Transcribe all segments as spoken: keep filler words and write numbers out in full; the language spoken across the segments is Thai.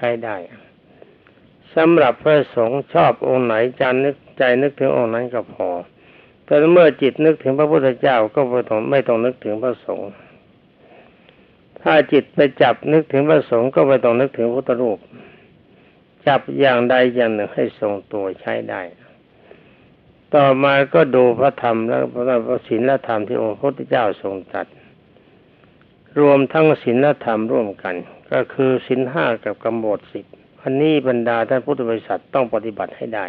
ช้ได้สำหรับพระสงฆ์ชอบองค์ไหนใจนึกใจนึกถึงองค์นั้นก็พอแต่เมื่อจิตนึกถึงพระพุทธเจ้าก็ไม่ต้องไม่ต้องนึกถึงพระสงฆ์ถ้าจิตไปจับนึกถึงพระสงฆ์ก็ไม่ต้องนึกถึงพุทธรูปจับอย่างใดอย่างหนึ่งให้ทรงตัวใช้ได้ต่อมาก็ดูพระธรรมและพระศีลธรรมที่องค์พระพุทธเจ้าทรงตรัสรวมทั้งศีลธรรมร่วมกันก็คือศีลห้ากับกำหนดสิบอันนี้บรรดาท่านพุทธบริษัทต้องปฏิบัติให้ได้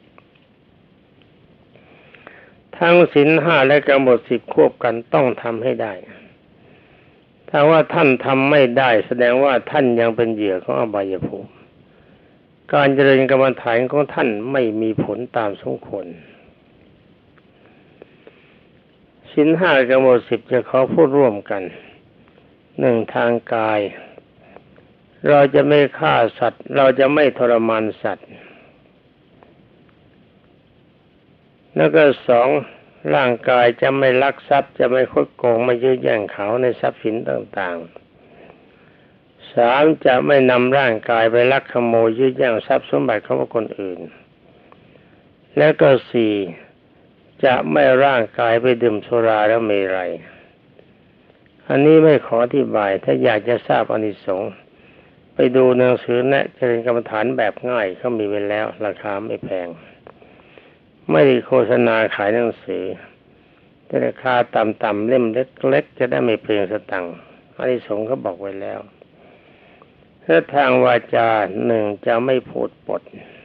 ทั้งศีลห้าและกำหนดสิบควบกันต้องทำให้ได้ถ้าว่าท่านทำไม่ได้แสดงว่าท่านยังเป็นเหยื่อของอบายภูมิการเจริญกรรมฐานของท่านไม่มีผลตามสมควรศีลห้ากำหนดสิบจะขอพูดร่วมกันหนึ่งทางกายเราจะไม่ฆ่าสัตว์เราจะไม่ทรมานสัตว์แล้วก็สองร่างกายจะไม่ลักทรัพย์จะไม่คดโกงไม่ยื้อแย่งเขาในทรัพย์สินต่างๆสามจะไม่นำร่างกายไปลักขโมยยื้อแย่งทรัพย์สมบัติของคนอื่นแล้วก็สี่จะไม่ร่างกายไปดื่มสุราและเมรัยอันนี้ไม่ขออธิบายถ้าอยากจะทราบอานิสงส์ไปดูหนังสือแนะเจริญกรรมฐานแบบง่ายเขามีไว้แล้วราคาไม่แพงไม่ได้โฆษณาขายหนังสือแต่ราคาต่ำๆเล่มเล็กๆจะได้ไม่เปลืองสตังค์อานิสงส์เขาบอกไว้แล้วถ้าทางวาจาหนึ่งจะไม่พูดปด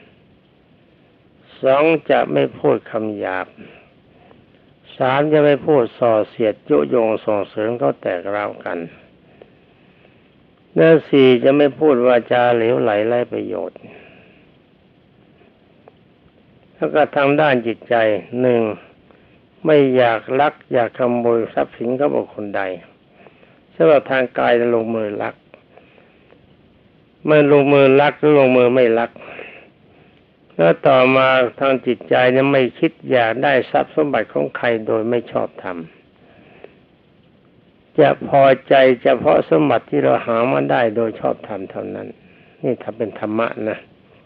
สองจะไม่พูดคำหยาบสามจะไม่พูดส่อเสียดยุยงส่งเสริมเขาแตกร้าวกันและสี่จะไม่พูดวาจาเหลวไหลไร้ประโยชน์แล้วก็ทางด้านจิตใจหนึ่งไม่อยากลักอยากขโมยทรัพย์สินของบุคคลใดสำหรับทางกายจะลงมือลักเมื่อลงมือลักหรือลงมือไม่ลักแล้วต่อมาทางจิตใจเนี่ยไม่คิดอยากได้ทรัพย์สมบัติของใครโดยไม่ชอบธรรมจะพอใจเฉพาะสมบัติที่เราหามาได้โดยชอบธรรมเท่านั้นนี่ถ้าเป็นธรรมะนะ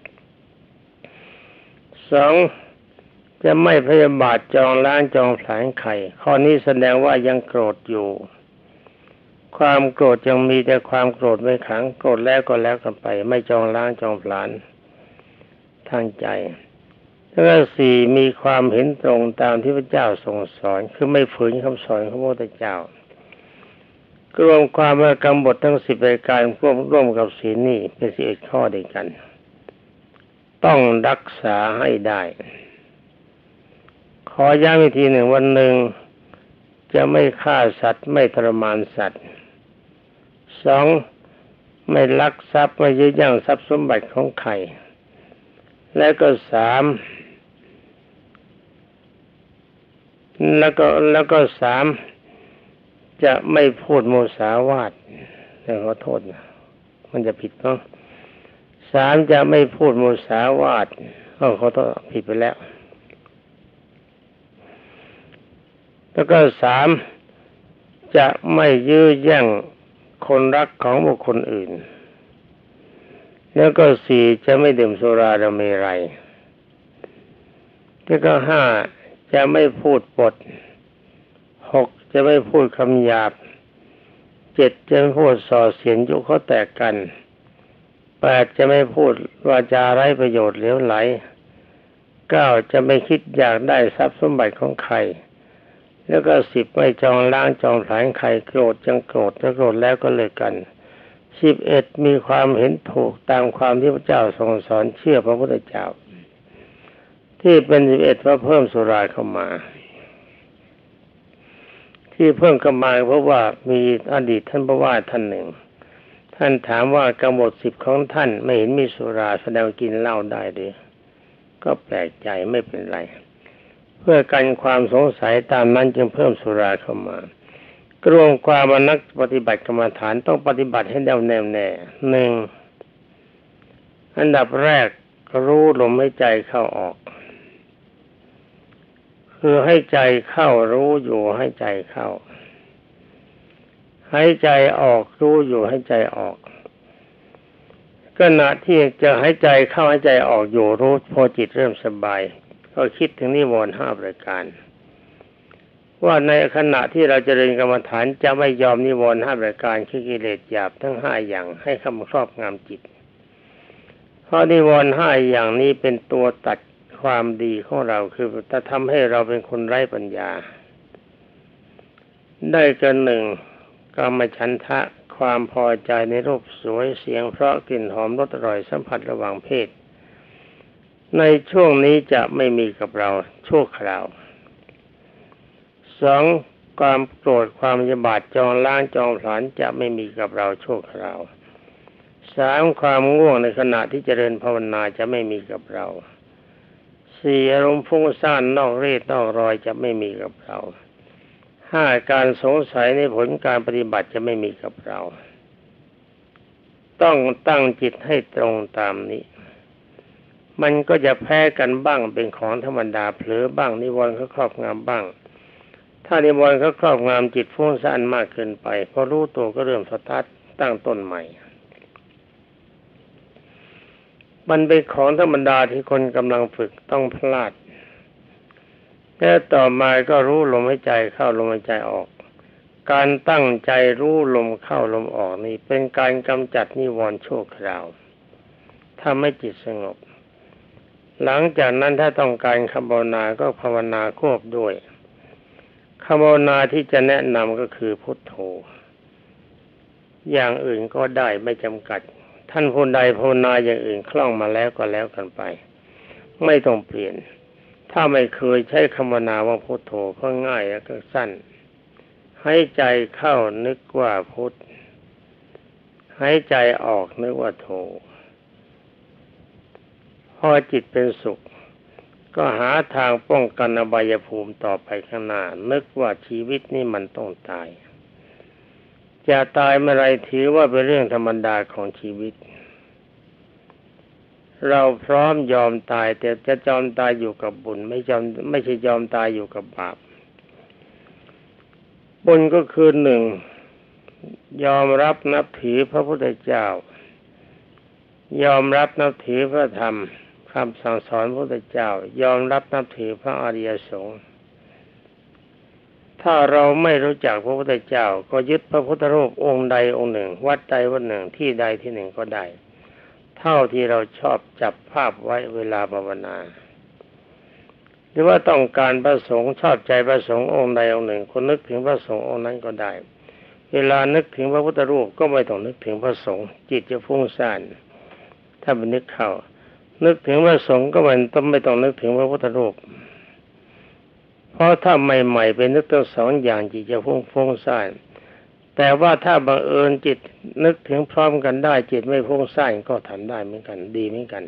สองจะไม่พยาบาทจองล้างจองผลาญใครข้อนี้แสดงว่ายังโกรธอยู่ความโกรธยังมีแต่ความโกรธไม่ขังโกรธแล้วก็แล้วกันไปไม่จองล้างจองผลาญทางใจแล้วก็สี่มีความเห็นตรงตามที่พระเจ้าทรงสอนคือไม่ฝืนคำสอนของพระพุทธเจ้ารวมความว่ากรรมบททั้งสิบรายการร่วมร่วมกับศีลนี่เป็นสิบเอ็ดข้อด้วยกันต้องรักษาให้ได้ขอย้ำอีกทีหนึ่งวันหนึ่งจะไม่ฆ่าสัตว์ไม่ทรมานสัตว์สองไม่ลักทรัพย์ไม่ยื้อแย่งทรัพย์สมบัติของใครแล้วก็สามแล้วก็แล้วก็สามจะไม่พูดมุสาวาทแต่ขอโทษนะมันจะผิดเนาะสามจะไม่พูดมุสาวาทก็ขอโทษผิดไปแล้วแล้วก็สามจะไม่ยื้อแย่งคนรักของบุคคลอื่นแล้วก็สี่จะไม่ดื่มสุราและเมรัยแล้วก็ห้าจะไม่พูดปดหกจะไม่พูดคำหยาบเจ็ดจะไม่พูดส่อเสียดยุเขาแตกกันแปดจะไม่พูดวาจาไร้ประโยชน์เหลวไหลเก้าจะไม่คิดอยากได้ทรัพย์สมบัติของใครแล้วก็สิบไม่จองล้างจองผลาญใครโกรธจังโกรธถ้าโกรธแล้วก็เลิกกันสิบเอ็ดมีความเห็นถูกตามความที่พระเจ้าทรงสอนเชื่อพระพุทธเจ้าที่เป็นสิบเอ็ดเพราะเพิ่มสุราเข้ามาที่เพิ่มเข้ามาเพราะว่ามีอดีตท่านผู้ว่าท่านหนึ่งท่านถามว่ากำหนดสิบของท่านไม่เห็นมีสุราแสดงกินเหล้าได้หรือก็แปลกใจไม่เป็นไรเพื่อกันความสงสัยตามนั้นจึงเพิ่มสุราเข้ามากรวมความว่านักปฏิบัติกรรมฐานต้องปฏิบัติให้แน่วแน่แน่หนึ่งอันดับแรกรู้ลมหายใจเข้าออกคือให้ใจเข้ารู้อยู่ให้ใจเข้าให้ใจออกรู้อยู่ให้ใจออกขณะที่จะหายใจเข้าหายใจออกอยู่รู้พอจิตเริ่มสบายก็คิดถึงนิวรณ์ห้าประการว่าในขณะที่เราจเจริญกรรมฐานจะไม่ยอมนิวรณ์ห้าประการคือกิเลสหยาบทั้งห้าอย่างให้เข้ามาครอบงำจิตเพราะนิวรณ์ห้าอย่างนี้เป็นตัวตัดความดีของเราคือจะทำให้เราเป็นคนไร้ปัญญาได้กันหนึ่งกามฉันทะความพอใจในรูปสวยเสียงเพราะกลิ่นหอมรสอร่อยสัมผัสระหว่างเพศในช่วงนี้จะไม่มีกับเราชั่วคราวสองความโกรธความยาบาทจองล้างจองผลาญจะไม่มีกับเราชั่วคราวสามความง่วงในขณะที่เจริญภาวนาจะไม่มีกับเราสี่อารมณ์ฟุ้งซ่านนอกเรศนอกรอยจะไม่มีกับเราห้าการสงสัยในผลการปฏิบัติจะไม่มีกับเราต้องตั้งจิตให้ตรงตามนี้มันก็จะแพ้กันบ้างเป็นของธรรมดาเผลอบ้างนิวรณ์เขาครอบงำบ้างถ้านิวรณ์เขาครอบงำจิตฟุ้งซ่านมากเกินไปพอรู้ตัวก็เริ่มสตาร์ทตั้งต้นใหม่มันเป็นของธรรมดาที่คนกำลังฝึกต้องพลาดแล้วต่อมาก็รู้ลมหายใจเข้าลมหายใจออกการตั้งใจรู้ลมเข้าลมออกนี่เป็นการกำจัดนิวรณ์ชั่วคราวทำให้จิตสงบหลังจากนั้นถ้าต้องการคำภาวนาก็ภาวนาควบด้วยคำภาวนาที่จะแนะนำก็คือพุทโธอย่างอื่นก็ได้ไม่จำกัดท่านผู้ใดภาวนาอย่างอื่นคล่องมาแล้วก็แล้วกันไปไม่ต้องเปลี่ยนถ้าไม่เคยใช้คำภาวนาว่าพุทโธก็ง่ายแล้วก็สั้นให้ใจเข้านึกว่าพุทให้ใจออกนึกว่าโธพอจิตเป็นสุขก็หาทางป้องกันอบายภูมิต่อไปข้างหน้านึกว่าชีวิตนี่มันต้องตายจะตายเมื่อไรถือว่าเป็นเรื่องธรรมดาของชีวิตเราพร้อมยอมตายแต่จะยอมตายอยู่กับบุญไม่ยอมไม่ใช่ยอมตายอยู่กับบาปบุญก็คือหนึ่งยอมรับนับถือพระพุทธเจ้ายอมรับนับถือพระธรรมคำสั่งสอนพระพุทธเจ้ายอมรับนับถือพระอริยสงฆ์ถ้าเราไม่รู้จักพระพุทธเจ้าก็ยึดพระพุทธรูปองค์ใดองค์หนึ่งวัดใดวัดหนึ่งที่ใดที่หนึ่งก็ได้เท่าที่เราชอบจับภาพไว้เวลาภาวนาหรือว่าต้องการพระสงฆ์ชอบใจพระสงฆ์องค์ใดองค์หนึ่งคนนึกถึงพระสงฆ์องค์นั้นก็ได้เวลานึกถึงพระพุทธรูปก็ไม่ต้องนึกถึงพระสงฆ์จิตจะฟุ้งซ่านถ้ามันนึกเข้านึกถึงพระสงฆ์ก็มันต้องไม่ต้องนึกถึงพระพุทธรูปเพราะถ้าใหม่ๆเป็นนึกทั้งสองอย่างจิตจะฟุ้งฟุ้งซ่านแต่ว่าถ้าบังเอิญจิตนึกถึงพร้อมกันได้จิตไม่ฟุ้งซ่านก็ทำได้เหมือนกันดีเหมือนกัน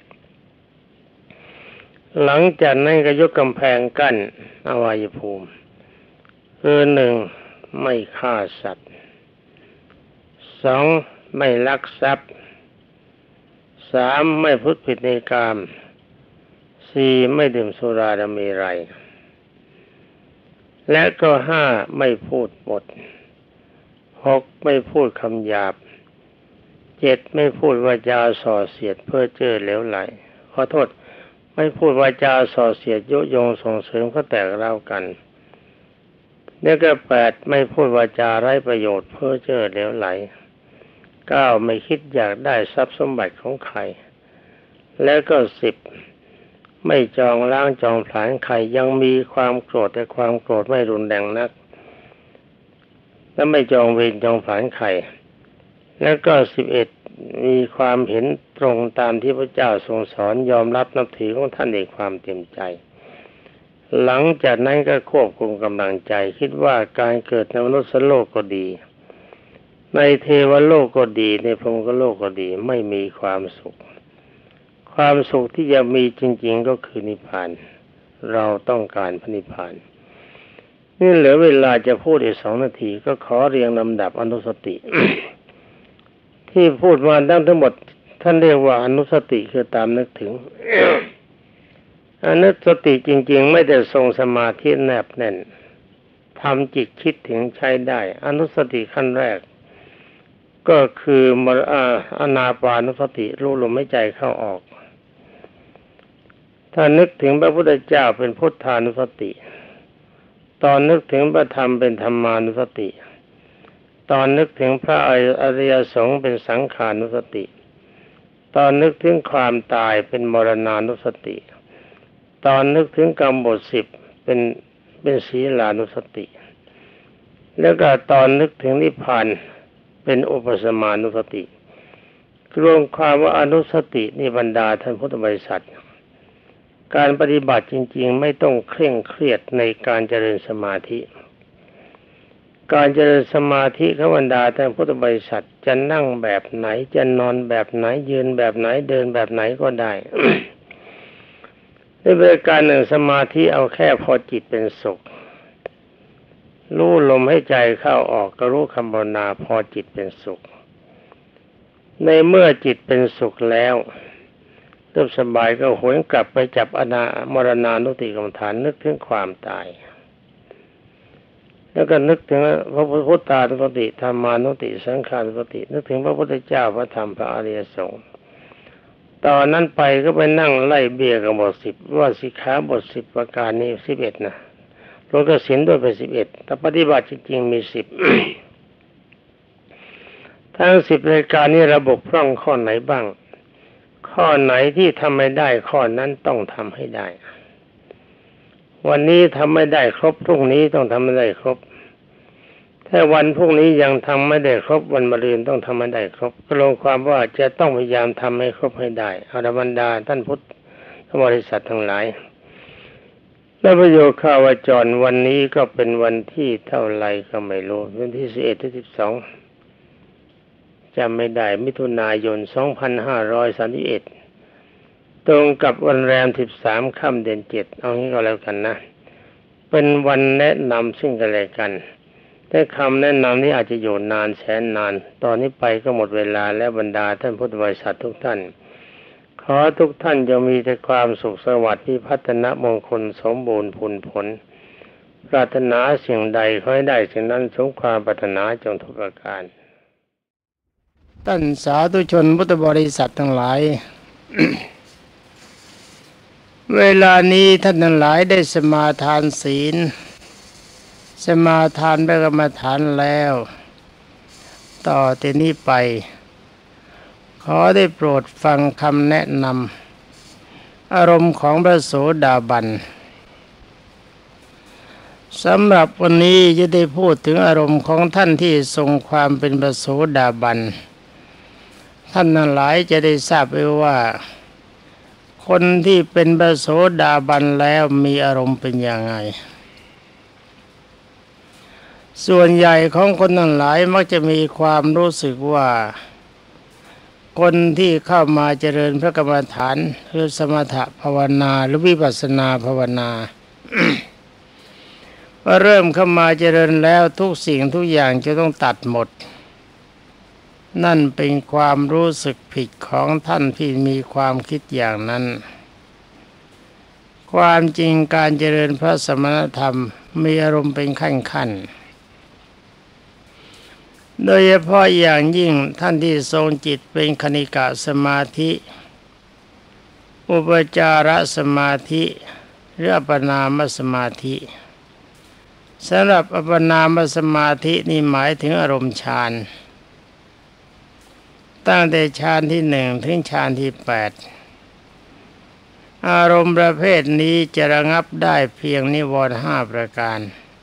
หลังจากนั้นก็ยกกำแพงกั้นอวัยภูมิคือหนึ่งไม่ฆ่าสัตว์สองไม่ลักทรัพย์สามไม่พูดผิดในกามสี่ไม่ดื่มสุราและเมรัยและก็ห้าไม่พูดปดหกไม่พูดคำหยาบเจ็ดไม่พูดวาจาส่อเสียดเพ้อเจ้อเหลวไหลขอโทษไม่พูดวาจาส่อเสียดยุยงส่งเสริมเขาแตกร้าวกันแล้วก็แปดไม่พูดวาจาไร้ประโยชน์เพ้อเจ้อเหลวไหลเก้าไม่คิดอยากได้ทรัพย์สมบัติของใครแล้วก็สิบไม่จองล้างจองผลาญใครยังมีความโกรธแต่ความโกรธไม่รุนแรงนักและไม่จองเวรจองผลาญใครแล้วก็สิบเอ็ดมีความเห็นตรงตามที่พระเจ้าทรงสอนยอมรับนับถือของท่านด้วยความเต็มใจหลังจากนั้นก็ควบคุมกำลังใจคิดว่าการเกิดในมนุษย์โลกก็ดีในเทวโลกก็ดีในพรหมโลกก็ดีไม่มีความสุขความสุขที่จะมีจริงๆก็คือนิพพานเราต้องการพระนิพพานนี่เหลือเวลาจะพูดอีกสองนาทีก็ขอเรียงลำดับอนุสติ ที่พูดมาทั้งหมดท่านเรียกว่าอนุสติคือตามนึกถึง อนุสติจริงๆไม่ได้ทรงสมาธิแนบแน่นทำจิตคิดถึงใช้ได้อนุสติขั้นแรกก็คือมรอาอานาปานุสติรู้ลมหายใจเข้าออกถ้านึกถึงพระพุทธเจ้าเป็นพุทธานุสติตอนนึกถึงพระธรรมเป็นธรรมานุสติตอนนึกถึงพระอริยสงฆ์เป็นสังขานุสติตอนนึกถึงความตายเป็นมรณานุสติตอนนึกถึงกรรมบทสิบเป็นเป็นศีลานุสติแล้วก็ตอนนึกถึงนิพพานเป็นอุปสมานุสติรวมความว่าอนุสตินี่บรรดาท่านพุทธบริษัทการปฏิบัติจริงๆไม่ต้องเคร่งเครียดในการเจริญสมาธิการเจริญสมาธิของบรรดาท่านพุทธบริษัทจะนั่งแบบไหนจะนอนแบบไหนยืนแบบไหนเดินแบบไหนก็ได้ ในบริการหนึ่งสมาธิเอาแค่พอจิตเป็นสุขรู้ลมให้ใจเข้าออกก็รู้คำภาวนาพอจิตเป็นสุขในเมื่อจิตเป็นสุขแล้วเริ่มสบายก็หวนกลับไปจับอนา มรณานุสติกรรมฐานนึกถึงความตายแล้วก็นึกถึงพระพุทธานุสติธรรมานุสติสังขานุสตินึกถึงพระพุทธเจ้าพระธรรมพระอริยสงฆ์ตอนนั้นไปก็ไปนั่งไล่เบี้ยกับบทสิบว่าสิกขาบทสิบประการนี้สิบเอ็ดนะรวมกับศีลด้วยเป็นสิบเอ็ดแต่ปฏิบัติจริงๆมีสิบ ทั้งสิบรายการนี้ระบบพร่องข้อไหนบ้างข้อไหนที่ทำไม่ได้ข้อนั้นต้องทำให้ได้วันนี้ทำไม่ได้ครบพรุ่งนี้ต้องทำให้ได้ครบถ้าวันพรุ่งนี้ยังทำไม่ได้ครบวันมะรืนต้องทำให้ได้ครบก็ลงความว่าจะต้องพยายามทำให้ครบให้ได้อรบรรดาท่านพุทธบริษัททั้งหลายและประโยคข่าวจรวันนี้ก็เป็นวันที่เท่าไรก็ไม่รู้วันที่สิบเอ็ดที่สิบสองจำไม่ได้มิถุนายนสองพันห้าร้อยสามสิบเอ็ดตรงกับวันแรมสิบสามค่ำเดือนเจ็ดเอางี้ก็แล้วกันนะเป็นวันแนะนำซึ่งกันและกันแต่คำแนะนำนี้อาจจะอยู่นานแสนนานตอนนี้ไปก็หมดเวลาและบรรดาท่านพุทธบริษัททุกท่านขอทุกท่านจะมีแต่ความสุขสวัสดิ์พิพัฒนมงคลสมบูรณ์ผลผลปรารถนาสิ่งใดขอให้ได้สิ่งนั้นสมความปรารถนาจงทุกประการท่านสาธุชนพุทธบริษัททั้งหลาย เวลานี้ท่านทั้งหลายได้สมาทานศีลสมาทานพระกรรมฐานแล้วต่อแต่นี้ไปขอได้โปรดฟังคำแนะนำอารมณ์ของพระโสดาบันสำหรับวันนี้จะได้พูดถึงอารมณ์ของท่านที่ทรงความเป็นพระโสดาบันท่านทั้งหลายจะได้ทราบไว้ว่าคนที่เป็นพระโสดาบันแล้วมีอารมณ์เป็นอย่างไรส่วนใหญ่ของคนทั้งหลายมักจะมีความรู้สึกว่าคนที่เข้ามาเจริญพระกรรมฐานคือสมถภาวนาหรือวิปัสสนาภาวนา พอเริ่มเข้ามาเจริญแล้วทุกสิ่งทุกอย่างจะต้องตัดหมดนั่นเป็นความรู้สึกผิดของท่านที่มีความคิดอย่างนั้นความจริงการเจริญพระสมณธรรมมีอารมณ์เป็นขั้นๆโดยเฉพาะอย่างยิ่งท่านที่ทรงจิตเป็นคณิกะสมาธิอุปจารสมาธิหรืออัปปนามสมาธิสำหรับอัปปนามสมาธินี่หมายถึงอารมณ์ฌานตั้งแต่ฌานที่หนึ่งถึงฌานที่แปดอารมณ์ประเภทนี้จะระงับได้เพียงนิวรณ์ห้าประการ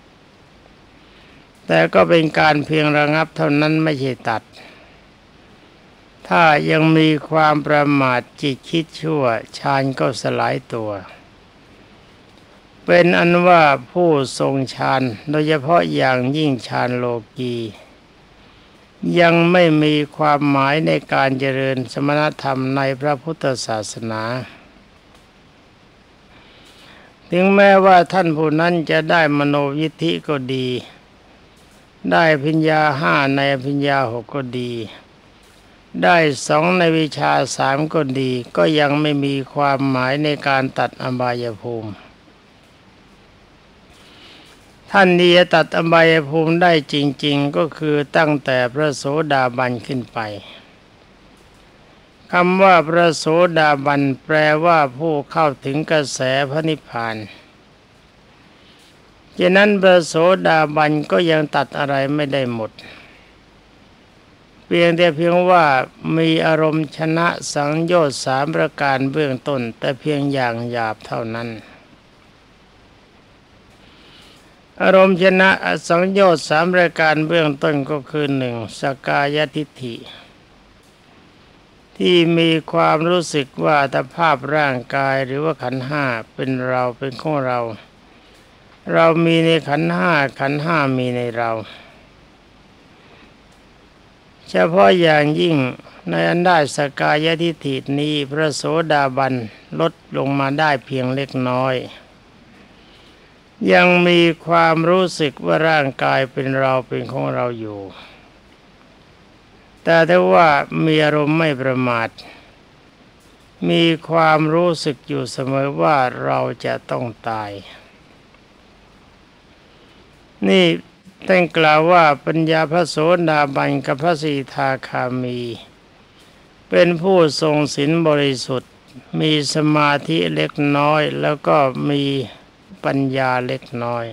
แต่ก็เป็นการเพียงระงับเท่านั้นไม่ใช่ตัดถ้ายังมีความประมาทจิตคิดชั่วฌานก็สลายตัวเป็นอันว่าผู้ทรงฌานโดยเฉพาะอย่างยิ่งฌานโลกียังไม่มีความหมายในการเจริญสมณธรรมในพระพุทธศาสนาถึงแม้ว่าท่านผู้นั้นจะได้มโนยิทธิก็ดีได้อภิญญาห้าในอภิญญาหกก็ดีได้สองในวิชาสามก็ดีก็ยังไม่มีความหมายในการตัดอบายภูมิท่านนี้จะตัดอบายภูมิได้จริงๆก็คือตั้งแต่พระโสดาบันขึ้นไปคำว่าพระโสดาบันแปลว่าผู้เข้าถึงกระแสพระนิพพานฉะนั้นพระโสดาบันก็ยังตัดอะไรไม่ได้หมดเพียงแต่เพียงว่ามีอารมณ์ชนะสังโยชน์สามประการเบื้องต้นแต่เพียงอย่างหยาบเท่านั้นอารมณ์ชนะสังโยชน์สามประการเบื้องต้นก็คือหนึ่งสกายทิฏฐิที่มีความรู้สึกว่าอัตภาพร่างกายหรือว่าขันธ์ห้าเป็นเราเป็นของเราเรามีในขันธ์ห้าขันธ์ห้ามีในเราเฉพาะอย่างยิ่งในอันได้สกายทิฏฐินี้พระโสดาบันลดลงมาได้เพียงเล็กน้อยยังมีความรู้สึกว่าร่างกายเป็นเราเป็นของเราอยู่แต่ถ้าว่ามีอารมณ์ไม่ประมาทมีความรู้สึกอยู่เสมอว่าเราจะต้องตายนี่ท่านกล่าวว่าปัญญาพระโสดาบันกับพระสีทาคามีเป็นผู้ทรงศีลบริสุทธิ์มีสมาธิเล็กน้อยแล้วก็มีปัญญาเล็กน้อย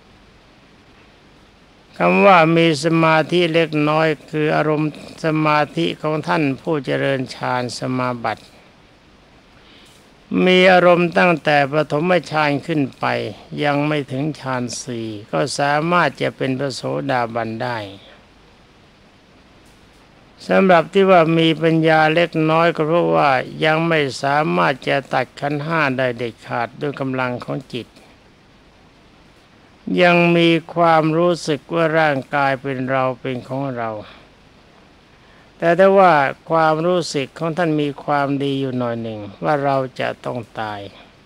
คำว่ามีสมาธิเล็กน้อยคืออารมณ์สมาธิของท่านผู้เจริญฌานสมาบัติมีอารมณ์ตั้งแต่ปฐมฌานขึ้นไปยังไม่ถึงฌานสี่ก็สามารถจะเป็นพระโสดาบันได้สำหรับที่ว่ามีปัญญาเล็กน้อยก็เพราะว่ายังไม่สามารถจะตัดขันธ์ห้าได้เด็ดขาดด้วยกำลังของจิตยังมีความรู้สึกว่าร่างกายเป็นเราเป็นของเราแต่ถ้าว่าความรู้สึกของท่านมีความดีอยู่หน่อยหนึ่งว่าเราจะต้องตาย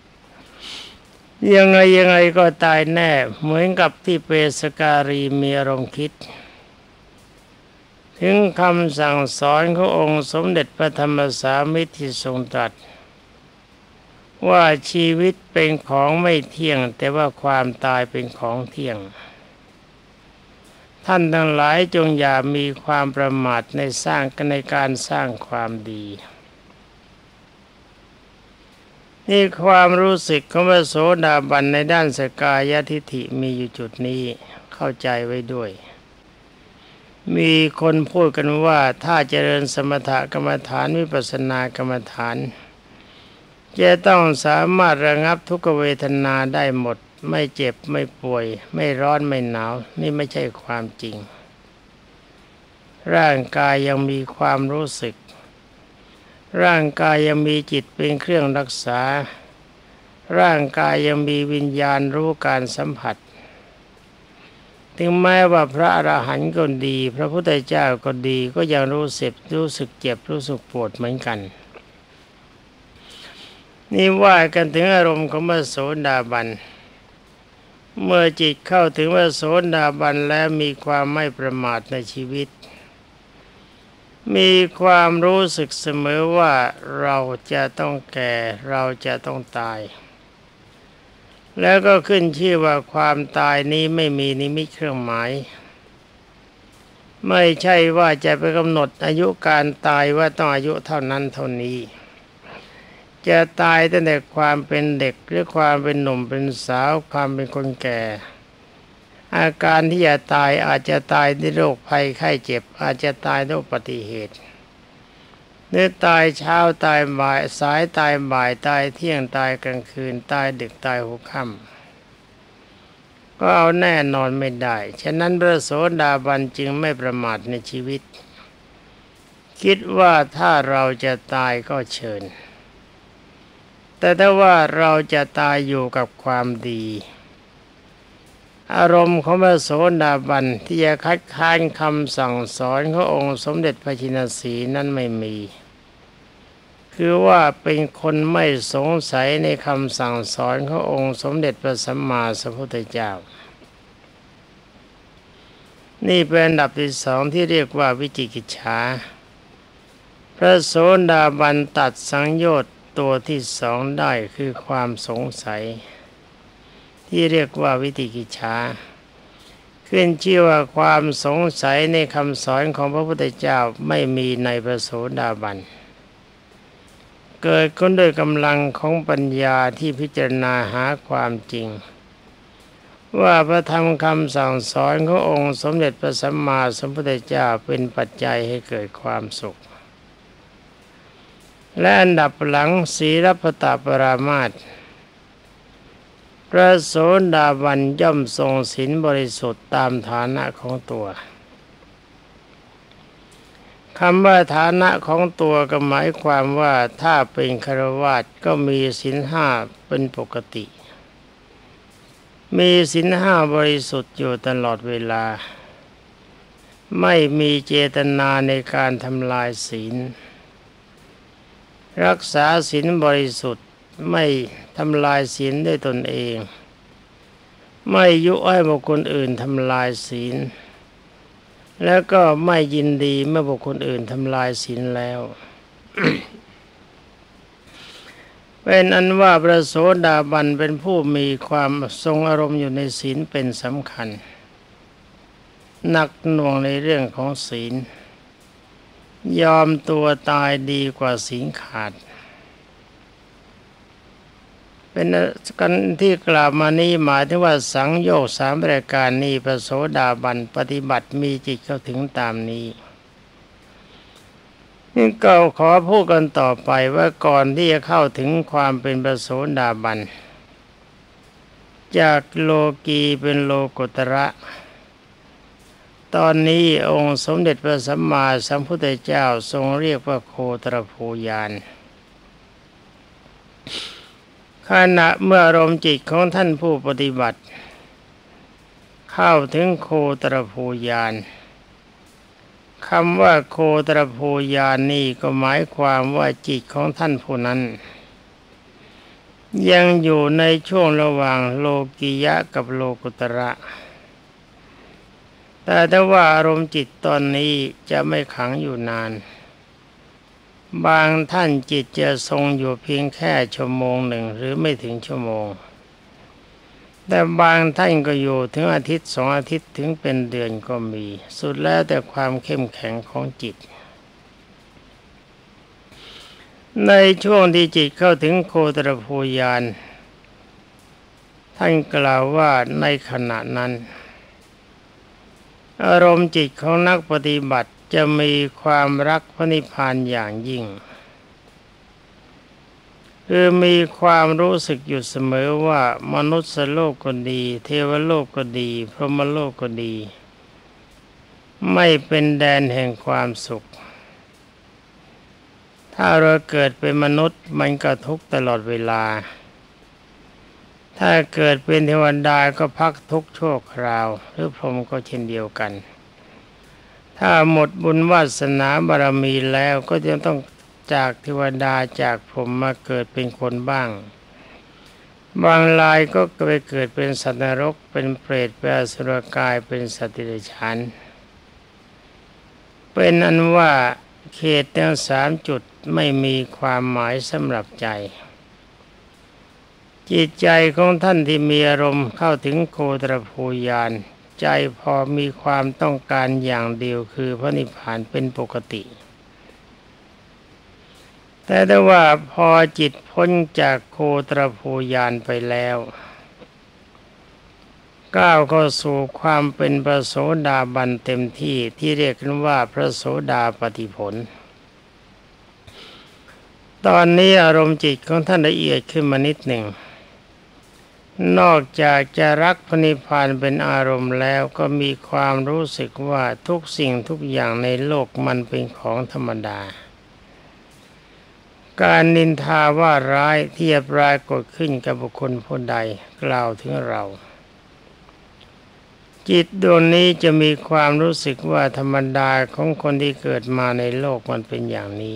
ยังไงยังไงก็ตายแน่เหมือนกับที่เปสการีมีอารมณ์คิดถึงคำสั่งสอนขององค์สมเด็จพระธรรมสามิตรที่ทรงตรัสว่าชีวิตเป็นของไม่เที่ยงแต่ว่าความตายเป็นของเที่ยงท่านทั้งหลายจงอย่ามีความประมาทในสร้างในการสร้างความดีนี่ความรู้สึกของพระโสดาบันในด้านสกายทิฏฐิมีอยู่จุดนี้เข้าใจไว้ด้วยมีคนพูดกันว่าถ้าเจริญสมถกรรมฐานวิปัสสนากรรมฐานจะต้องสามารถระงับทุกขเวทนาได้หมดไม่เจ็บไม่ป่วยไม่ร้อนไม่หนาวนี่ไม่ใช่ความจริงร่างกายยังมีความรู้สึกร่างกายยังมีจิตเป็นเครื่องรักษาร่างกายยังมีวิญญาณรู้การสัมผัสถึงแม้ว่าพระอรหันต์ก็ดีพระพุทธเจ้าก็ดีก็ยังรู้สึกรู้สึกเจ็บรู้สึกปวดเหมือนกันนี่ว่ากันถึงอารมณ์ของพระโสดาบันเมื่อจิตเข้าถึงพระโสดาบันแล้วมีความไม่ประมาทในชีวิตมีความรู้สึกเสมอว่าเราจะต้องแก่เราจะต้องตายแล้วก็ขึ้นชื่อว่าความตายนี้ไม่มีนิมิตเครื่องหมายไม่ใช่ว่าจะไปกำหนดอายุการตายว่าต้องอายุเท่านั้นเท่านี้จะตายตั้งแต่ความเป็นเด็กหรือความเป็นหนุ่มเป็นสาวความเป็นคนแก่อาการที่จะตายอาจจะตายด้วยโรคภัยไข้เจ็บอาจจะตายด้วยอุบัติเหตุหรือตายเช้าตายบ่ายสายตายบ่ายตายเที่ยงตายกลางคืนตายดึกตายหัวค่ำก็เอาแน่นอนไม่ได้ฉะนั้นพระโสดาบันจึงไม่ประมาทในชีวิตคิดว่าถ้าเราจะตายก็เชิญแต่ถ้าว่าเราจะตายอยู่กับความดีอารมณ์ของพระโสดาบันที่จะคัดค้านคำสั่งสอนขององค์สมเด็จพระชินสีห์นั้นไม่มีคือว่าเป็นคนไม่สงสัยในคำสั่งสอนขององค์สมเด็จพระสัมมาสัมพุทธเจ้านี่เป็นอันดับที่สองที่เรียกว่าวิจิกิจฉาพระโสดาบันตัดสังโยชน์ตัวที่สองได้คือความสงสัยที่เรียกว่าวิจิกิจฉาขึ้นชื่อว่าความสงสัยในคำสอนของพระพุทธเจ้าไม่มีในพระโสดาบันเกิดขึ้นด้วยกำลังของปัญญาที่พิจารณาหาความจริงว่าพระธรรมคำสั่งสอนขององค์สมเด็จพระสัมมาสัมพุทธเจ้าเป็นปัจจัยให้เกิดความสุขและอันดับหลังศีลปตปรามาสพระโสดาบันย่อมทรงศีลบริสุทธิ์ตามฐานะของตัวคำว่าฐานะของตัวก็หมายความว่าถ้าเป็นฆราวาสก็มีศีลห้าเป็นปกติมีศีลห้าบริสุทธิ์อยู่ตลอดเวลาไม่มีเจตนาในการทำลายศีลรักษาศีลบริสุทธิ์ไม่ทำลายศีลด้วยตนเองไม่ยุให้บุคคลอื่นทำลายศีลแล้วก็ไม่ยินดีเมื่อบุคคลอื่นทำลายศีลแล้ว เป็นอันว่าพระโสดาบันเป็นผู้มีความทรงอารมณ์อยู่ในศีลเป็นสำคัญหนักหน่วงในเรื่องของศีลยอมตัวตายดีกว่าศีลขาดเป็นกันที่กล่าวมานี้หมายถึงว่าสังโยชน์สามประการนี้พระโสดาบันปฏิบัติมีจิตเข้าถึงตามนี้นี่ก็ขอพูดกันต่อไปว่าก่อนที่จะเข้าถึงความเป็นพระโสดาบันจากโลกีเป็นโลกุตระตอนนี้องค์สมเด็จพระสัมมาสัมพุทธเจ้าทรงเรียกว่าโคตรภูญาณขณะเมื่ออารมณ์จิตของท่านผู้ปฏิบัติเข้าถึงโคตรภูญาณคำว่าโคตรภูญาณนี่ก็หมายความว่าจิตของท่านผู้นั้นยังอยู่ในช่วงระหว่างโลกิยะกับโลกุตระแต่ถ้าว่าอารมณ์จิตตอนนี้จะไม่ขังอยู่นานบางท่านจิตจะทรงอยู่เพียงแค่ชั่วโมงหนึ่งหรือไม่ถึงชั่วโมงแต่บางท่านก็อยู่ถึงอาทิตย์สองอาทิตย์ถึงเป็นเดือนก็มีสุดแล้วแต่ความเข้มแข็งของจิตในช่วงที่จิตเข้าถึงโคตรภูญาณท่านกล่าวว่าในขณะนั้นอารมณ์จิตของนักปฏิบัติจะมีความรักพระนิพพานอย่างยิ่งคือมีความรู้สึกอยู่เสมอว่ามนุษย์โลกก็ดีเทวโลกก็ดีพรหมโลกก็ดีไม่เป็นแดนแห่งความสุขถ้าเราเกิดเป็นมนุษย์มันก็ทุกข์ตลอดเวลาถ้าเกิดเป็นเทวดาก็พักทุกข์ชั่วคราวหรือพรหมก็เช่นเดียวกันถ้าหมดบุญวาสนาบารมีแล้วก็จะต้องจากเทวดาจากพรหมมาเกิดเป็นคนบ้างบางรายก็ไปเกิดเป็นสัตว์นรกเป็นเปรตเป็นอสุรกายเป็นสัตว์เดรัจฉานเป็นอันว่าเขตทั้งสามจุดไม่มีความหมายสำหรับใจจิตใจของท่านที่มีอารมณ์เข้าถึงโคตรภูญาณใจพอมีความต้องการอย่างเดียวคือพระนิพพานเป็นปกติแต่ถ้าว่าพอจิตพ้นจากโคตรภูญาณไปแล้วก้าวเข้าสู่ความเป็นพระโสดาบันเต็มที่ที่เรียกกันว่าพระโสดาปัตติผลตอนนี้อารมณ์จิตของท่านละเอียดขึ้นมานิดหนึ่งนอกจากจะรักพระนิพพานเป็นอารมณ์แล้วก็มีความรู้สึกว่าทุกสิ่งทุกอย่างในโลกมันเป็นของธรรมดาการนินทาว่าร้ายที่จะปรากฏขึ้นกับบุคคลผู้ใดกล่าวถึงเราจิตดวงนี้จะมีความรู้สึกว่าธรรมดาของคนที่เกิดมาในโลกมันเป็นอย่างนี้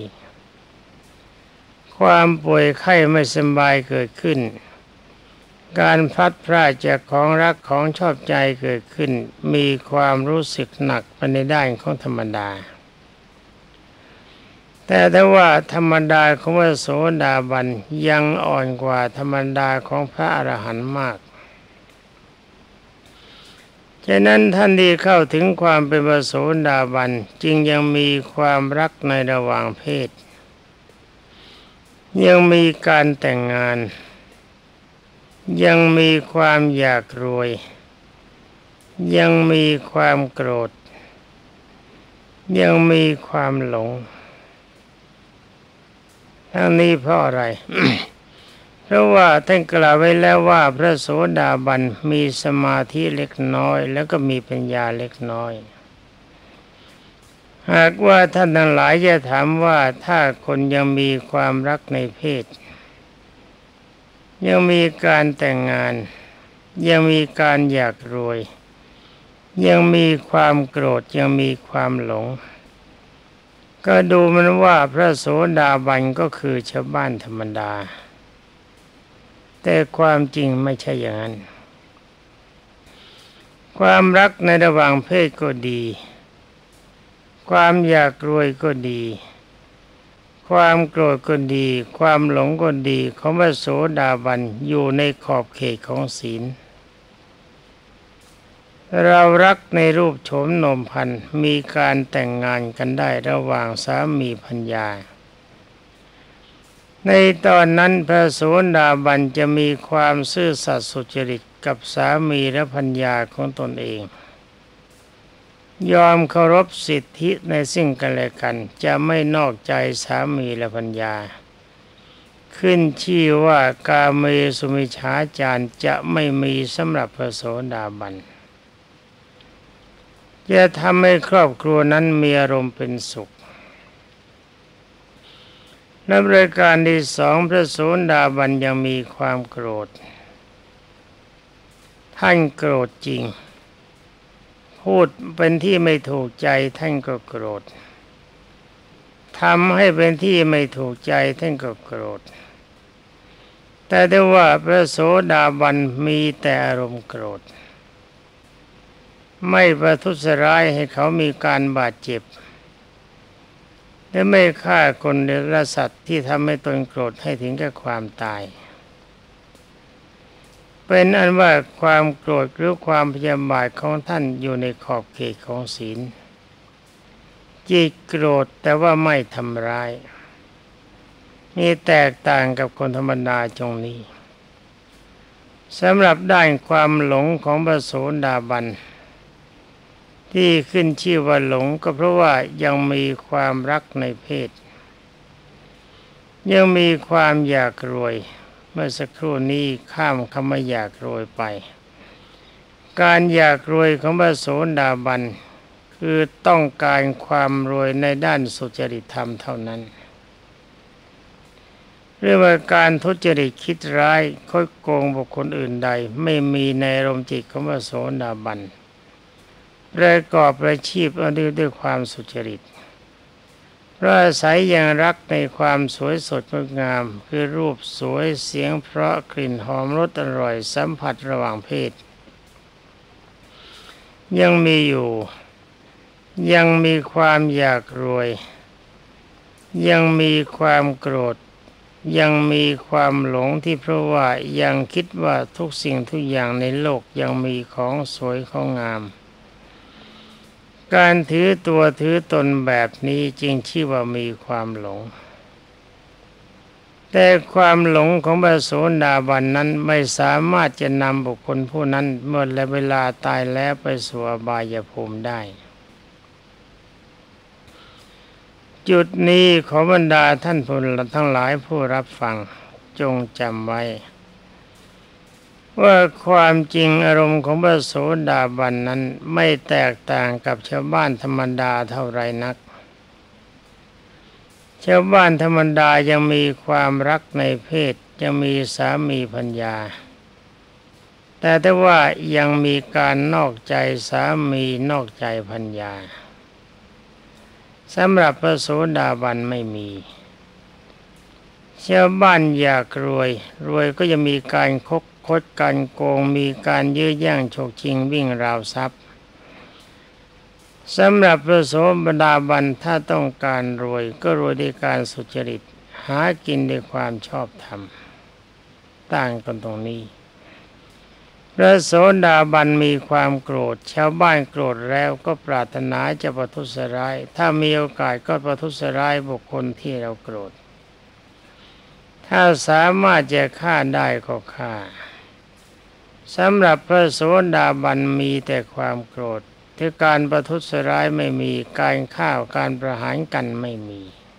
ความป่วยไข้ไม่สบายเกิดขึ้นการพลัดพรากจากของรักของชอบใจเกิดขึ้นมีความรู้สึกหนักไปในด้านของธรรมดาแต่ถ้าว่าธรรมดาของพระโสดาบันยังอ่อนกว่าธรรมดาของพระอรหันต์มากฉะนั้นท่านที่เข้าถึงความเป็นพระโสดาบันจึงยังมีความรักในระหว่างเพศยังมีการแต่งงานยังมีความอยากรวยยังมีความโกรธยังมีความหลงทั้งนี้เพราะอะไร เพราะว่าท่านกล่าวไว้แล้วว่าพระโสดาบันมีสมาธิเล็กน้อยแล้วก็มีปัญญาเล็กน้อยหากว่าท่านทั้งหลายจะถามว่าถ้าคนยังมีความรักในเพศยังมีการแต่งงานยังมีการอยากรวยยังมีความโกรธยังมีความหลงก็ดูมันว่าพระโสดาบันก็คือชาวบ้านธรรมดาแต่ความจริงไม่ใช่อย่างนั้นความรักในระหว่างเพศก็ดีความอยากรวยก็ดีความโกรธก็ดีความหลงก็ดีของพระโสดาบันอยู่ในขอบเขตของศีลเรารักในรูปโฉมโนมพันธ์มีการแต่งงานกันได้ระหว่างสามีภรรยาในตอนนั้นพระโสดาบันจะมีความซื่อสัตย์สุจริตกับสามีและภรรยาของตนเองยอมเคารพสิทธิในซึ่งกันและกันจะไม่นอกใจสามีและภรรยาขึ้นชื่อว่ากาเมสุมิจฉาจารจะไม่มีสำหรับพระโสดาบันจะทำให้ครอบครัวนั้นมีอารมณ์เป็นสุขและบริการที่สองพระโสดาบันยังมีความโกรธท่านโกรธจริงพูดเป็นที่ไม่ถูกใจท่านก็โกรธทำให้เป็นที่ไม่ถูกใจท่านก็โกรธแต่ได้ว่าพระโสดาบันมีแต่อารมณ์โกรธไม่ประทุษร้ายให้เขามีการบาดเจ็บและไม่ฆ่าคนและสัตว์ที่ทำให้ตนโกรธให้ถึงแก่ความตายเป็นอันว่าความโกรธหรือความพยาบาทของท่านอยู่ในขอบเขตของศีลจิตโกรธแต่ว่าไม่ทำร้ายมีแตกต่างกับคนธรรมดาตรงนี้สำหรับด้านความหลงของพระโสดาบันที่ขึ้นชื่อว่าหลงก็เพราะว่ายังมีความรักในเพศยังมีความอยากรวยเมื่อสักครู่นี้ข้ามคำว่าอยากรวยไปการอยากรวยของพระโสดาบันคือต้องการความรวยในด้านสุจริตธรรมเท่านั้นเรื่องว่าการทุจริตคิดร้ายคดโกงบุคคลอื่นใดไม่มีในอารมณ์จิตของพระโสดาบันประกอบอาชีพด้วยความสุจริตเพราะอาศัยอย่างรักในความสวยสดงดงามคือรูปสวยเสียงเพราะกลิ่นหอมรสอร่อยสัมผัสระหว่างเพศยังมีอยู่ยังมีความอยากรวยยังมีความโกรธยังมีความหลงที่เพราะว่ายังคิดว่าทุกสิ่งทุกอย่างในโลกยังมีของสวยของงามการถือตัวถือตนแบบนี้จึงชื่อว่ามีความหลงแต่ความหลงของพระโสดาบันนั้นไม่สามารถจะนำบุคคลผู้นั้นเมื่อเวลาตายแล้วไปสู่อบายภูมิได้จุดนี้ขอบรรดาท่านผู้ทั้งหลายผู้รับฟังจงจำไว้ว่าความจริงอารมณ์ของพระโสดาบันนั้นไม่แตกต่างกับชาวบ้านธรรมดาเท่าไรนักชาวบ้านธรรมดายังมีความรักในเพศยังมีสามีภรรยาแต่ถ้าว่ายังมีการนอกใจสามีนอกใจภรรยาสำหรับพระโสดาบันไม่มีชาวบ้านอยากรวยรวยก็จะมีการคบคดการโกงมีการยื้อแย่งฉกชิงวิ่งราวทรัพย์สำหรับพระโสดาบันถ้าต้องการรวยก็รวยด้วยการสุจริตหากินด้วยความชอบธรรมต่างกันตรงนี้พระโสดาบันมีความโกรธชาวบ้านโกรธแล้วก็ปรารถนาจะประทุษร้ายถ้ามีโอกาสก็ประทุษร้ายบุคคลที่เราโกรธถ้าสามารถจะฆ่าได้ก็ฆ่าสำหรับพระโสดาบันมีแต่ความโกรธที่การประทุษร้ายไม่มีการฆ่าการประหารกันไม่มี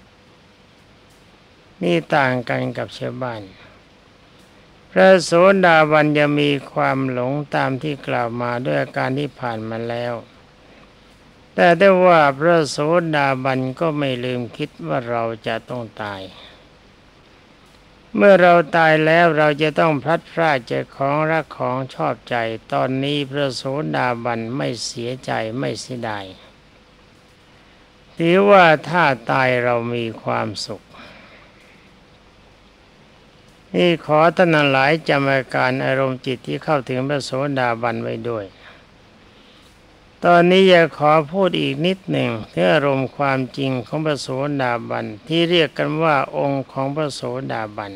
นี่ต่างกันกับชาวบ้านพระโสดาบันจะมีความหลงตามที่กล่าวมาด้วยอาการที่ผ่านมาแล้วแต่ได้ว่าพระโสดาบันก็ไม่ลืมคิดว่าเราจะต้องตายเมื่อเราตายแล้วเราจะต้องพลัดพรากจากของรักของชอบใจตอนนี้พระโสดาบันไม่เสียใจไม่เสียดายถือว่าถ้าตายเรามีความสุขนี่ขอท่านหลายจำอาการอารมณ์จิตที่เข้าถึงพระโสดาบันไว้ด้วยตอนนี้อยากขอพูดอีกนิดหนึ่งถึงอารมณ์ความจริงของพระโสดาบันที่เรียกกันว่าองค์ของพระโสดาบัน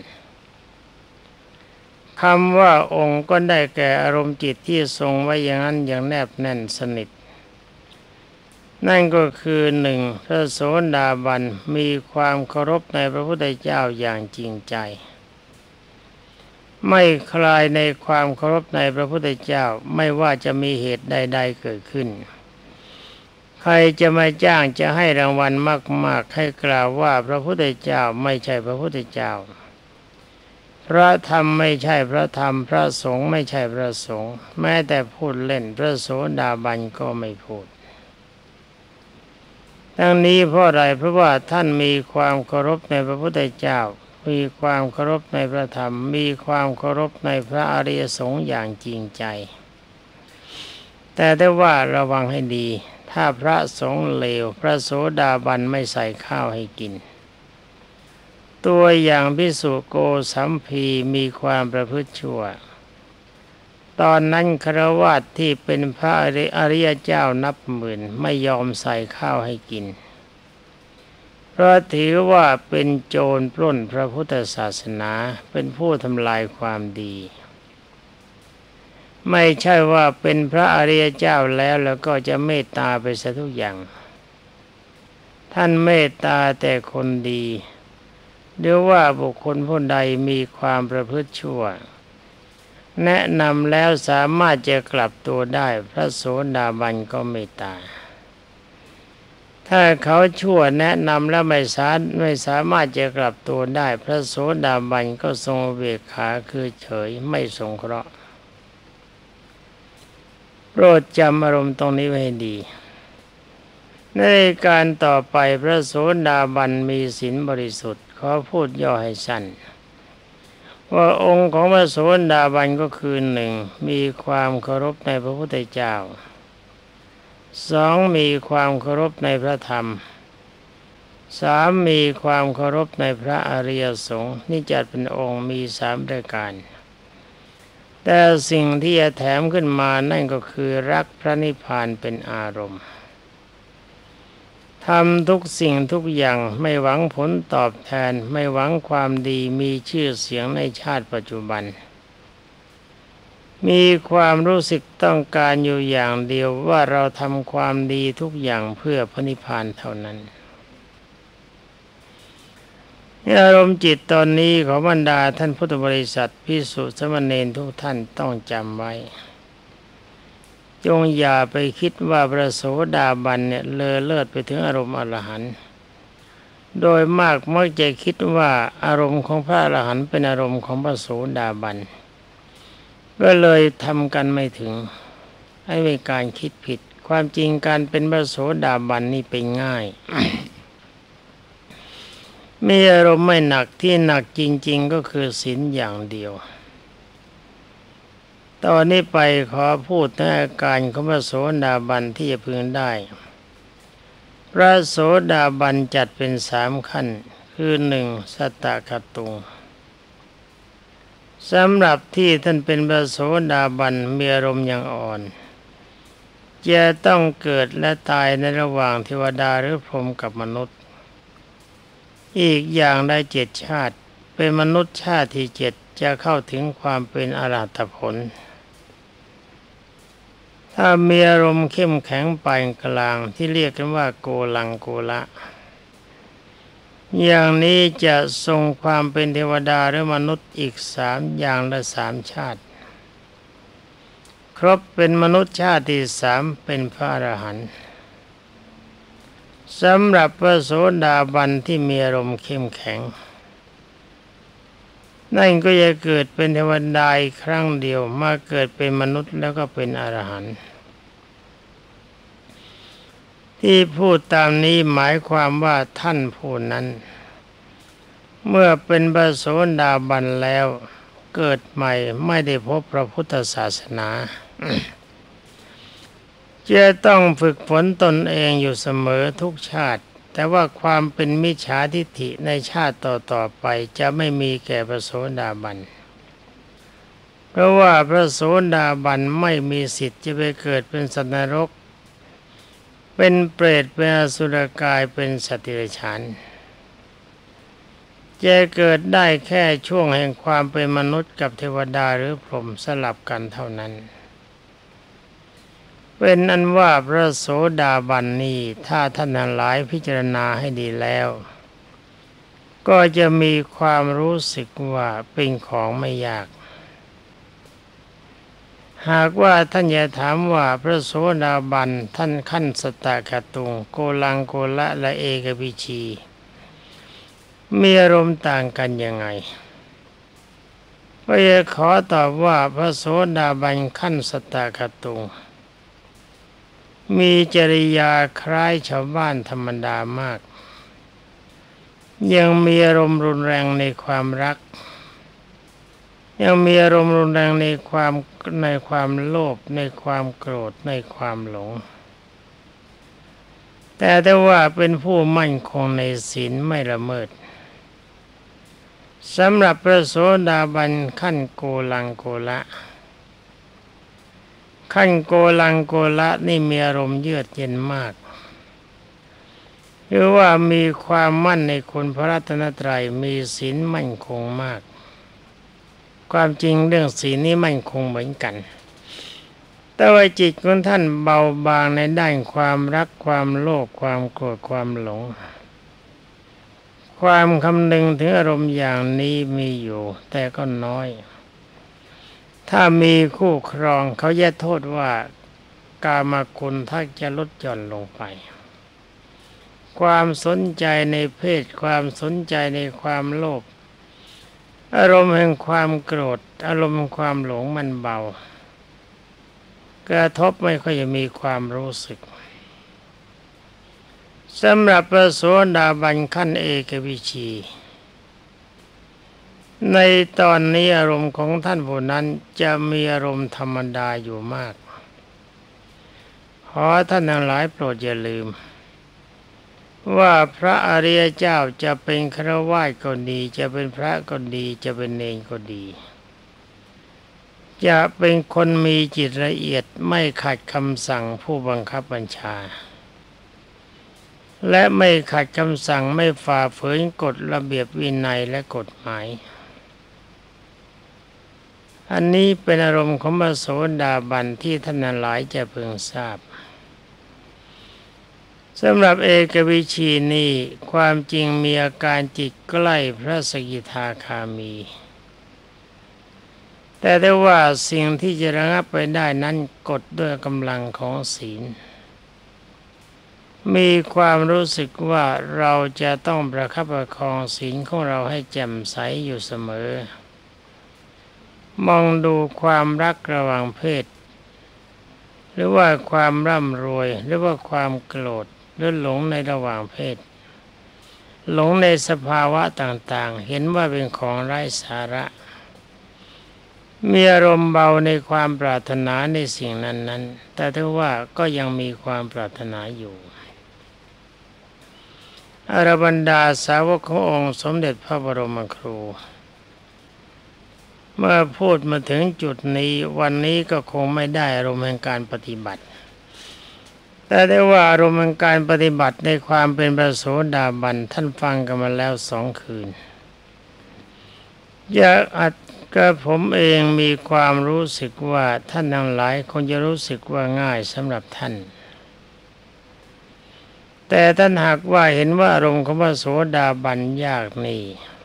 คำว่าองค์ก็ได้แก่อารมณ์จิตที่ทรงไว้อย่างนั้นอย่างแนบแน่นสนิทนั่นก็คือหนึ่งพระโสดาบันมีความเคารพในพระพุทธเจ้าอย่างจริงใจไม่คลายในความเคารพในพระพุทธเจ้าไม่ว่าจะมีเหตุใดๆเกิดขึ้นใครจะมาจ้างจะให้รางวัลมากๆให้กล่าวว่าพระพุทธเจ้าไม่ใช่พระพุทธเจ้าพระธรรมไม่ใช่พระธรรมพระสงฆ์ไม่ใช่พระสงฆ์แม้แต่พูดเล่นพระโสดาบันก็ไม่พูดทั้งนี้เพราะอะไรเพราะว่าท่านมีความเคารพในพระพุทธเจ้ามีความเคารพในพระธรรมมีความเคารพในพระอริยสงฆ์อย่างจริงใจแต่ได้ว่าระวังให้ดีถ้าพระสงฆ์เลวพระโสดาบันไม่ใส่ข้าวให้กินตัวอย่างภิกษุโกสัมพีมีความประพฤติชั่วตอนนั้นฆราวาสที่เป็นพระอริยเจ้านับหมื่นไม่ยอมใส่ข้าวให้กินเพราะถือว่าเป็นโจรปล้นพระพุทธศาสนาเป็นผู้ทำลายความดีไม่ใช่ว่าเป็นพระอริยเจ้าแล้วแล้วก็จะเมตตาไปซะทุกอย่างท่านเมตตาแต่คนดีหรือว่าบุคคลผู้ใดมีความประพฤติชั่วแนะนำแล้วสามารถจะกลับตัวได้พระโสดาบันก็เมตตาถ้าเขาชั่วแนะนำแล้วไม่สามไม่สามารถจะกลับตัวได้พระโสดาบันก็ทรงอุเบกขาคือเฉยไม่สงเคราะห์โปรดจำอารมณ์ตรงนี้ไว้ให้ดีในการต่อไปพระโสดาบันมีศีลบริสุทธิ์ขอพูดย่อให้สั้นว่าองค์ของพระโสดาบันก็คือหนึ่งมีความเคารพในพระพุทธเจ้าสองมีความเคารพในพระธรรมสามมีความเคารพในพระอริยสงฆ์นี่จัดเป็นองค์มีสามรายการแต่สิ่งที่จะแถมขึ้นมานั่นก็คือรักพระนิพพานเป็นอารมณ์ทำทุกสิ่งทุกอย่างไม่หวังผลตอบแทนไม่หวังความดีมีชื่อเสียงในชาติปัจจุบันมีความรู้สึกต้องการอยู่อย่างเดียวว่าเราทำความดีทุกอย่างเพื่อพระนิพพานเท่านั้นอารมณ์จิตตอนนี้ของบรรดาท่านพุทธบริษัทภิกษุสามเณรทุกท่านต้องจำไว้จงอย่าไปคิดว่าพระโสดาบันเนี่ยเลอเลิศไปถึงอารมณ์อรหันต์โดยมากมักจะคิดว่าอารมณ์ของพระอรหันต์เป็นอารมณ์ของพระโสดาบันก็เลยทำกันไม่ถึงให้เป็นการคิดผิดความจริงการเป็นพระโสดาบันนี่เป็นง่าย มีอารมณ์ไม่หนักที่หนักจริงๆก็คือศีลอย่างเดียวตอนนี้ไปขอพูดถึงอาการของพระโสดาบันที่จะพึงได้พระโสดาบันจัดเป็นสามขั้นคือหนึ่งสัตตคตุงสำหรับที่ท่านเป็นพระโสดาบันมีอารมณ์ยังอ่อนจะต้องเกิดและตายในระหว่างเทวดาหรือพรหมกับมนุษย์อีกอย่างได้เจ็ดชาติเป็นมนุษย์ชาติที่เจ็ดจะเข้าถึงความเป็นอรหัตผลถ้ามีอารมณ์เข้มแข็งปานกลางที่เรียกกันว่าโกลังโกละอย่างนี้จะทรงความเป็นเทวดาหรือมนุษย์อีกสามอย่างละสามชาติครบเป็นมนุษย์ชาติที่สามเป็นพระอรหันต์สำหรับพระโสดาบันที่มีอารมณ์เข้มแข็งนั่นก็จะเกิดเป็นเทวดาอีกครั้งเดียวมาเกิดเป็นมนุษย์แล้วก็เป็นอรหันต์ที่พูดตามนี้หมายความว่าท่านผู้นั้นเมื่อเป็นพระโสดาบันแล้วเกิดใหม่ไม่ได้พบพระพุทธศาสนา จะต้องฝึกฝนตนเองอยู่เสมอทุกชาติแต่ว่าความเป็นมิจฉาทิฏฐิในชาติต่อๆไปจะไม่มีแก่พระโสดาบันเพราะว่าพระโสดาบันไม่มีสิทธิ์จะไปเกิดเป็นสัตว์นรกเป็นเปรตเป็นอสุรกายเป็นสัตว์เดรัจฉานจะเกิดได้แค่ช่วงแห่งความเป็นมนุษย์กับเทวดาหรือพรหมสลับกันเท่านั้นเป็นอันว่าพระโสดาบันนี้ถ้าท่านทั้งหลายพิจารณาให้ดีแล้วก็จะมีความรู้สึกว่าเป็นของไม่ยากหากว่าท่านจะถามว่าพระโสดาบันท่านขั้นสตกตุงโกลังโกละและเอกวิชีมีอารมณ์ต่างกันยังไงก็จะขอตอบว่าพระโสดาบันขั้นสตกตุงมีจริยาคล้ายชาวบ้านธรรมดามากยังมีอารมณ์รุนแรงในความรักยังมีอารมณ์รุนแรงในความในความโลภในความโกรธในความหลงแต่ถ้าว่าเป็นผู้มั่นคงในศีลไม่ละเมิดสำหรับพระโสดาบันขั้นโกลังโกละขั้นโกลังโกละนี่มีอารมณ์เยือกเย็นมากหรือว่ามีความมั่นในคุณพระรัตนตรัยมีศีลมั่นคงมากความจริงเรื่องศีลนี้มั่นคงเหมือนกันแต่ว่าจิตของท่านเบาบางในด้านความรักความโลภความโกรธความหลงความคำนึงถึงอารมณ์อย่างนี้มีอยู่แต่ก็น้อยถ้ามีคู่ครองเขาแยกโทษว่ากามคุณถ้าจะลดหย่อนลงไปความสนใจในเพศความสนใจในความโลภอารมณ์แห่งความโกรธอารมณ์แห่งความหลงมันเบากระทบไม่ค่อยจะมีความรู้สึกสำหรับพระโสดาบันขั้นเอกวิชีในตอนนี้อารมณ์ของท่านผู้นั้นจะมีอารมณ์ธรรมดาอยู่มากขอท่านทั้งหลายโปรดอย่าลืมว่าพระอริยเจ้าจะเป็นฆราวาสก็ดีจะเป็นพระก็ดีจะเป็นเณรก็ดีจะเป็นคนมีจิตละเอียดไม่ขัดคำสั่งผู้บังคับบัญชาและไม่ขัดคำสั่งไม่ฝ่าฝืนกฎระเบียบวินัยและกฎหมายอันนี้เป็นอารมณ์ของพระโสดาบันที่ท่านทั้งหลายจะพึงทราบสำหรับเอกวิชีนี้ความจริงมีอาการจิตใกล้พระสกิทาคามีแต่ได้ว่าสิ่งที่จะระงับไปได้นั้นกดด้วยกำลังของศีลมีความรู้สึกว่าเราจะต้องประคับประคองศีลของเราให้แจ่มใสอยู่เสมอมองดูความรักระหว่างเพศหรือว่าความร่ำรวยหรือว่าความโกรธหรือหลงในระหว่างเพศหลงในสภาวะต่างๆเห็นว่าเป็นของไร้สาระมีอารมณ์เบาในความปรารถนาในสิ่งนั้นๆแต่ถ้าว่าก็ยังมีความปรารถนาอยู่อรบรรดาสาวกขององค์สมเด็จพระบรมครูเมื่อพูดมาถึงจุดนี้วันนี้ก็คงไม่ได้อารมณ์แห่งการปฏิบัติแต่ได้ว่าอารมณ์แห่งการปฏิบัติในความเป็นพระโสดาบันท่านฟังกันมาแล้วสองคืนอยากก็ผมเองมีความรู้สึกว่าท่านทั้งหลายคงจะรู้สึกว่าง่ายสำหรับท่านแต่ท่านหากว่าเห็นว่าอารมณ์ของพระโสดาบันยากนี่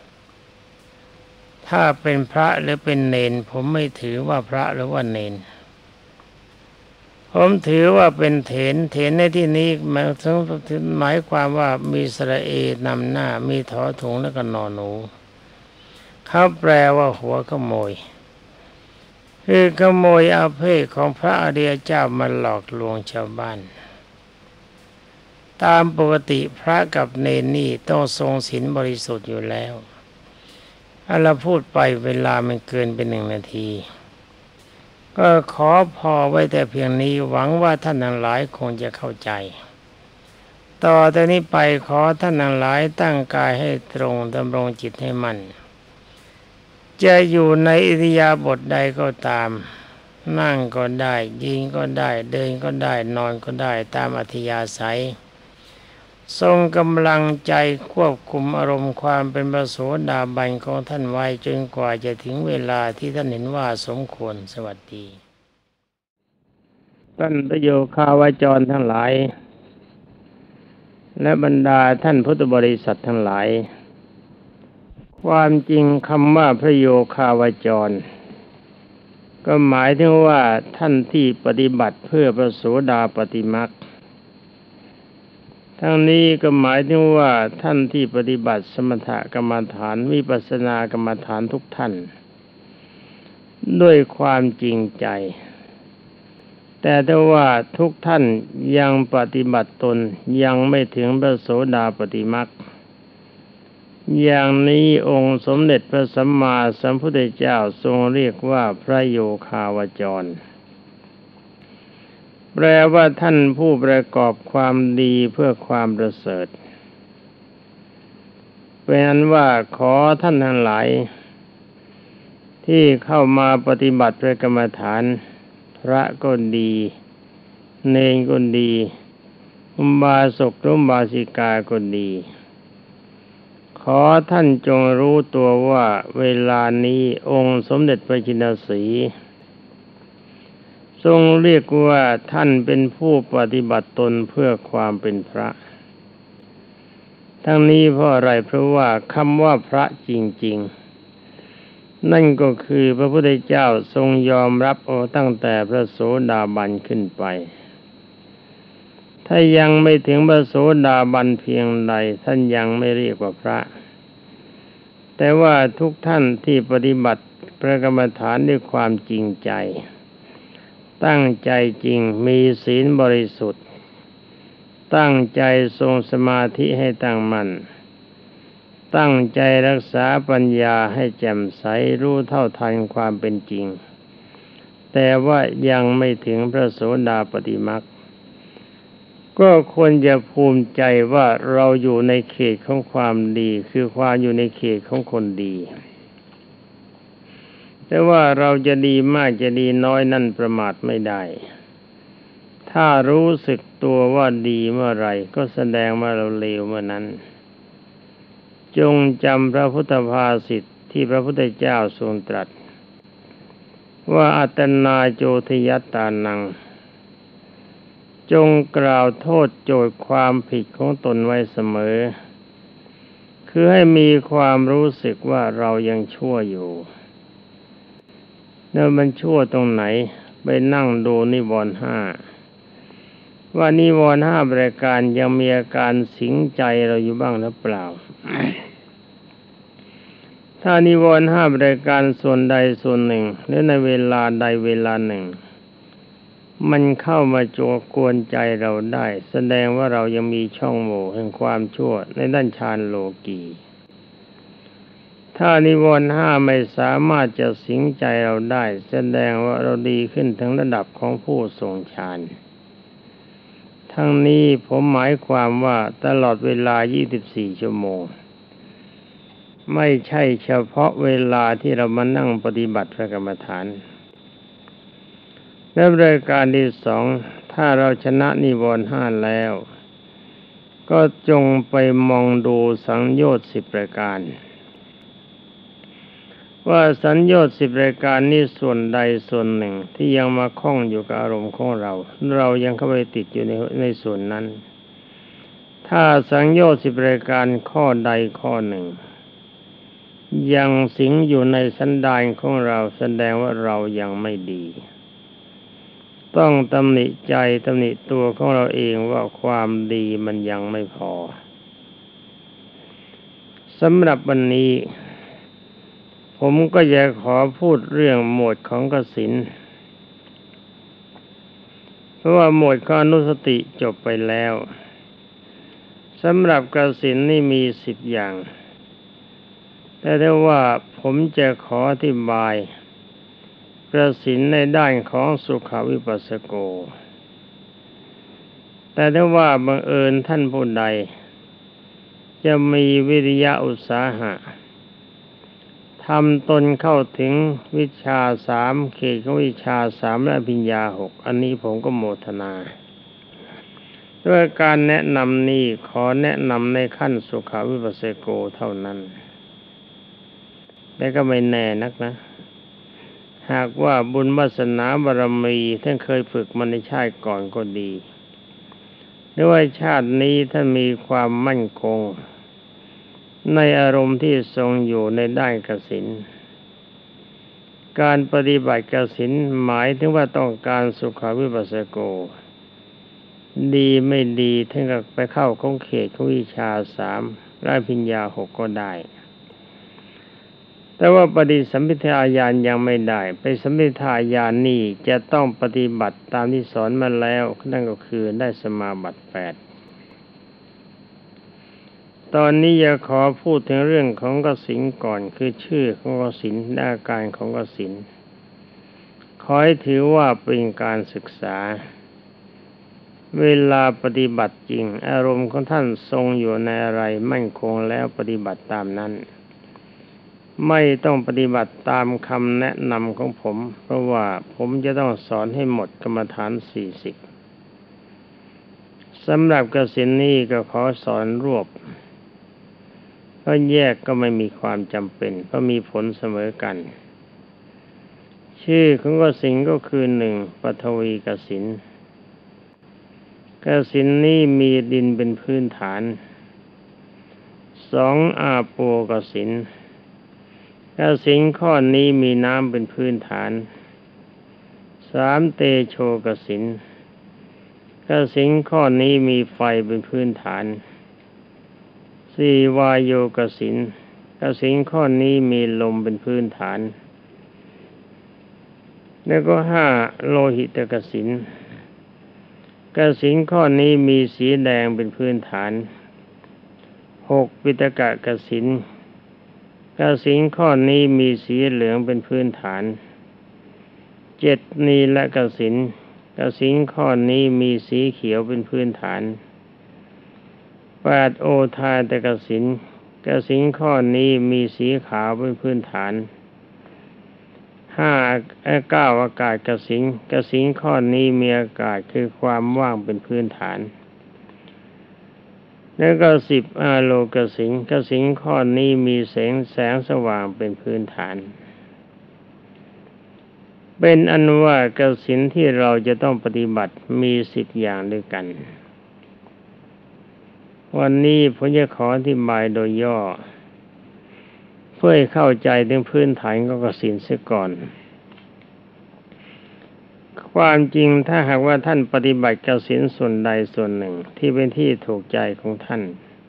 ถ้าเป็นพระหรือเป็นเณรผมไม่ถือว่าพระหรือว่าเณรผมถือว่าเป็นเถรเถรในที่นี้หมายถึงหมายความว่ามีสระเอนำหน้ามีถอถุงแล้วก็นอหนูเขาแปลว่าหัวขโมยคือขโมยอาเพศของพระอริยเจ้ามาหลอกลวงชาวบ้านตามปกติพระกับเณรนี่ต้องทรงศีลบริสุทธิ์อยู่แล้วถ้าเราพูดไปเวลามันเกินเป็นหนึ่งนาทีก็ขอพอไว้แต่เพียงนี้หวังว่าท่านทั้งหลายคงจะเข้าใจต่อแต่นี้ไปขอท่านทั้งหลายตั้งกายให้ตรงดำรงจิตให้มั่นจะอยู่ในอิริยาบถใดก็ตามนั่งก็ได้ยืนก็ได้เดินก็ได้นอนก็ได้ตามอัธยาศัยทรงกำลังใจควบคุมอารมณ์ความเป็นพระโสดาบันของท่านไว้จนกว่าจะถึงเวลาที่ท่านเห็นว่าสมควรสวัสดีท่านประโยคาวาจรทั้งหลายและบรรดาท่านพุทธบริษัททั้งหลายความจริงคำว่าพระโยคาวาจรก็หมายถึงว่าท่านที่ปฏิบัติเพื่อพระโสดาปัตติมรรคทั้งนี้ก็หมายถึงว่าท่านที่ปฏิบัติสมถกรรมฐานวิปัสสนากรรมฐานทุกท่านด้วยความจริงใจแต่ถ้าว่าทุกท่านยังปฏิบัติตนยังไม่ถึงพระโสดาปัตติมรรคอย่างนี้องค์สมเด็จพระสัมมาสัมพุทธเจ้าทรงเรียกว่าพระโยคาวจรแปลว่าท่านผู้ประกอบความดีเพื่อความประเสริฐเป็นอันว่าขอท่านทั้งหลายที่เข้ามาปฏิบัติพระกรรมฐานพระก็ดีเณรก็ดีอุบาสกหรืออุบาสิกาก็ดีขอท่านจงรู้ตัวว่าเวลานี้องค์สมเด็จพระจินสีทรงเรียกว่าท่านเป็นผู้ปฏิบัติตนเพื่อความเป็นพระทั้งนี้เพราะอะไรเพราะว่าคำว่าพระจริงๆนั่นก็คือพระพุทธเจ้าทรงยอมรับเอาตั้งแต่พระโสดาบันขึ้นไปถ้ายังไม่ถึงพระโสดาบันเพียงใดท่านยังไม่เรียกว่าพระแต่ว่าทุกท่านที่ปฏิบัติพระกรรมฐานด้วยความจริงใจตั้งใจจริงมีศีลบริสุทธิ์ตั้งใจทรงสมาธิให้ตั้งมั่นตั้งใจรักษาปัญญาให้แจ่มใสรู้เท่าทันความเป็นจริงแต่ว่ายังไม่ถึงพระโสดาปัตติมรรคก็ควรจะภูมิใจว่าเราอยู่ในเขตของความดีคือความอยู่ในเขตของคนดีแต่ว่าเราจะดีมากจะดีน้อยนั่นประมาทไม่ได้ถ้ารู้สึกตัวว่าดีเมื่อไรก็แสดงว่าเราเลวเมื่อนั้นจงจำพระพุทธภาษิตที่พระพุทธเจ้าทรงตรัสว่าอัตตนาโจทยัตตานังจงกล่าวโทษโจทย์ความผิดของตนไว้เสมอคือให้มีความรู้สึกว่าเรายังชั่วอยู่แล้วมันชั่วตรงไหนไปนั่งดูนิวรณ์ห้าว่านิวรณ์ห้าประการยังมีอาการสิงใจเราอยู่บ้างหรือเปล่า ถ้านิวรณ์ห้าประการส่วนใดส่วนหนึ่งหรือในเวลาใดเวลาหนึ่งมันเข้ามาโจรกวนใจเราได้แสดงว่าเรายังมีช่องโหว่แห่งความชั่วในด้านฌานโลกีถ้านิวรณ์ห้าไม่สามารถจะสิงใจเราได้แสดงว่าเราดีขึ้นถึงระดับของผู้ทรงฌานทั้งนี้ผมหมายความว่าตลอดเวลายี่สิบสี่ชั่วโมงไม่ใช่เฉพาะเวลาที่เรามานั่งปฏิบัติพระกรรมฐานและรายการที่สองถ้าเราชนะนิวรณ์ห้าแล้วก็จงไปมองดูสังโยชน์สิบประการว่าสัญโยชน์สิบรายการนี้ส่วนใดส่วนหนึ่งที่ยังมาคล้องอยู่กับอารมณ์ของเราเรายังเข้าไปติดอยู่ในในส่วนนั้นถ้าสังโยชน์สิบรายการข้อใดข้อหนึ่งยังสิงอยู่ในสันดานของเราแสดงว่าเรายังไม่ดีต้องตำหนิใจตำหนิตัวของเราเองว่าความดีมันยังไม่พอสำหรับวันนี้ผมก็จะขอพูดเรื่องหมวดของกสิณเพราะว่าหมวดของอนุสติจบไปแล้วสำหรับกสิณนี่มีสิบอย่างแต่ถ้าว่าผมจะขออธิบายกสิณในด้านของสุขวิปัสสโกแต่ถ้าว่าบังเอิญท่านผู้ใดจะมีวิริยะอุตสาหะทำตนเข้าถึงวิชาสามเขตของวิชาสามและปัญญาหกอันนี้ผมก็โมทนาด้วยการแนะนำนี้ขอแนะนำในขั้นสุขวิปัสสโกเท่านั้นแต่ก็ไม่แน่นักนะหากว่าบุญวาสนาบารมีท่านเคยฝึกมาในชาติก่อนก็ดีหรือว่าชาตินี้ท่านมีความมั่นคงในอารมณ์ที่ทรงอยู่ในด้านกสิณการปฏิบัติกสิณหมายถึงว่าต้องการสุขวิปัสสโกดีไม่ดีท่านก็ไปเข้าของเขตของวิชาสามและปัญญาหกก็ได้แต่ว่าปฏิสัมภิทาญาณยังไม่ได้ไปสัมภิทาญาณนี่จะต้องปฏิบัติตามที่สอนมาแล้วนั่นก็คือได้สมาบัติแปดตอนนี้จะขอพูดถึงเรื่องของกสิณก่อนคือชื่อของกสิณและอาการของกสิณขอให้ถือว่าเป็นการศึกษาเวลาปฏิบัติจริงอารมณ์ของท่านทรงอยู่ในอะไรมั่นคงแล้วปฏิบัติตามนั้นไม่ต้องปฏิบัติตามคำแนะนำของผมเพราะว่าผมจะต้องสอนให้หมดกรรมฐานสี่สิบสำหรับกสิณนี้ก็ขอสอนรวบเพราะแยกก็ไม่มีความจำเป็นเพราะมีผลเสมอกันชื่อของกสิณก็คือหนึ่งปฐวีกสิณกสิณนี้มีดินเป็นพื้นฐานสองอาโปกสิณกสิณข้อนี้มีน้ำเป็นพื้นฐานสามเตโชกสิณกสิณข้อนี้มีไฟเป็นพื้นฐานสี่วายโยกสิณกสิณข้อนี้มีลมเป็นพื้นฐานแล้วก็ห้าโลหิตกสิณกสิณข้อนี้มีสีแดงเป็นพื้นฐานหกปิตกกสิณกสิณข้อนี้มีสีเหลืองเป็นพื้นฐานเจ็ดนีลกสิณกสิณข้อนี้มีสีเขียวเป็นพื้นฐานแปดโอทาตกสิณกสิณข้อนี้มีสีขาวเป็นพื้นฐานห้าเก้าอากาศกสิณกสิณข้อนี้มีอากาศคือความว่างเป็นพื้นฐานแล้วก็สิบอาโลกสิณกสิณข้อนี้มีแสงแสงสว่างเป็นพื้นฐานเป็นอันว่ากสิณที่เราจะต้องปฏิบัติมีสิบอย่างด้วยกันวันนี้ผมจะขออธิบายโดยย่อเพื่อให้เข้าใจถึงพื้นฐานของกสิณเสียก่อนความจริงถ้าหากว่าท่านปฏิบัติกสิณส่วนใดส่วนหนึ่งที่เป็นที่ถูกใจของท่าน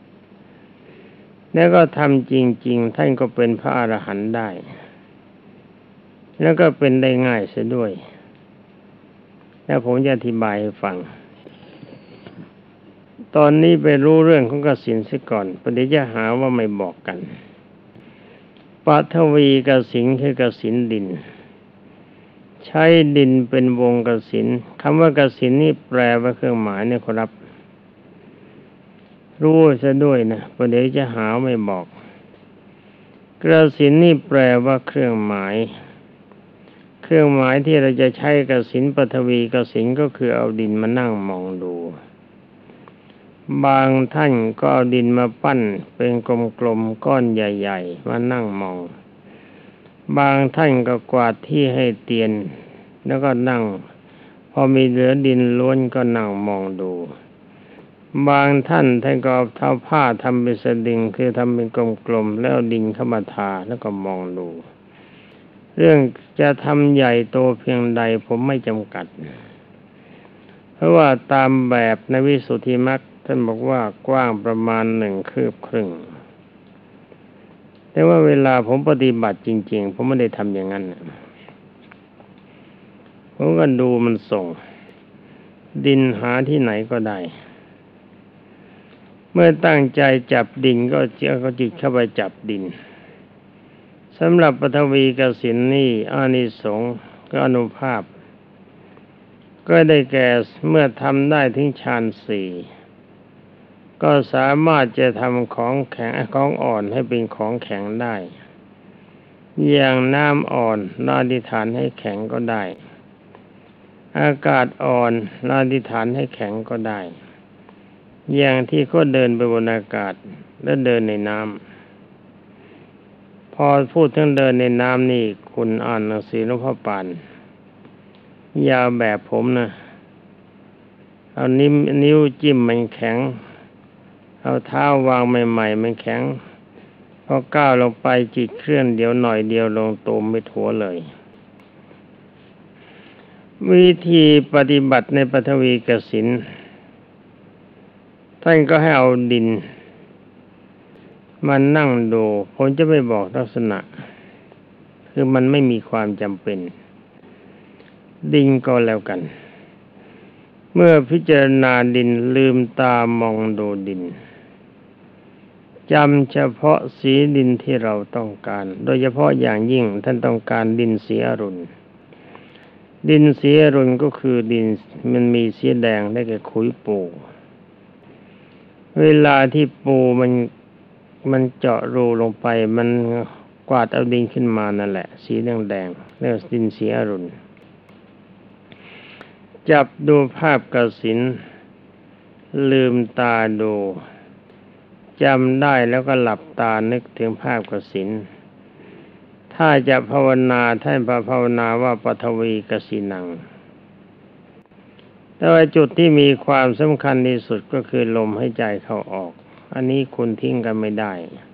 แล้วก็ทำจริงๆท่านก็เป็นพระอรหันต์ได้แล้วก็เป็นได้ง่ายเสียด้วยแล้วผมจะอธิบายให้ฟังตอนนี้ไปรู้เรื่องของกสิณเสียก่อนประเดี๋ยวจะหาว่าไม่บอกกันปฐวีกสิณคือกสิณดินใช้ดินเป็นวงกสิณคำว่ากสิณนี่แปลว่าเครื่องหมายเนี่ยครับรู้ซะด้วยนะประเดี๋ยวจะหาไม่บอกกสิณนี่แปลว่าเครื่องหมายเครื่องหมายที่เราจะใช้กสิณปฐวีกสิณก็คือเอาดินมานั่งมองดูบางท่านก็เอาดินมาปั้นเป็นกลมๆก้อนใหญ่ๆมานั่งมองบางท่านก็กวาดที่ให้เตียนแล้วก็นั่งพอมีเหลือดินล้วนก็นั่งมองดูบางท่านท่านก็เอาเท้าผ้าทำเป็นสดิงคือทำเป็นกลมๆแล้วเอาดินเข้ามาทาแล้วก็มองดูเรื่องจะทำใหญ่โตเพียงใดผมไม่จำกัดเพราะว่าตามแบบในวิสุทธิมรรคท่านบอกว่ากว้างประมาณหนึ่งคืบครึ่งแต่ว่าเวลาผมปฏิบัติจริงๆผมไม่ได้ทำอย่างนั้นผมก็ดูมันส่งดินหาที่ไหนก็ได้เมื่อตั้งใจจับดินก็เจ้าก็จิตเข้าไปจับดินสำหรับปฐวีกสิณนี่อานิสงส์ก็อนุภาพก็ได้แก่เมื่อทำได้ถึงฌานสี่ก็สามารถจะทำของแข็งของอ่อนให้เป็นของแข็งได้อย่างน้ำอ่อนอธิษฐานให้แข็งก็ได้อากาศอ่อนอธิษฐานให้แข็งก็ได้อย่างที่เขาเดินไปบนอากาศและเดินในน้ำพอพูดถึงเดินในน้ำนี่คุณอ่านหนังสือหลวงพ่อปานยาวแบบผมนะเอานิ้วนิ้วจิ้มมันแข็งเอาเท้าวางใหม่ๆมันแข็งพอก้าวลงไปจิตเคลื่อนเดียวหน่อยเดียวลงตูมไม่ถัวเลยวิธีปฏิบัติในปฐวีกสิณท่านก็ให้เอาดินมานั่งดูผมจะไม่บอกลักษณะคือมันไม่มีความจำเป็นดินก็แล้วกันเมื่อพิจารณาดินลืมตามองดูดินจำเฉพาะสีดินที่เราต้องการโดยเฉพาะอย่างยิ่งท่านต้องการดินสีอรุณดินสีอรุณก็คือดินมันมีสีแดงได้แก่ขุยปูเวลาที่ปูมันมันเจาะรูลงไปมันกวาดเอาดินขึ้นมานั่นแหละสีแดงแดงเรียกดินสีอรุณจับดูภาพกสิณลืมตาดูจำได้แล้วก็หลับตานึกถึงภาพกสิณถ้าจะภาวนาท่านภาวนาว่าปฐวีกสิณังแต่ว่าจุดที่มีความสำคัญที่สุดก็คือลมหายใจเข้าออกอันนี้คุณทิ้งกันไม่ได้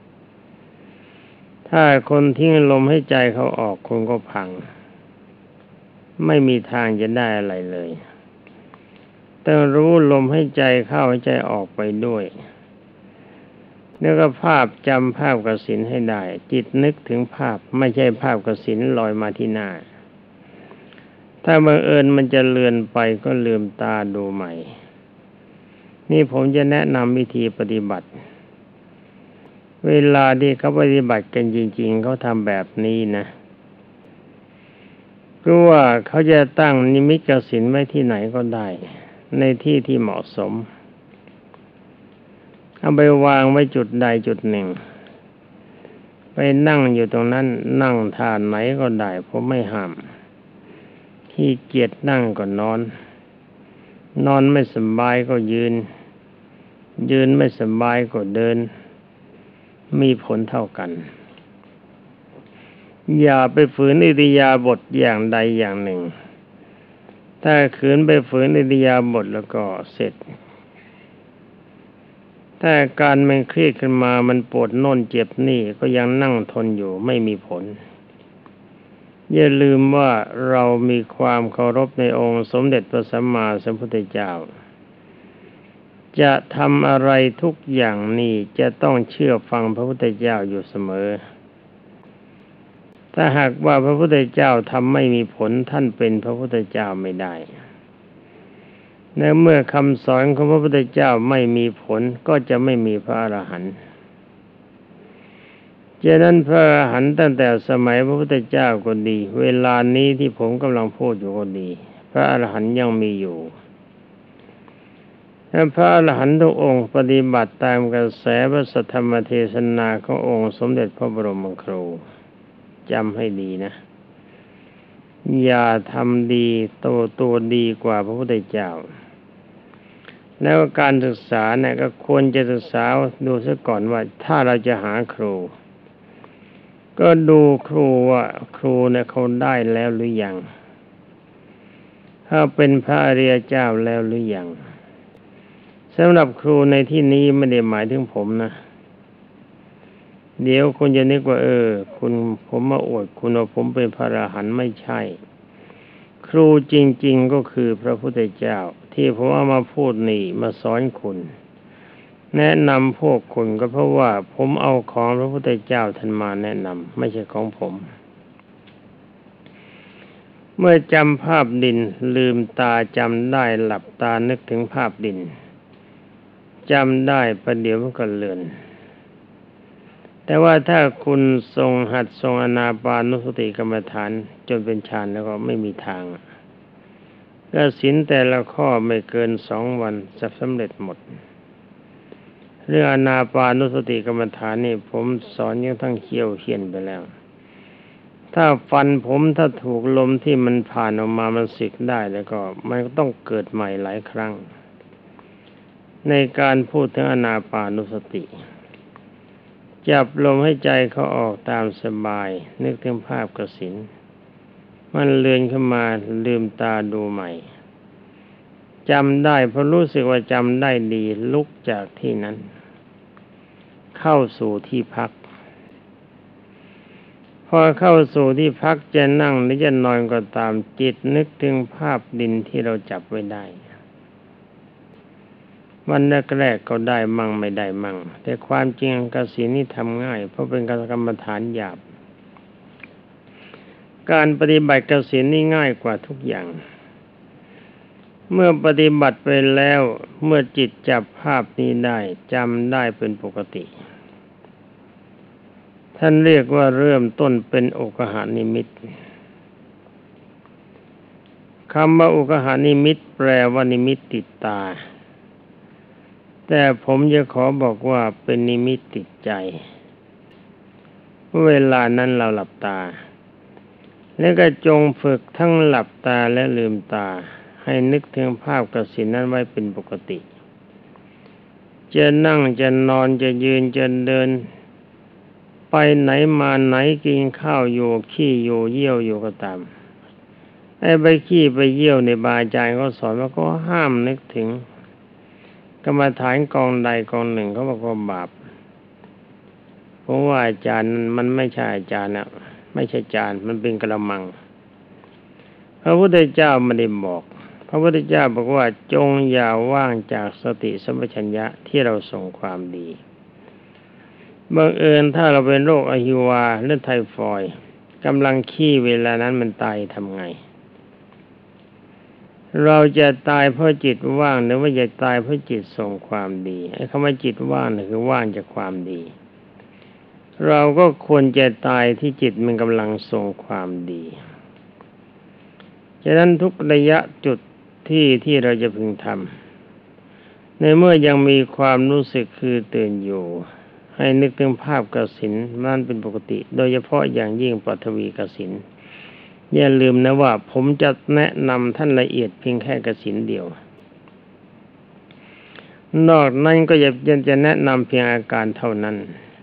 ถ้าคนทิ้งลมหายใจเข้าออกคุณก็พังไม่มีทางจะได้อะไรเลยต้องรู้ลมหายใจเข้าหายใจออกไปด้วยแล้วก็ภาพจำภาพกสิณให้ได้จิตนึกถึงภาพไม่ใช่ภาพกสิณลอยมาที่หน้าถ้าบังเอิญมันจะเลือนไปก็ลืมตาดูใหม่นี่ผมจะแนะนำวิธีปฏิบัติเวลาที่เขาปฏิบัติกันจริงๆเขาทำแบบนี้นะก็ว่าเขาจะตั้งนิมิตกสิณไว้ที่ไหนก็ได้ในที่ที่เหมาะสมเอาไปวางไว้จุดใดจุดหนึ่งไปนั่งอยู่ตรงนั้นนั่งท่าไหนก็ได้ผมไม่ห้ามขี้เกียจนั่งก็นอนนอนไม่สบายก็ยืนยืนไม่สบายก็เดินมีผลเท่ากันอย่าไปฝืนอิริยาบถอย่างใดอย่างหนึ่งถ้าขืนไปฝืนอิริยาบถแล้วก็เสร็จถ้าการมันเครียดขึ้นมามันปวดโน่นเจ็บนี่ก็ยังนั่งทนอยู่ไม่มีผลอย่าลืมว่าเรามีความเคารพในองค์สมเด็จพระสัมมาสัมพุทธเจ้าจะทำอะไรทุกอย่างนี้จะต้องเชื่อฟังพระพุทธเจ้าอยู่เสมอถ้าหากว่าพระพุทธเจ้าทำไม่มีผลท่านเป็นพระพุทธเจ้าไม่ได้ในเมื่อคำสอนของพระพุทธเจ้าไม่มีผลก็จะไม่มีพระอรหันต์ฉะนั้นพระอรหันต์ตั้งแต่สมัยพระพุทธเจ้าก็ดีเวลานี้ที่ผมกำลังพูดอยู่ก็ดีพระอรหันต์ยังมีอยู่ถ้าพระอรหันต์ทุกองค์ปฏิบัติตามกระแสพระสัทธรรมเทศนาขององค์สมเด็จพระบรมครูจำให้ดีนะอย่าทำดีตัวตัวดีกว่าพระพุทธเจ้าแล้วการศึกษาเนี่ยก็ควรจะศึกษาดูซะก่อนว่าถ้าเราจะหาครูก็ดูครูว่าครูเนี่ยเขาได้แล้วหรือยังถ้าเป็นพระอริยเจ้าแล้วหรือยังสำหรับครูในที่นี้ไม่ได้หมายถึงผมนะเดี๋ยวคุณจะนึกว่าเออคุณผมมาอวดคุณว่าผมเป็นพระอรหันต์ไม่ใช่ครูจริงๆก็คือพระพุทธเจ้าที่ผมเอามาพูดนี่มาสอนคุณแนะนำพวกคุณก็เพราะว่าผมเอาของพระพุทธเจ้าท่านมาแนะนำไม่ใช่ของผมเมื่อจำภาพดินลืมตาจำได้หลับตานึกถึงภาพดินจำได้ประเดี๋ยวมันก็เลือนแต่ว่าถ้าคุณทรงหัดทรงอานาปานุสติกรรมฐานจนเป็นฌานแล้วก็ไม่มีทางแล้วศีลแต่ละข้อไม่เกินสองวันจะสำเร็จหมดเรื่องอานาปานุสติกรรมฐานนี่ผมสอนยังทั้งเขี้ยวเขียนไปแล้วถ้าฟันผมถ้าถูกลมที่มันผ่านออกมามันสึกได้แล้วก็มันก็ต้องเกิดใหม่หลายครั้งในการพูดถึงอานาปานุสติจับลมให้ใจเขาออกตามสบายนึกถึงภาพกสิณมันเลือนขึ้นมาลืมตาดูใหม่จำได้เพราะรู้สึกว่าจำได้ดีลุกจากที่นั้นเข้าสู่ที่พักพอเข้าสู่ที่พักจะนั่งหรือจะนอนก็ตามจิตนึกถึงภาพดินที่เราจับไว้ได้วันแรกๆก็ได้มั่งไม่ได้มั่งแต่ความจริงกสิณนี่ทำง่ายเพราะเป็นกรรมฐานหยาบการปฏิบัติกสิณนี่ง่ายกว่าทุกอย่างเมื่อปฏิบัติไปแล้วเมื่อจิตจับภาพนี้ได้จำได้เป็นปกติท่านเรียกว่าเริ่มต้นเป็นอุกหานิมิตคำว่าอุกหานิมิตแปลว่านิมิตติดตาแต่ผมจะขอบอกว่าเป็นนิมิตติดใจเวลานั้นเราหลับตาแล้วก็จงฝึกทั้งหลับตาและลืมตาให้นึกถึงภาพกสิณนั้นไว้เป็นปกติจะนั่งจะนอนจะยืนจะเดินไปไหนมาไหนกินข้าวอยู่ขี้อยู่เยี่ยวอยู่ก็ตามไอ้ไปขี้ไปเยี่ยวในบาอาจารย์เขาสอนว่าก็ห้ามนึกถึงกรรมฐานกองใดกองหนึ่งเขาบอกว่าบาปเพราะว่าอาจารย์มันไม่ใช่อาจารย์นะไม่ใช่อาจารย์มันเป็นกระมังพระพุทธเจ้าไม่ได้บอกพระพุทธเจ้าบอกว่าจงอย่าว่างจากสติสัมปชัญญะที่เราส่งความดีบังเอิญถ้าเราเป็นโรคอหิวาหรือไทฟอยด์กำลังขี้เวลานั้นมันตายทำไงเราจะตายเพราะจิตว่างหรือว่าจะตายเพราะจิตส่งความดีไอ้คำว่าจิตว่างนี่คือว่างจากความดีเราก็ควรจะตายที่จิตมันกำลังส่งความดีฉะนั้นทุกระยะจุดที่ที่เราจะพึงทำในเมื่อยังมีความรู้สึกคือตื่นอยู่ให้นึกถึงภาพกสิณนั่นเป็นปกติโดยเฉพาะอย่างยิ่งปฐวีกสิณอย่าลืมนะว่าผมจะแนะนำท่านละเอียดเพียงแค่กสิณเดียวนอกนั้นก็จะจะแนะนำเพียงอาการเท่านั้น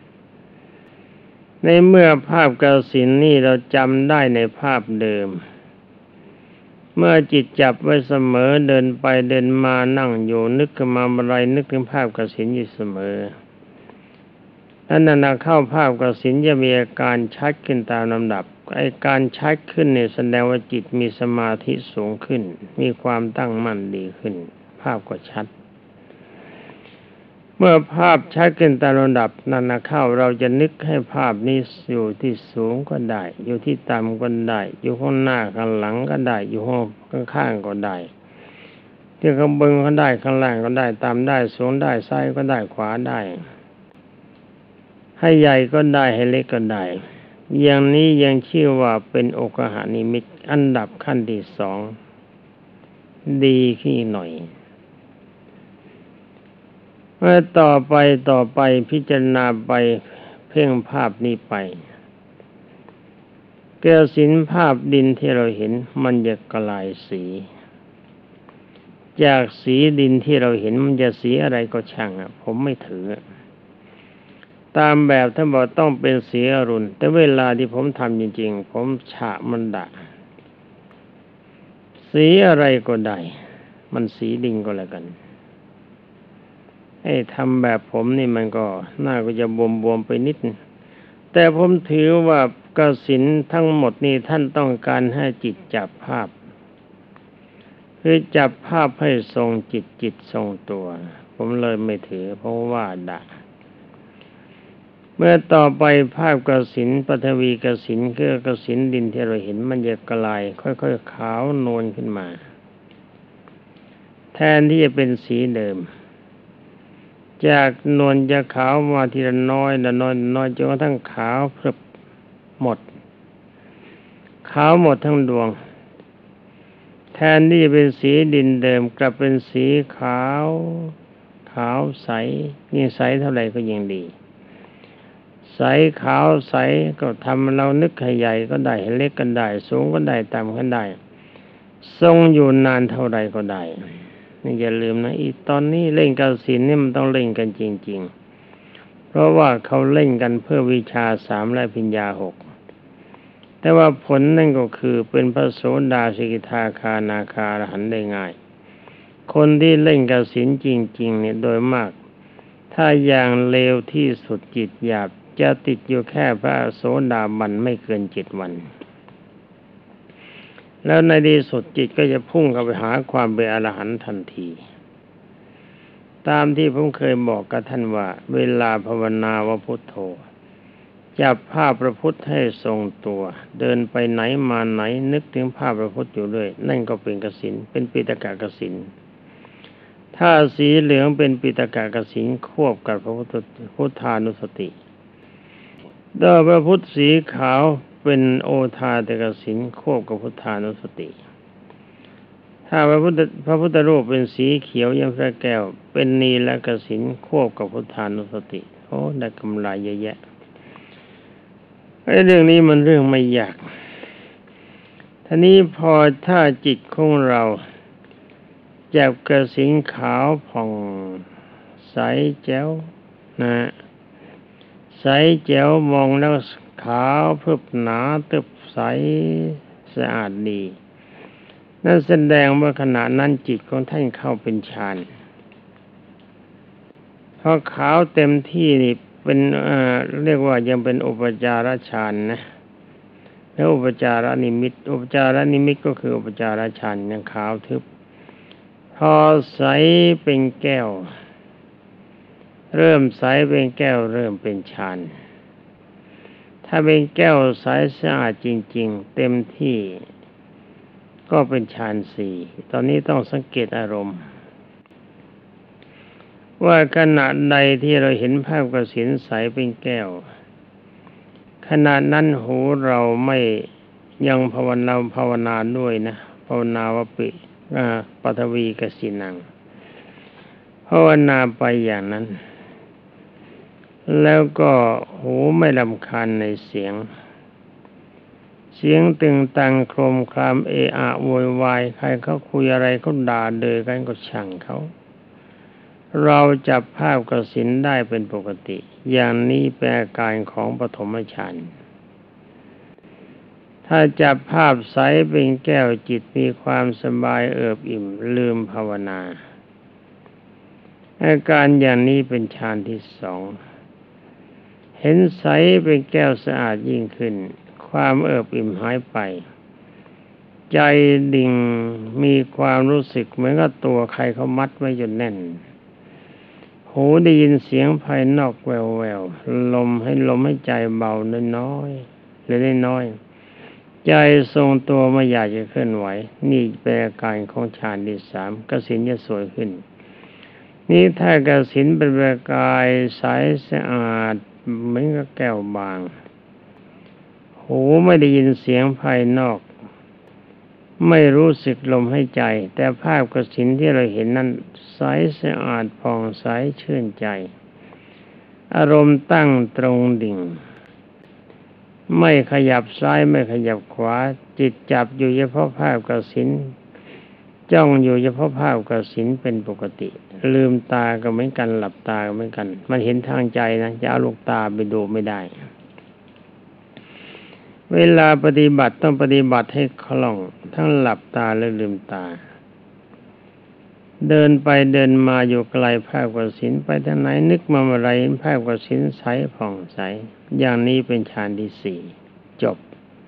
ในเมื่อภาพกสิณนี่เราจำได้ในภาพเดิมเมื่อจิตจับไว้เสมอเดินไปเดินมานั่งอยู่นึกขึ้นมาอะไรนึกถึงภาพกสิณอยู่เสมออันนั้นเข้าภาพกสิณจะมีอาการชัดขึ้นตามลำดับไอ้การชัดขึ้นเนี่ยแสดงว่าจิตมีสมาธิสูงขึ้นมีความตั้งมั่นดีขึ้นภาพก็ชัดเมื่อภาพชัดขึ้นตามลำดับนั้นนะเข้าเราจะนึกให้ภาพนี้อยู่ที่สูงก็ได้อยู่ที่ต่ำก็ได้อยู่ข้างหน้าข้างหลังก็ได้อยู่ข้างๆก็ได้ที่ข้างบนก็ได้ข้างล่างก็ได้ตามได้สูงได้ซ้ายก็ได้ขวาได้ให้ใหญ่ก็ได้ให้เล็กก็ได้อย่างนี้ยังชื่อว่าเป็นโอกหานิมิตอันดับขั้นที่สองดีขึ้นหน่อยเมื่อต่อไปต่อไปพิจารณาไปเพ่งภาพนี้ไปกสิณภาพดินที่เราเห็นมันจะกลายสีจากสีดินที่เราเห็นมันจะสีอะไรก็ช่างอ่ะผมไม่ถือตามแบบท่านบอกต้องเป็นสีอรุณแต่เวลาที่ผมทำจริงๆผมฉะมันดะสีอะไรก็ได้มันสีดินก็แล้วกันไอ้ทำแบบผมนี่มันก็หน้าก็จะบวมๆไปนิดแต่ผมถือว่ากสิณทั้งหมดนี่ท่านต้องการให้จิตจับภาพคือจับภาพให้ทรงจิตจิตทรงตัวผมเลยไม่ถือเพราะว่าดะเมื่อต่อไปภาพกสิณปฐวีกสิณคือกสิณดินที่เราเห็นมันจะกลายค่อยๆขาวนวลขึ้นมาแทนที่จะเป็นสีเดิมจากนวลจะขาวมาทีละน้อยละน้อยน้อยจนกระทั่งขาวพรึบหมดขาวหมดทั้งดวงแทนที่จะเป็นสีดินเดิมกลับเป็นสีขาวขาวใสยิ่งใสเท่าไหร่ก็ยิ่งดีใสขาวใสก็ทำเรานึกให้ใหญ่ก็ได้ให้เล็กก็ได้สูงก็ได้ต่ำก็ได้ทรงอยู่นานเท่าไรก็ได้นี่อย่าลืมนะอีตอนนี้เล่นกสิณนี่มันต้องเล่นกันจริงๆเพราะว่าเขาเล่นกันเพื่อวิชาสามและปัญญาหกแต่ว่าผลนั่นก็คือเป็นพระโสดาสกิทาคานาคาอรหันต์ได้ง่ายคนที่เล่นกสิณจริงๆเนี่ยโดยมากถ้าอย่างเลวที่สุดจิตหยาบจะติดอยู่แค่พระโสดาบันไม่เกินเจ็ดวันแล้วในที่สุดจิตก็จะพุ่งเข้าไปหาความเป็นอรหันต์ทันทีตามที่ผมเคยบอกกับท่านว่าเวลาภาวนาว่าพุทโธจับภาพพระพุทธให้ทรงตัวเดินไปไหนมาไหนนึกถึงภาพพระพุทธอยู่เรื่อยนั่นก็เป็นกสิณเป็นปิฎกกสิณถ้าสีเหลืองเป็นปิฎกกสิณควบกับพระพุทธพุทธานุสติถ้าพระพุทธสีขาวเป็นโอทาตกสิณควบกับพุทธานุสติถ้าพระพุทธพระพุทธรูปเป็นสีเขียวอย่างพระแก้วเป็นนีลกสิณควบกับพุทธานุสติโอ้ได้กำไรเยอะแยะไอ้เรื่องนี้มันเรื่องไม่ยากทีนี้พอถ้าจิตของเราจับกสิณขาวผ่องใสแจ๋วนะใสแจ๋วมองแล้วขาวพรึบหนาตึบใสสะอาดดีนั่นแสดงว่าขณะนั้นจิตของท่านเข้าเป็นฌานพอขาวเต็มที่นี่เป็นเอ่อเรียกว่ายังเป็นอุปจารฌานนะแล้วอุปจารนิมิตอุปจารนิมิตก็คืออุปจารฌานยังขาวทึบพอใสเป็นแก้วเริ่มใสเป็นแก้วเริ่มเป็นฌานถ้าเป็นแก้วใสสะอาดจริงๆเต็มที่ก็เป็นฌานสี่ตอนนี้ต้องสังเกตอารมณ์ว่าขณะใดที่เราเห็นภาพกสิณใสเป็นแก้วขณะนั้นหูเราไม่ยังภาวนาภาวนาด้วยนะภาวนาวปิปฐวีกสิณังภาวนาไปอย่างนั้นแล้วก็หูไม่รำคาญในเสียงเสียงตึงตังโครมครามเอะอะโวยวายใครเขาคุยอะไรเขาด่าเดยกันก็ช่างเขาเราจับภาพกสิณได้เป็นปกติอย่างนี้เป็นอาการของปฐมฌานถ้าจับภาพใสเป็นแก้วจิตมีความสบายเอิบอิ่มลืมภาวนาอาการอย่างนี้เป็นฌานที่สองเห็นใสเป็นแก้วสะอาดยิ่งขึ้นความเอิบอิ่มหายไปใจดิ่งมีความรู้สึกเหมือนกับตัวใครเขามัดไว้จนแน่นหูได้ยินเสียงภายนอกแววๆลมให้ลมให้ใจเบาน้อยๆหรือน้อยๆใจทรงตัวไม่อยากจะเคลื่อนไหวนี่เป็นอาการของฌานที่สามกสิณจะสวยขึ้นนี่ถ้ากสิณเป็นประกายใสสะอาดเหมือนกับแก้วบางหูไม่ได้ยินเสียงภายนอกไม่รู้สึกลมให้ใจแต่ภาพกสิณที่เราเห็นนั้นใสสะอาดผ่องใสชื่นใจอารมณ์ตั้งตรงดิ่งไม่ขยับซ้ายไม่ขยับขวาจิตจับอยู่เฉพาะภาพกสิณจ้องอยู่เฉพาะภาพกสิณเป็นปกติลืมตาก็เหมือนกันหลับตาก็เหมือนกันมันเห็นทางใจนะจะเอาลูกตาไปดูไม่ได้เวลาปฏิบัติต้องปฏิบัติให้คล่องทั้งหลับตาและลืมตาเดินไปเดินมาอยู่ไกลภาพกสิณไปทางไหนนึกมาอะไรเห็นภาพกสิณใสผ่องใสอย่างนี้เป็นฌานที่สี่จบ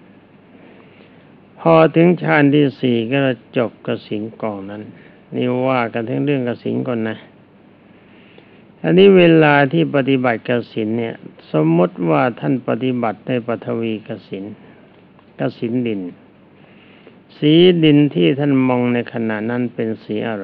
พอถึงฌานที่สี่ก็จบกสิณกองนั้นนี่ว่ากันถึงเรื่องกสิณก่อนนะอันนี้เวลาที่ปฏิบัติกสิณเนี่ยสมมติว่าท่านปฏิบัติในปฐวีกสิณกสิณดินสีดินที่ท่านมองในขณะนั้นเป็นสีอะไร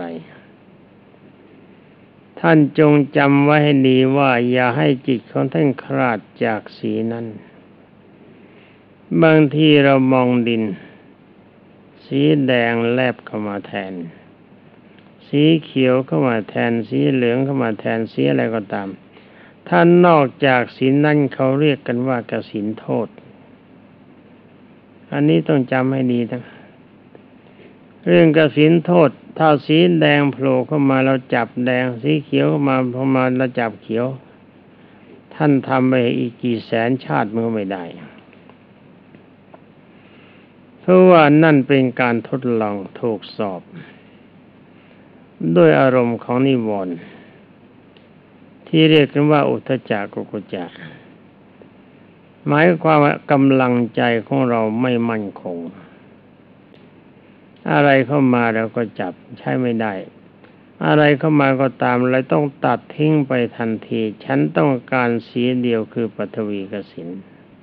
ท่านจงจำไว้ให้ดีว่าอย่าให้จิตของท่านคลาดจากสีนั้นบางทีเรามองดินสีแดงแลบเข้ามาแทนสีเขียวเข้ามาแทนสีเหลืองเข้ามาแทนสีอะไรก็ตามท่านนอกจากสีนั้นเขาเรียกกันว่ากสิณโทษอันนี้ต้องจำให้ดีนะเรื่องกสิณโทษถ้าสีแดงโผล่เข้ามาเราจับแดงสีเขียวเข้ามาพอมาเราจับเขียวท่านทำไปอีกกี่แสนชาติมันก็ไม่ได้เพราะว่านั่นเป็นการทดลองถูกสอบด้วยอารมณ์ของนิวรณ์ที่เรียกกันว่าอุทธัจจะกุกุจจะหมายความว่ากำลังใจของเราไม่มั่นคงอะไรเข้ามาเราก็จับใช้ไม่ได้อะไรเข้ามาก็ตามเราต้องตัดทิ้งไปทันทีฉันต้องการสีเดียวคือปฐวีกสิณ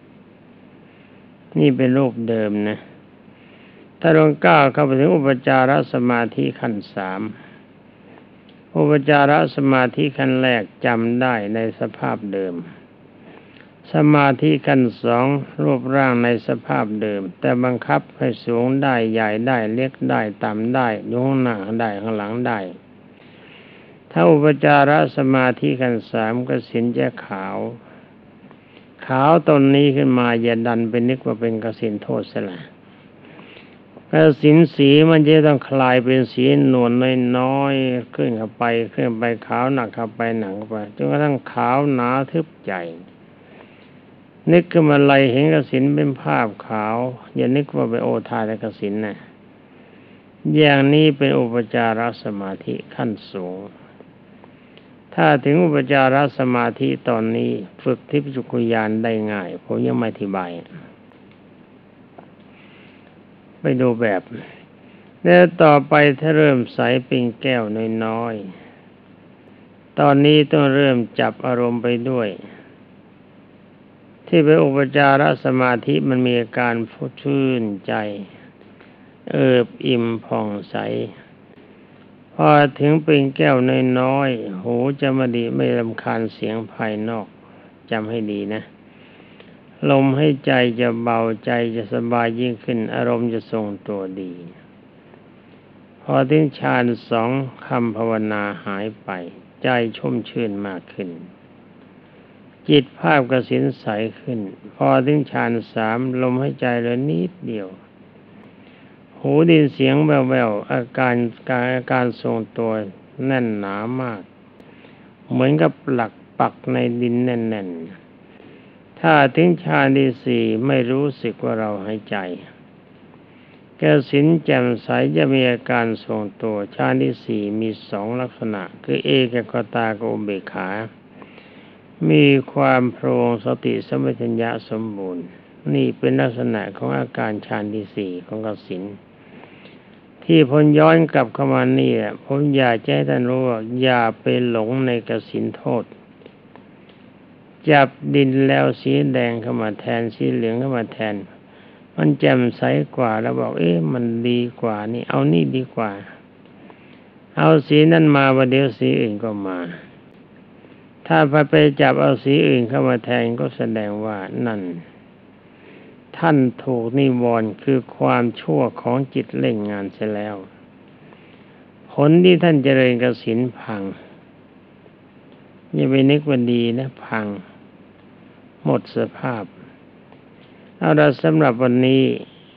นี่เป็นรูปเดิมนะถ้าลงก้าวเข้าไปถึงอุปจารสมาธิขั้นสามอุปจารสมาธิขั้นแรกจำได้ในสภาพเดิมสมาธิขั้นสองรูปร่างในสภาพเดิมแต่บังคับให้สูงได้ใหญ่ได้เล็กได้ต่ำได้อยู่ข้างหน้าได้ข้างหลังได้ถ้าอุปจารสมาธิขั้นสามกสิณจะขาวขาวตนนี้ขึ้นมาอย่าดันไปนึกว่าเป็นกสิณโทษซะละกสิณสีมันจะต้องคลายเป็นสีนวลน้อยๆขึ้นเข้าไปขึ้นไปขาวหนักเข้าไปหนักเข้าไปจนกระทั่งขาวหนาทึบใจนึกขึ้นมาอะไรเห็นกสิณเป็นภาพขาวอย่านึกว่าเป็นโอทายกสิณนะอย่างนี้เป็นอุปจารสมาธิขั้นสูงถ้าถึงอุปจารสมาธิตอนนี้ฝึกทิพยจักขุญาณได้ง่ายผมยังไม่อธิบายไปดูแบบแล้วต่อไปถ้าเริ่มใสเป็นแก้วน้อยๆตอนนี้ต้องเริ่มจับอารมณ์ไปด้วยที่เป็นอุปจารสมาธิมันมีอาการชื่นใจเอิบอิ่มผ่องใสพอถึงเป็นแก้วน้อยๆหูจะไม่ดีไม่รำคาญเสียงภายนอกจำให้ดีนะลมให้ใจจะเบาใจจะสบายยิ่งขึ้นอารมณ์จะทรงตัวดีพอถึงฌานสองคำภาวนาหายไปใจชุ่มชื่นมากขึ้นจิตภาพกสิณใสขึ้นพอถึงฌานสามลมหายใจเหลือนิดเดียวหูได้ยินเสียงแว่วๆอาการการอาการทรงตัวแน่นหนามากเหมือนกับหลักปักในดินแน่นๆถ้าถึงฌานที่สี่ไม่รู้สึกว่าเราหายใจกสิณแจ่มใสจะมีอาการทรงตัวฌานที่สี่มีสองลักษณะคือเอกคตากับอุเบกขามีความโปร่งสติสัมปชัญญะสมบูรณ์นี่เป็นลักษณะของอาการฌานที่สี่ของกสิณที่พ้นย้อนกลับเข้ามานี่แหละผมอยากให้ท่านรู้ว่าอย่าไปหลงในกสิณโทษจับดินแล้วสีแดงเข้ามาแทนสีเหลืองเข้ามาแทนมันแจ่มใสกว่าแล้วบอกเอ๊ะมันดีกว่านี่เอานี่ดีกว่าเอาสีนั้นมาวันเดียวสีอื่นก็มาถ้าไปจับเอาสีอื่นเข้ามาแทนก็แสดงว่านั่นท่านถูกนิวรณ์คือความชั่วของจิตเล่นงานเสียแล้วผลที่ท่านเจริญกสิณพังอย่าไปนึกว่าดีนะพังหมดสภาพเอาละสำหรับวันนี้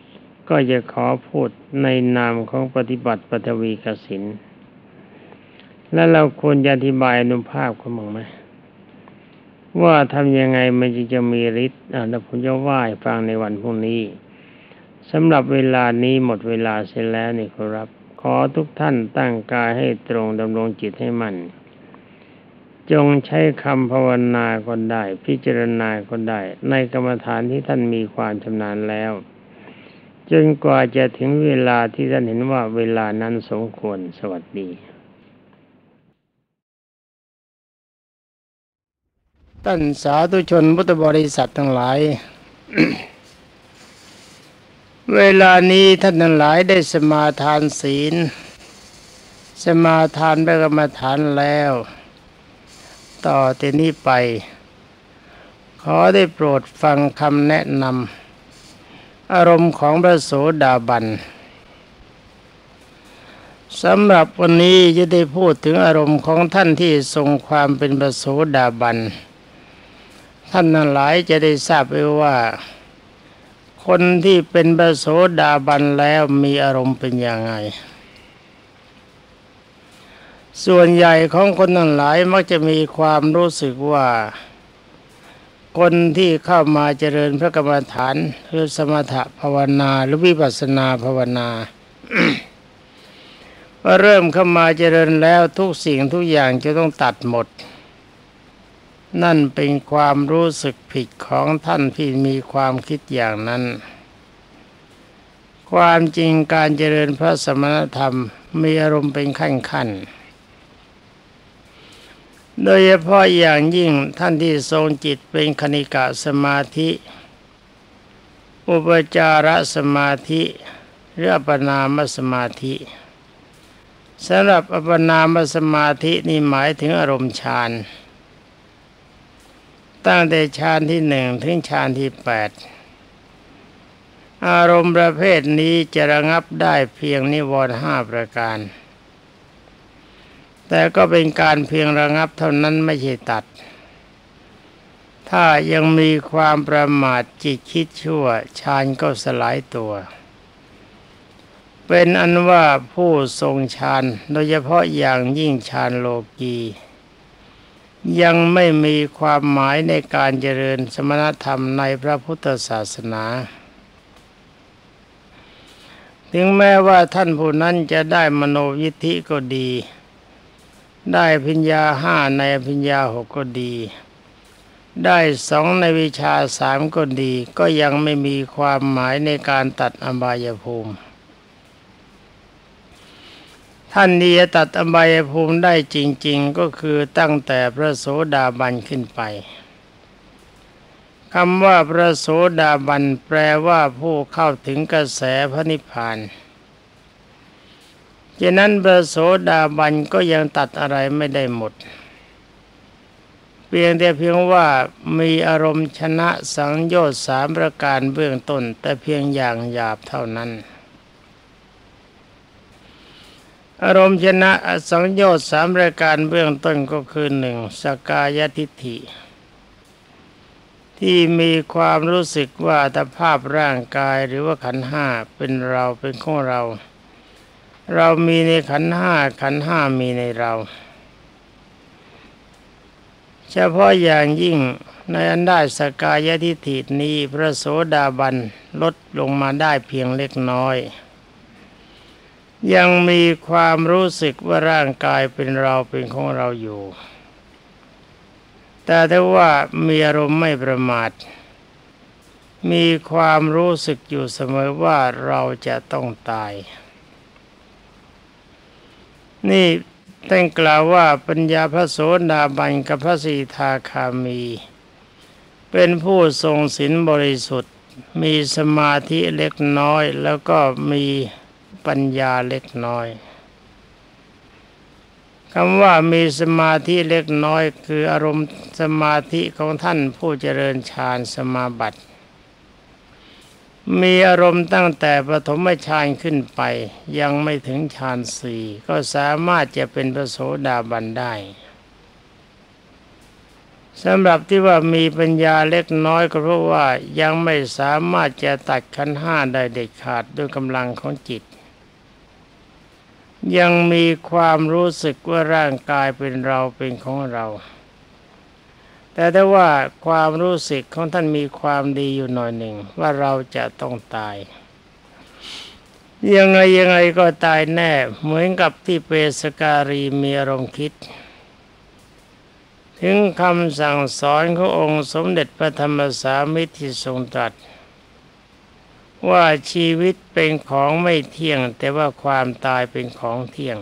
ก็จะขอพูดในนามของปฏิบัติปฐวีกสิณแล้วเราควรจะอธิบายอนุภาพเขาบ้างไหมว่าทำยังไงมันจึงจะมีฤทธิ์อ่ะแล้วผมจะว่าให้ฟังในวันพรุ่งนี้สำหรับเวลานี้หมดเวลาเสร็จแล้วนี่ครับขอทุกท่านตั้งกายให้ตรงดำรงจิตให้มั่นจงใช้คำภาวนาก็ได้พิจารณาก็ได้ในกรรมฐานที่ท่านมีความชำนาญแล้วจนกว่าจะถึงเวลาที่ท่านเห็นว่าเวลานั้นสมควรสวัสดีท่านสาธุชนพุทธบริษัททั้งหลาย เวลานี้ท่านทั้งหลายได้สมาทานศีลสมาทานพระกรรมฐานแล้วต่อแต่นี้ไปขอได้โปรดฟังคำแนะนำอารมณ์ของพระโสดาบันสำหรับวันนี้จะได้พูดถึงอารมณ์ของท่านที่ทรงความเป็นพระโสดาบันท่านทั้งหลายจะได้ทราบไว้ว่าคนที่เป็นพระโสดาบันแล้วมีอารมณ์เป็นอย่างไรส่วนใหญ่ของคนทั้งหลายมักจะมีความรู้สึกว่าคนที่เข้ามาเจริญพระกรรมฐานคือสมถภาวนาหรือวิปัสสนาภาวนา ว่าเริ่มเข้ามาเจริญแล้วทุกสิ่งทุกอย่างจะต้องตัดหมดนั่นเป็นความรู้สึกผิดของท่านที่มีความคิดอย่างนั้นความจริงการเจริญพระสมณธรรมมีอารมณ์เป็นขั้นๆโดยเฉพาะอย่างยิ่งท่านที่ทรงจิตเป็นคณิกะสมาธิอุปจารสมาธิหรืออัปปนามสมาธิสำหรับอัปปนามสมาธินี่หมายถึงอารมณ์ฌานตั้งแต่ฌานที่หนึ่งถึงฌานที่แปดอารมณ์ประเภทนี้จะระงับได้เพียงนิวรณ์ห้าประการแต่ก็เป็นการเพียงระงับเท่านั้นไม่ใช่ตัดถ้ายังมีความประมาทจิตคิดชั่วฌานก็สลายตัวเป็นอันว่าผู้ทรงฌานโดยเฉพาะอย่างยิ่งฌานโลกียังไม่มีความหมายในการเจริญสมณธรรมในพระพุทธศาสนาถึงแม้ว่าท่านผู้นั้นจะได้มโนยิทธิก็ดีได้อภิญญาห้าในอภิญญาหกก็ดีได้สองในวิชาสามก็ดีก็ยังไม่มีความหมายในการตัดอบายภูมิท่านนี้จะตัดอบายภูมิได้จริงๆก็คือตั้งแต่พระโสดาบันขึ้นไปคำว่าพระโสดาบันแปลว่าผู้เข้าถึงกระแสพระนิพพานฉะนั้นพระโสดาบันก็ยังตัดอะไรไม่ได้หมดเพียงแต่เพียงว่ามีอารมณ์ชนะสังโยชน์สามประการเบื้องต้นแต่เพียงอย่างหยาบเท่านั้นอารมณ์ชนะสังโยชน์สามประการเบื้องต้นก็คือหนึ่งสักกายทิฏฐิที่มีความรู้สึกว่าอัตภาพร่างกายหรือว่าขันธ์ห้าเป็นเราเป็นของเราเรามีในขันธ์ห้าขันธ์ห้ามีในเราเฉพาะอย่างยิ่งในอันได้สักกายทิฏฐินี้พระโสดาบันลดลงมาได้เพียงเล็กน้อยยังมีความรู้สึกว่าร่างกายเป็นเราเป็นของเราอยู่แต่ถ้าว่ามีอารมณ์ไม่ประมาทมีความรู้สึกอยู่เสมอว่าเราจะต้องตายนี่ท่านกล่าวว่าปัญญาพระโสดาบันกับพระสีทาคามีเป็นผู้ทรงศีลบริสุทธิ์มีสมาธิเล็กน้อยแล้วก็มีปัญญาเล็กน้อยคำว่ามีสมาธิเล็กน้อยคืออารมณ์สมาธิของท่านผู้เจริญฌานสมาบัติมีอารมณ์ตั้งแต่ปฐมฌานขึ้นไปยังไม่ถึงฌานสี่ก็สามารถจะเป็นพระโสดาบันได้สำหรับที่ว่ามีปัญญาเล็กน้อยก็เพราะว่ายังไม่สามารถจะตัดขันธ์ห้าได้เด็ดขาดด้วยกำลังของจิตยังมีความรู้สึกว่าร่างกายเป็นเราเป็นของเราแต่ถ้าว่าความรู้สึกของท่านมีความดีอยู่หน่อยหนึ่งว่าเราจะต้องตายยังไงยังไงก็ตายแน่เหมือนกับที่เปสการีมีอารมณ์คิดถึงคำสั่งสอนขององค์สมเด็จพระธรรมสามิตรที่ทรงตรัสว่าชีวิตเป็นของไม่เที่ยงแต่ว่าความตายเป็นของเที่ยง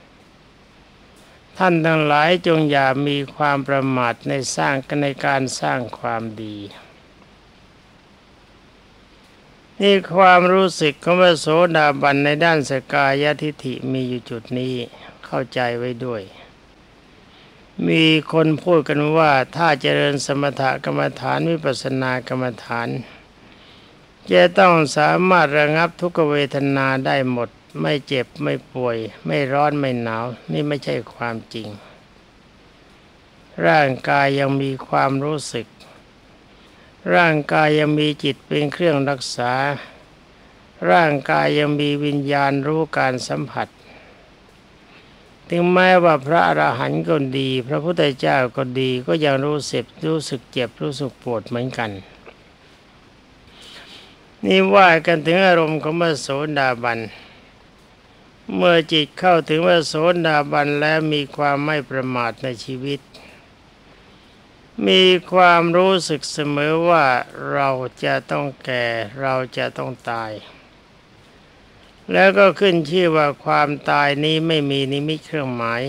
ท่านทั้งหลายจงอย่ามีความประมาทในสร้างในการสร้างความดีนี่ความรู้สึกของพระโสดาบันในด้านสกายทิฏฐิมีอยู่จุดนี้เข้าใจไว้ด้วยมีคนพูดกันว่าถ้าเจริญสมถกรรมฐานวิปัสสนากรรมฐานจะต้องสามารถระงับทุกขเวทนาได้หมดไม่เจ็บไม่ป่วยไม่ร้อนไม่หนาวนี่ไม่ใช่ความจริงร่างกายยังมีความรู้สึกร่างกายยังมีจิตเป็นเครื่องรักษาร่างกายยังมีวิญญาณรู้การสัมผัสถึงแม้ว่าพระอรหันต์ก็ดีพระพุทธเจ้าก็ดีก็ยังรู้สึกรู้สึกเจ็บรู้สึกปวดเหมือนกันนี่ว่ากันถึงอารมณ์ของพระโสดาบันเมื่อจิตเข้าถึงพระโสดาบันแล้วมีความไม่ประมาทในชีวิตมีความรู้สึกเสมอว่าเราจะต้องแก่เราจะต้องตายแล้วก็ขึ้นชื่อว่าความตายนี้ไม่มีนิมิตเครื่องหมาย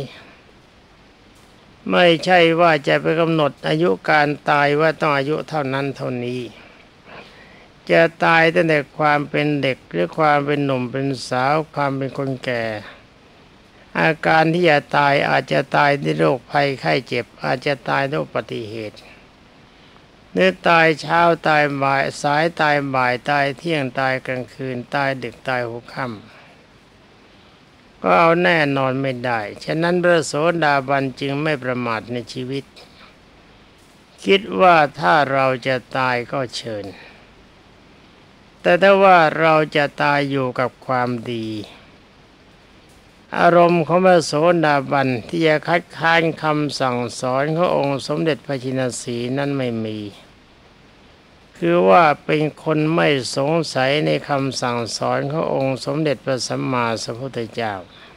ไม่ใช่ว่าจะไปกำหนดอายุการตายว่าต้องอายุเท่านั้นเท่านี้จะตายตั้งแต่ความเป็นเด็กหรือความเป็นหนุ่มเป็นสาวความเป็นคนแก่อาการที่จะตายอาจจะตายด้วยโรคภัยไข้เจ็บอาจจะตายด้วยอุบัติเหตุหรือตายเช้าตายบ่ายสายตายบ่ายตายเที่ยงตายกลางคืนตายดึกตายหัวค่ำก็เอาแน่นอนไม่ได้ฉะนั้นพระโสดาบันจึงไม่ประมาทในชีวิตคิดว่าถ้าเราจะตายก็เชิญแต่ถ้าว่าเราจะตายอยู่กับความดีอารมณ์ของพระโสดาบันที่จะคัดค้านคำสั่งสอนขององค์สมเด็จพระชินสีห์นั้นไม่มีคือว่าเป็นคนไม่สงสัยในคำสั่งสอนขององค์สมเด็จพระสัมมาสัมพุทธเจ้า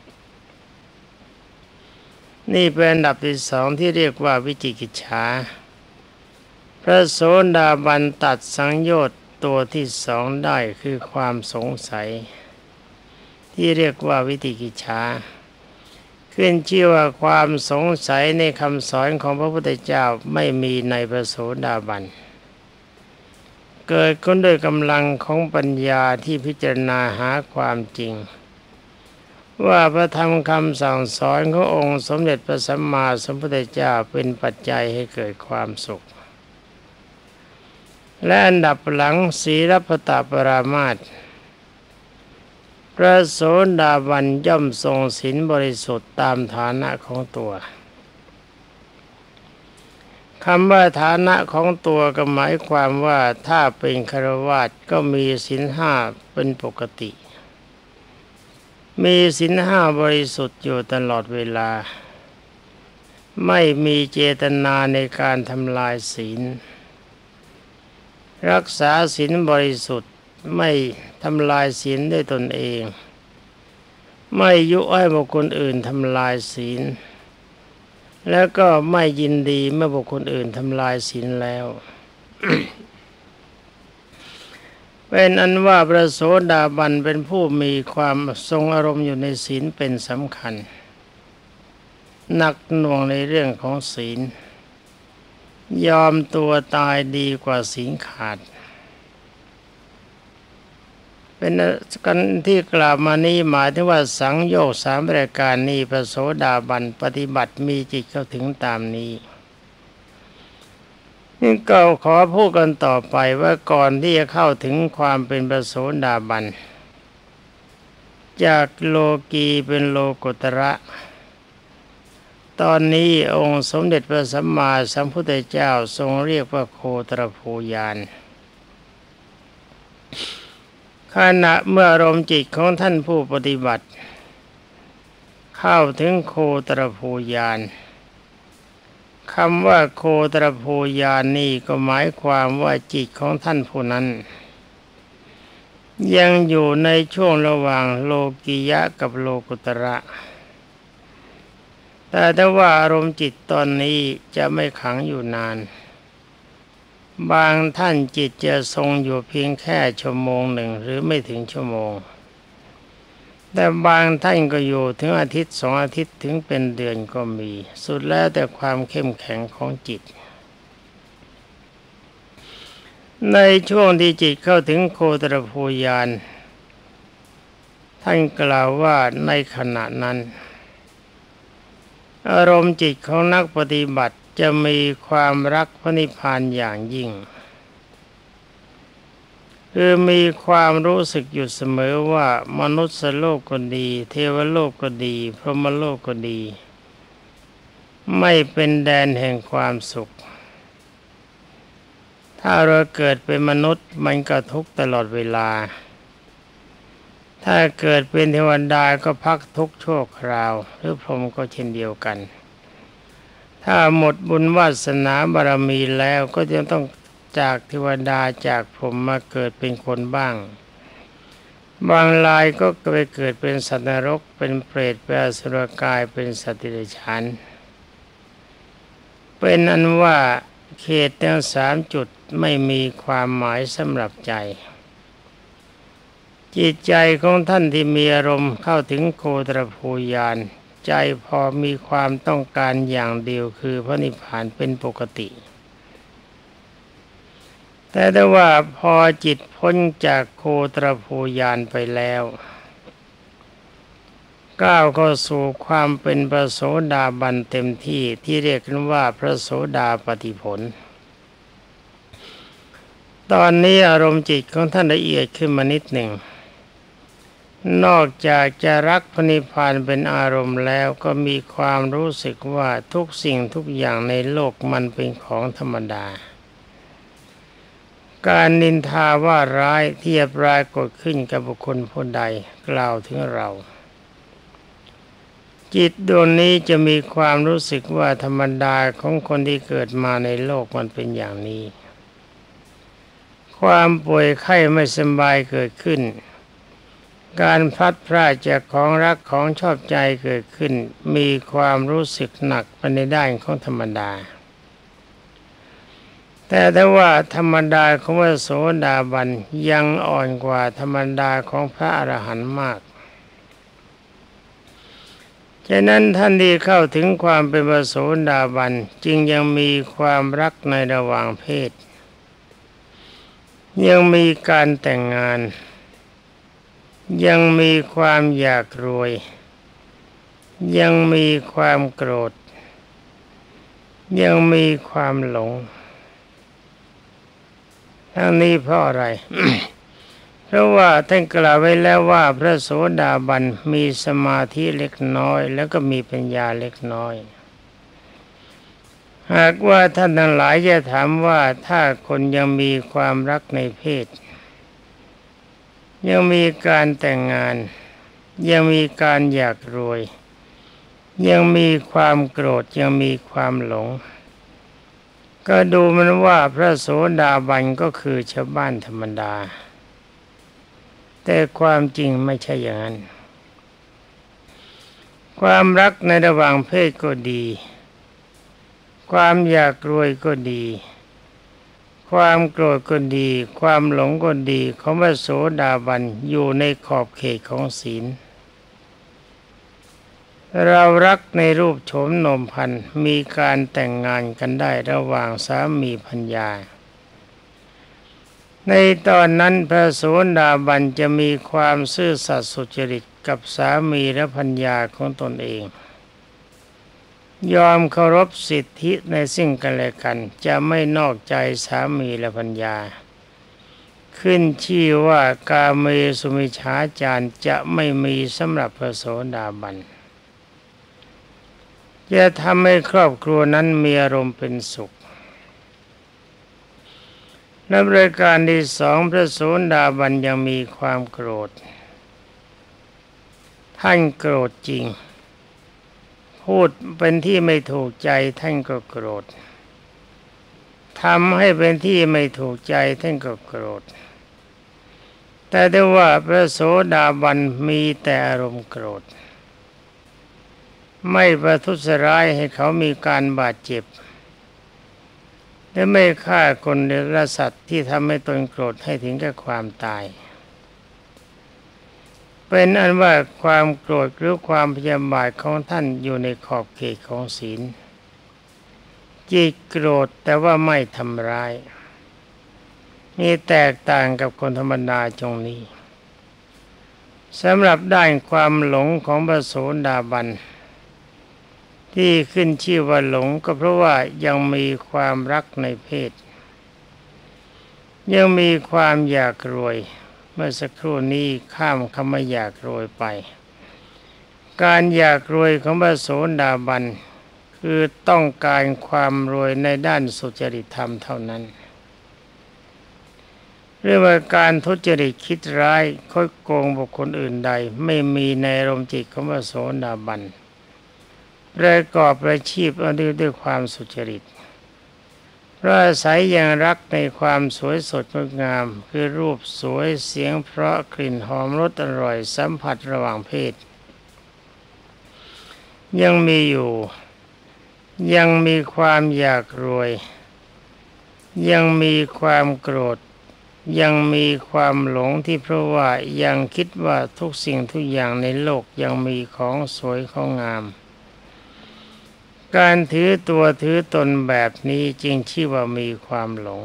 นี่เป็นอันดับที่สองที่เรียกว่าวิจิกิจฉาพระโสดาบันตัดสังโยชน์ตัวที่สองได้คือความสงสัยที่เรียกว่าวิจิกิจฉาขึ้นชื่อว่าความสงสัยในคำสอนของพระพุทธเจ้าไม่มีในพระโสดาบันเกิดขึ้นด้วยกำลังของปัญญาที่พิจารณาหาความจริงว่าพระธรรมคำสั่งสอนขององค์สมเด็จพระสัมมาสัมพุทธเจ้าเป็นปัจจัยให้เกิดความสุขและอันดับหลังศีลปตปรามาสพระโสดาบันย่อมทรงศีลบริสุทธิ์ตามฐานะของตัวคำว่าฐานะของตัวก็หมายความว่าถ้าเป็นฆราวาสก็มีศีลห้าเป็นปกติมีศีลห้าบริสุทธิ์อยู่ตลอดเวลาไม่มีเจตนาในการทำลายศีลรักษาศีลบริสุทธิ์ไม่ทำลายศีลด้วยตนเองไม่ยุให้บุคคลอื่นทำลายศีลแล้วก็ไม่ยินดีเมื่อบุคคลอื่นทำลายศีลแล้ว เป็นอันว่าพระโสดาบันเป็นผู้มีความทรงอารมณ์อยู่ในศีลเป็นสำคัญหนักหน่วงในเรื่องของศีลยอมตัวตายดีกว่าศีลขาดเป็นกันที่กล่าวมานี้หมายถึงว่าสังโยชน์สามประการนี้พระโสดาบันปฏิบัติมีจิตเข้าถึงตามนี้นี่ก็ขอพูดกันต่อไปว่าก่อนที่จะเข้าถึงความเป็นพระโสดาบันจากโลกีเป็นโลกุตระตตอนนี้องค์สมเด็จพระสัมมาสัมพุทธเจ้าทรงเรียกว่าโคตรภูญาณขณะเมื่ออารมณ์จิตของท่านผู้ปฏิบัติเข้าถึงโคตรภูญาณคำว่าโคตรภูญาณนี่ก็หมายความว่าจิตของท่านผู้นั้นยังอยู่ในช่วงระหว่างโลกิยะกับโลกุตระแต่ถ้าว่าอารมณ์จิตตอนนี้จะไม่ขังอยู่นานบางท่านจิตจะทรงอยู่เพียงแค่ชั่วโมงหนึ่งหรือไม่ถึงชั่วโมงแต่บางท่านก็อยู่ถึงอาทิตย์สองอาทิตย์ถึงเป็นเดือนก็มีสุดแล้วแต่ความเข้มแข็งของจิตในช่วงที่จิตเข้าถึงโคตรภูญาณท่านกล่าวว่าในขณะนั้นอารมณ์จิตของนักปฏิบัติจะมีความรักพระนิพพานอย่างยิ่งคือมีความรู้สึกอยู่เสมอว่ามนุษย์โลกก็ดีเทวโลกก็ดีพรหมโลกก็ดีไม่เป็นแดนแห่งความสุขถ้าเราเกิดเป็นมนุษย์มันก็ทุกข์ตลอดเวลาถ้าเกิดเป็นเทวดาก็พักทุกข์ชั่วคราวหรือพรหมก็เช่นเดียวกันถ้าหมดบุญวาสนาบารมีแล้วก็จะต้องจากเทวดาจากพรหมมาเกิดเป็นคนบ้างบางรายก็ไปเกิดเป็นสัตว์นรกเป็นเปรตเป็นอสุรกายเป็นสัตว์เดรัจฉานเป็นอันว่าเขตทั้งสามจุดไม่มีความหมายสำหรับใจจิตใจของท่านที่มีอารมณ์เข้าถึงโคตรภูญาณใจพอมีความต้องการอย่างเดียวคือพระนิพพานเป็นปกติแต่ถ้าว่าพอจิตพ้นจากโคตรภูญาณไปแล้วก้าวเข้าสู่ความเป็นพระโสดาบันเต็มที่ที่เรียกกันว่าพระโสดาปัตติผลตอนนี้อารมณ์จิตของท่านละเอียดขึ้นมานิดหนึ่งนอกจากจะรักพระนิพพานเป็นอารมณ์แล้วก็มีความรู้สึกว่าทุกสิ่งทุกอย่างในโลกมันเป็นของธรรมดาการนินทาว่าร้ายที่ปรากฏขึ้นกับบุคคลผู้ใดกล่าวถึงเราจิตดวงนี้จะมีความรู้สึกว่าธรรมดาของคนที่เกิดมาในโลกมันเป็นอย่างนี้ความป่วยไข้ไม่สบายเกิดขึ้นการพลัดพรากจากของรักของชอบใจเกิดขึ้นมีความรู้สึกหนักไปในด้านของธรรมดาแต่ถ้าว่าธรรมดาของพระโสดาบันยังอ่อนกว่าธรรมดาของพระอรหันต์มากฉะนั้นท่านที่เข้าถึงความเป็นพระโสดาบันจึงยังมีความรักในระหว่างเพศยังมีการแต่งงานยังมีความอยากรวยยังมีความโกรธยังมีความหลงทั้งนี้เพราะอะไร เพราะว่าท่านกล่าวไว้แล้วว่าพระโสดาบันมีสมาธิเล็กน้อยแล้วก็มีปัญญาเล็กน้อยหากว่าท่านทั้งหลายจะถามว่าถ้าคนยังมีความรักในเพศยังมีการแต่งงานยังมีการอยากรวยยังมีความโกรธยังมีความหลงก็ดูมันว่าพระโสดาบันก็คือชาวบ้านธรรมดาแต่ความจริงไม่ใช่อย่างนั้นความรักในระหว่างเพศก็ดีความอยากรวยก็ดีความโกรธก็ดีความหลงก็ดีของพระโสดาบันอยู่ในขอบเขตของศีลเรารักในรูปโฉมโนมพันธ์มีการแต่งงานกันได้ระหว่างสามีภรรยาในตอนนั้นพระโสดาบันจะมีความซื่อสัตย์สุจริตกับสามีและภรรยาของตนเองยอมเคารพสิทธิในซึ่งกันและกันจะไม่นอกใจสามีและภรรยาขึ้นชื่อว่ากาเมสุมิจฉาจารจะไม่มีสำหรับพระโสดาบันจะทำให้ครอบครัวนั้นมีอารมณ์เป็นสุขและบริการที่สองพระโสดาบันยังมีความโกรธท่านโกรธจริงพูดเป็นที่ไม่ถูกใจท่านก็โกรธทำให้เป็นที่ไม่ถูกใจท่านก็โกรธแต่ได้ว่าพระโสดาบันมีแต่อารมณ์โกรธไม่ประทุษร้ายให้เขามีการบาดเจ็บและไม่ฆ่าคนและสัตว์ที่ทำให้ตนโกรธให้ถึงแก่ความตายเป็นอันว่าความโกรธหรือความพยาบาทของท่านอยู่ในขอบเขตของศีลจิตโกรธแต่ว่าไม่ทำร้ายมีแตกต่างกับคนธรรมดาตรงนี้สำหรับด้านความหลงของพระโสดาบันที่ขึ้นชื่อว่าหลงก็เพราะว่ายังมีความรักในเพศยังมีความอยากรวยเมื่อสักครู่นี้ข้ามคำว่าอยากรวยไปการอยากรวยของพระโสดาบันคือต้องการความรวยในด้านสุจริตธรรมเท่านั้นเรื่องการทุจริตคิดร้ายคดโกงบุคคลอื่นใดไม่มีในอารมณ์จิตของพระโสดาบันประกอบอาชีพด้วยความสุจริตเพราะอาศัยอย่างรักในความสวยสดงดงามคือรูปสวยเสียงเพราะกลิ่นหอมรสอร่อยสัมผัสระหว่างเพศยังมีอยู่ยังมีความอยากรวยยังมีความโกรธยังมีความหลงที่เพราะว่ายังคิดว่าทุกสิ่งทุกอย่างในโลกยังมีของสวยของงามการถือตัวถือตนแบบนี้จริงชื่อว่ามีความหลง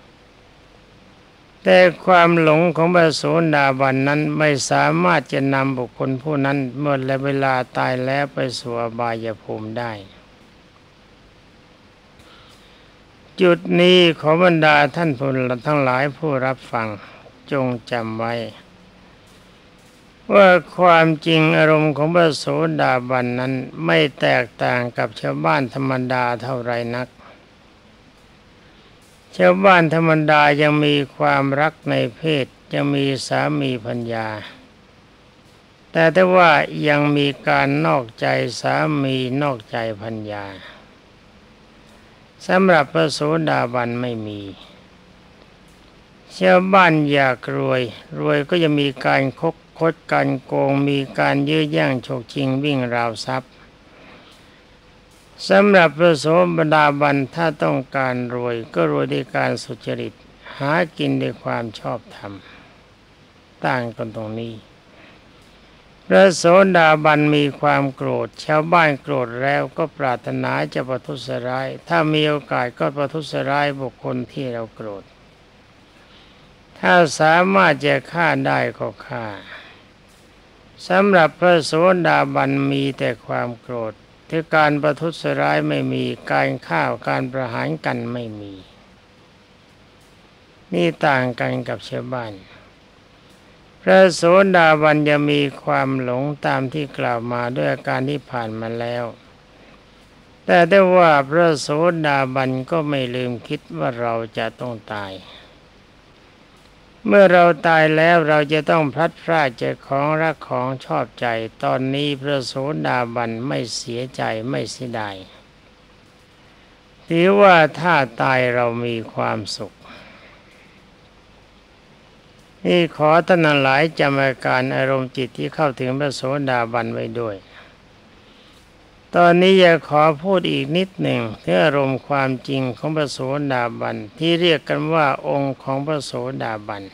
แต่ความหลงของพระโสดาบันนั้นไม่สามารถจะนำบุคคลผู้นั้นเมื่อและเวลาตายแล้วไปสู่อบายภูมิได้จุดนี้ขอบรรดาท่านผู้ทั้งหลายผู้รับฟังจงจำไว้ว่าความจริงอารมณ์ของพระโสดาบันนั้นไม่แตกต่างกับชาวบ้านธรรมดาเท่าไรนักชาวบ้านธรรมดายังมีความรักในเพศยังมีสามีภรรยาแต่ถ้าว่ายังมีการนอกใจสามีนอกใจภรรยาสำหรับพระโสดาบันไม่มีชาวบ้านอยากรวยรวยก็จะมีการคบคดกันโกงมีการยื้อแย่งฉกชิงวิ่งราวทรัพย์สำหรับพระโสดาบันถ้าต้องการรวยก็รวยด้วยการสุจริตหากินด้วยความชอบธรรมต่างกันตรงนี้พระโสดาบันมีความโกรธชาวบ้านโกรธแล้วก็ปรารถนาจะประทุษร้ายถ้ามีโอกาสก็ประทุษร้ายบุคคลที่เราโกรธถ้าสามารถจะฆ่าได้ก็ฆ่าสำหรับพระโสดาบันมีแต่ความโกรธที่การประทุษร้ายไม่มีการฆ่าการประหารกันไม่มีนี่ต่างกันกับชาวบ้านพระโสดาบันจะมีความหลงตามที่กล่าวมาด้วยอาการที่ผ่านมาแล้วแต่ได้ว่าพระโสดาบันก็ไม่ลืมคิดว่าเราจะต้องตายเมื่อเราตายแล้วเราจะต้องพลัดพรากจากของรักของชอบใจตอนนี้พระโสดาบันไม่เสียใจไม่เสียดายถือว่าถ้าตายเรามีความสุขนี่ขอท่านหลายจำอาการอารมณ์จิตที่เข้าถึงพระโสดาบันไว้ด้วยตอนนี้อยากขอพูดอีกนิดหนึ่งถึงอารมณ์ความจริงของพระโสดาบันที่เรียกกันว่าองค์ของพระโสดาบัน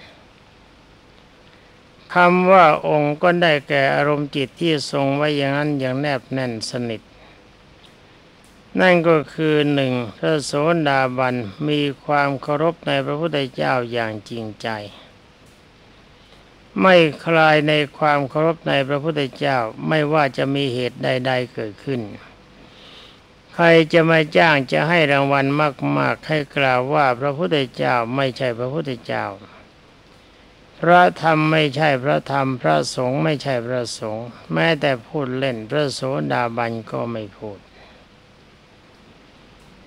คำว่าองค์ก็ได้แก่อารมณ์จิตที่ทรงไว้อย่างนั้นอย่างแนบแน่นสนิทนั่นก็คือหนึ่งพระโสดาบันมีความเคารพในพระพุทธเจ้าอย่างจริงใจไม่คลายในความเคารพในพระพุทธเจ้าไม่ว่าจะมีเหตุใดๆเกิดขึ้นใครจะมาจ้างจะให้รางวัลมากๆให้กล่าวว่าพระพุทธเจ้าไม่ใช่พระพุทธเจ้าพระธรรมไม่ใช่พระธรรมพระสงฆ์ไม่ใช่พระสงฆ์แม้แต่พูดเล่นพระโสดาบันก็ไม่พูด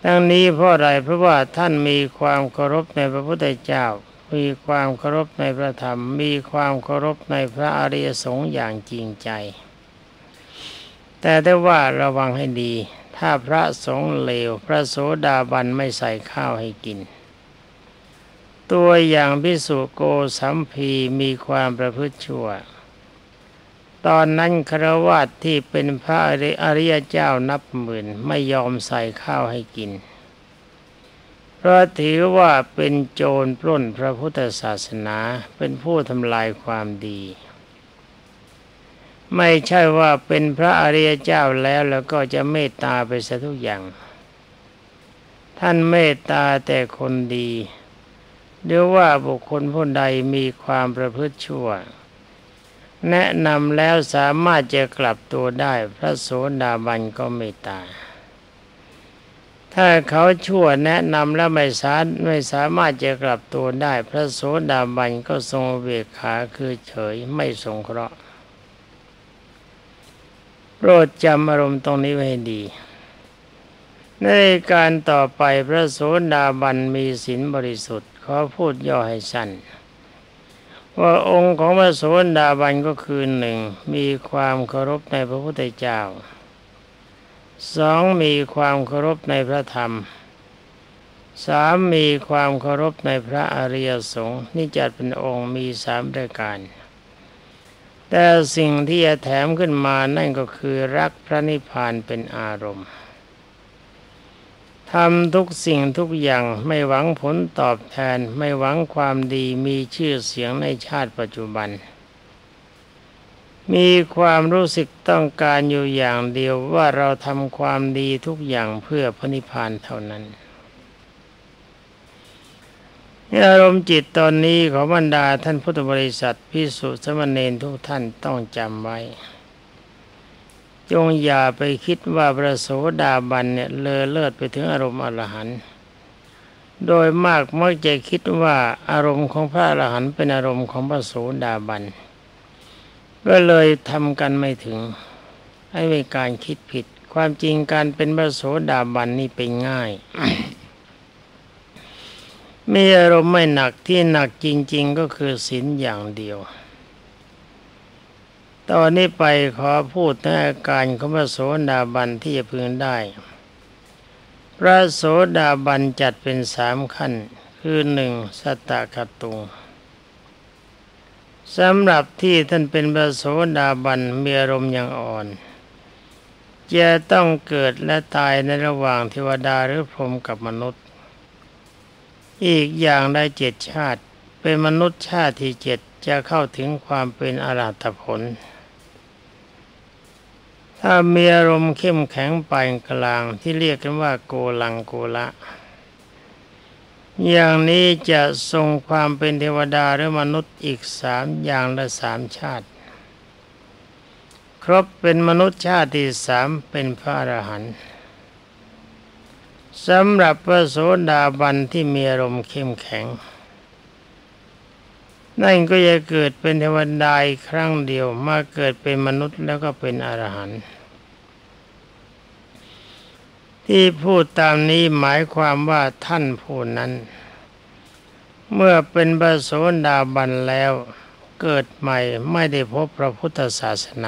ดังนี้เพราะอะไรเพราะว่าท่านมีความเคารพในพระพุทธเจ้ามีความเคารพในพระธรรมมีความเคารพในพระอริยสงฆ์อย่างจริงใจแต่ได้ว่าระวังให้ดีถ้าพระสงฆ์เลวพระโสดาบันไม่ใส่ข้าวให้กินตัวอย่างภิกษุโกสัมพีมีความประพฤติชั่วตอนนั้นคฤหัสถ์ที่เป็นพระอริยเจ้านับหมื่นไม่ยอมใส่ข้าวให้กินเพราะถือว่าเป็นโจรปล้นพระพุทธศาสนาเป็นผู้ทำลายความดีไม่ใช่ว่าเป็นพระอริยเจ้าแล้วแล้วก็จะเมตตาไปซะทุกอย่างท่านเมตตาแต่คนดีหรือว่าบุคคลผู้ใดมีความประพฤติชั่วแนะนำแล้วสามารถจะกลับตัวได้พระโสดาบันก็เมตตาถ้าเขาชั่วแนะนำแล้วไม่สามไม่สามารถจะกลับตัวได้พระโสดาบันก็ทรงเวกขาคือเฉยไม่สงเคราะห์โปรดจำอารมณ์ตรงนี้ไว้ให้ดีในการต่อไปพระโสดาบันมีศีลบริสุทธิ์ขอพูดย่อให้สั้นว่าองค์ของพระโสดาบันก็คือหนึ่งมีความเคารพในพระพุทธเจ้าสองมีความเคารพในพระธรรมสามมีความเคารพในพระอริยสงฆ์นี่จัดเป็นองค์มีสามประการแต่สิ่งที่จะแถมขึ้นมานั่นก็คือรักพระนิพพานเป็นอารมณ์ทำทุกสิ่งทุกอย่างไม่หวังผลตอบแทนไม่หวังความดีมีชื่อเสียงในชาติปัจจุบันมีความรู้สึกต้องการอยู่อย่างเดียวว่าเราทำความดีทุกอย่างเพื่อพระนิพพานเท่านั้นอารมณ์จิตตอนนี้ของบรรดาท่านพุทธบริษัทภิกษุสามเณรทุกท่านต้องจำไว้จงอย่าไปคิดว่าพระโสดาบันเนี่ยเลอเลิศไปถึงอารมณ์อรหันต์โดยมากมักจะคิดว่าอารมณ์ของพระอรหันต์เป็นอารมณ์ของพระโสดาบันก็เลยทำกันไม่ถึงให้เป็นการคิดผิดความจริงการเป็นพระโสดาบันนี่เป็นง่าย มีอารมณ์ไม่หนักที่หนักจริงๆก็คือศีลอย่างเดียวตอนนี้ไปขอพูดถึงอาการของพระโสดาบันที่จะพึงได้พระโสดาบันจัดเป็นสามขั้นคือหนึ่งสัตตคตุงสำหรับที่ท่านเป็นพระโสดาบันมีอารมณ์ยังอ่อนจะต้องเกิดและตายในระหว่างเทวดาหรือพรหมกับมนุษย์อีกอย่างได้เจ็ดชาติเป็นมนุษย์ชาติที่เจ็ดจะเข้าถึงความเป็นอรหัตผลถ้ามีอารมณ์เข้มแข็งปานกลางที่เรียกกันว่าโกลังโกละอย่างนี้จะทรงความเป็นเทวดาหรือมนุษย์อีกสามอย่างละสามชาติครบเป็นมนุษย์ชาติที่สามเป็นพระอรหันต์สำหรับพระโสดาบันที่มีอารมณ์เข้มแข็งนั่นก็จะเกิดเป็นเทวดาอีกครั้งเดียวมาเกิดเป็นมนุษย์แล้วก็เป็นอรหันต์ที่พูดตามนี้หมายความว่าท่านผู้นั้นเมื่อเป็นพระโสดาบันแล้วเกิดใหม่ไม่ได้พบพระพุทธศาสนา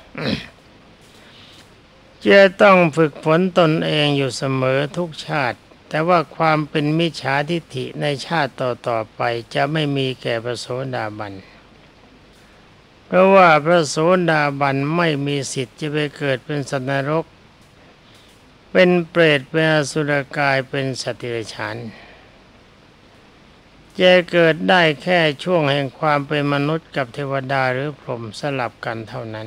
จะต้องฝึกฝนตนเองอยู่เสมอทุกชาติแต่ว่าความเป็นมิจฉาทิฏฐิในชาติต่อๆไปจะไม่มีแก่พระโสดาบันเพราะว่าพระโสดาบันไม่มีสิทธิ์จะไปเกิดเป็นสัตว์นรกเป็นเปรตเป็นอสุรกายเป็นสัตว์เดรัจฉานจะเกิดได้แค่ช่วงแห่งความเป็นมนุษย์กับเทวดาหรือพรหมสลับกันเท่านั้น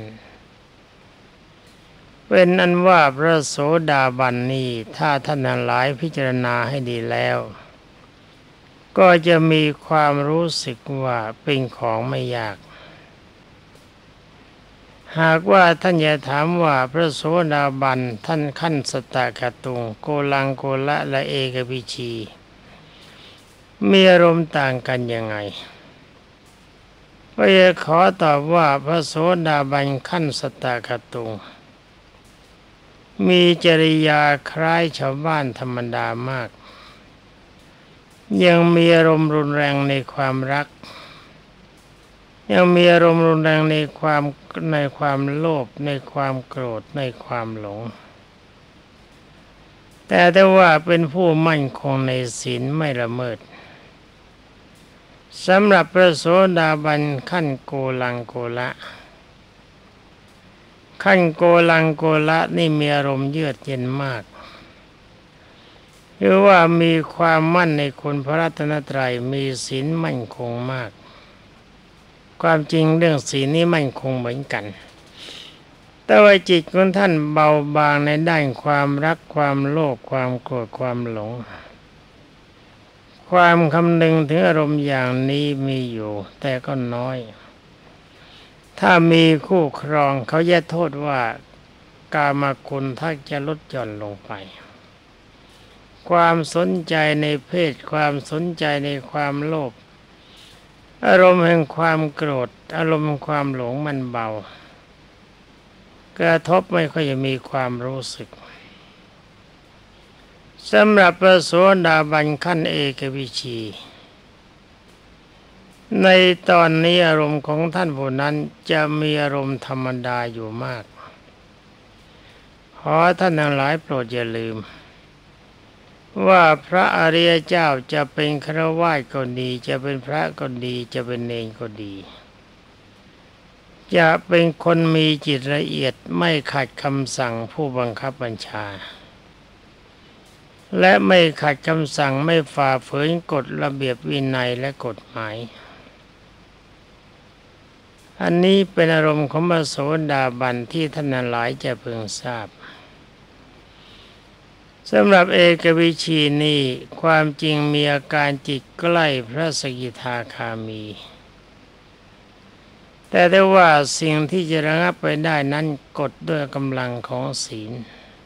เป็นอันว่าพระโสดาบันนี้ถ้าท่านทั้งหลายพิจารณาให้ดีแล้วก็จะมีความรู้สึกว่าเป็นของไม่ยากหากว่าท่านจะถามว่าพระโสดาบันท่านขั้นสัตตคตุงโกลังโกละและเอกวิชีมีอารมณ์ต่างกันยังไงก็จะขอตอบว่าพระโสดาบันขั้นสัตตคตุงมีจริยาคล้ายชาวบ้านธรรมดามากยังมีอารมณ์รุนแรงในความรักยังมีอารมณ์รุนแรงในความในความโลภในความโกรธในความหลงแต่ได้ว่าเป็นผู้มั่นคงในศีลไม่ละเมิดสำหรับพระโสดาบันขั้นโกลังโกละขั้นโกลังโกละนี่มีอารมณ์เยือกเย็นมากหรือว่ามีความมั่นในคุณพระรัตนตรัยมีศีลมั่นคงมากความจริงเรื่องศีลนี้มั่นคงเหมือนกันแต่ว่าจิตของท่านเบาบางในด้านความรักความโลภความโกรธความหลงความคำนึงถึงอารมณ์อย่างนี้มีอยู่แต่ก็น้อยถ้ามีคู่ครองเขาแยกโทษว่ากามคุณถ้าจะลดหย่อนลงไปความสนใจในเพศความสนใจในความโลภอารมณ์แห่งความโกรธอารมณ์แห่งความหลงมันเบากระทบไม่ค่อยจะมีความรู้สึกสำหรับพระโสดาบันขั้นเอกวิชีในตอนนี้อารมณ์ของท่านผู้นั้นจะมีอารมณ์ธรรมดาอยู่มากขอท่านทั้งหลายโปรดอย่าลืมว่าพระอริยเจ้าจะเป็นฆราวาสก็ดีจะเป็นพระก็ดีจะเป็นเณรก็ดีจะเป็นคนมีจิตละเอียดไม่ขัดคำสั่งผู้บังคับบัญชาและไม่ขัดคำสั่งไม่ฝ่าฝืนกฎระเบียบวินัยและกฎหมายอันนี้เป็นอารมณ์ของพระโสดาบันที่ท่านหลายจะพึงทราบสำหรับเอกวิชีนี้ความจริงมีอาการจิตใกล้พระสกิทาคามีแต่ได้ว่าสิ่งที่จะระงับไปได้นั้นกดด้วยกำลังของศีล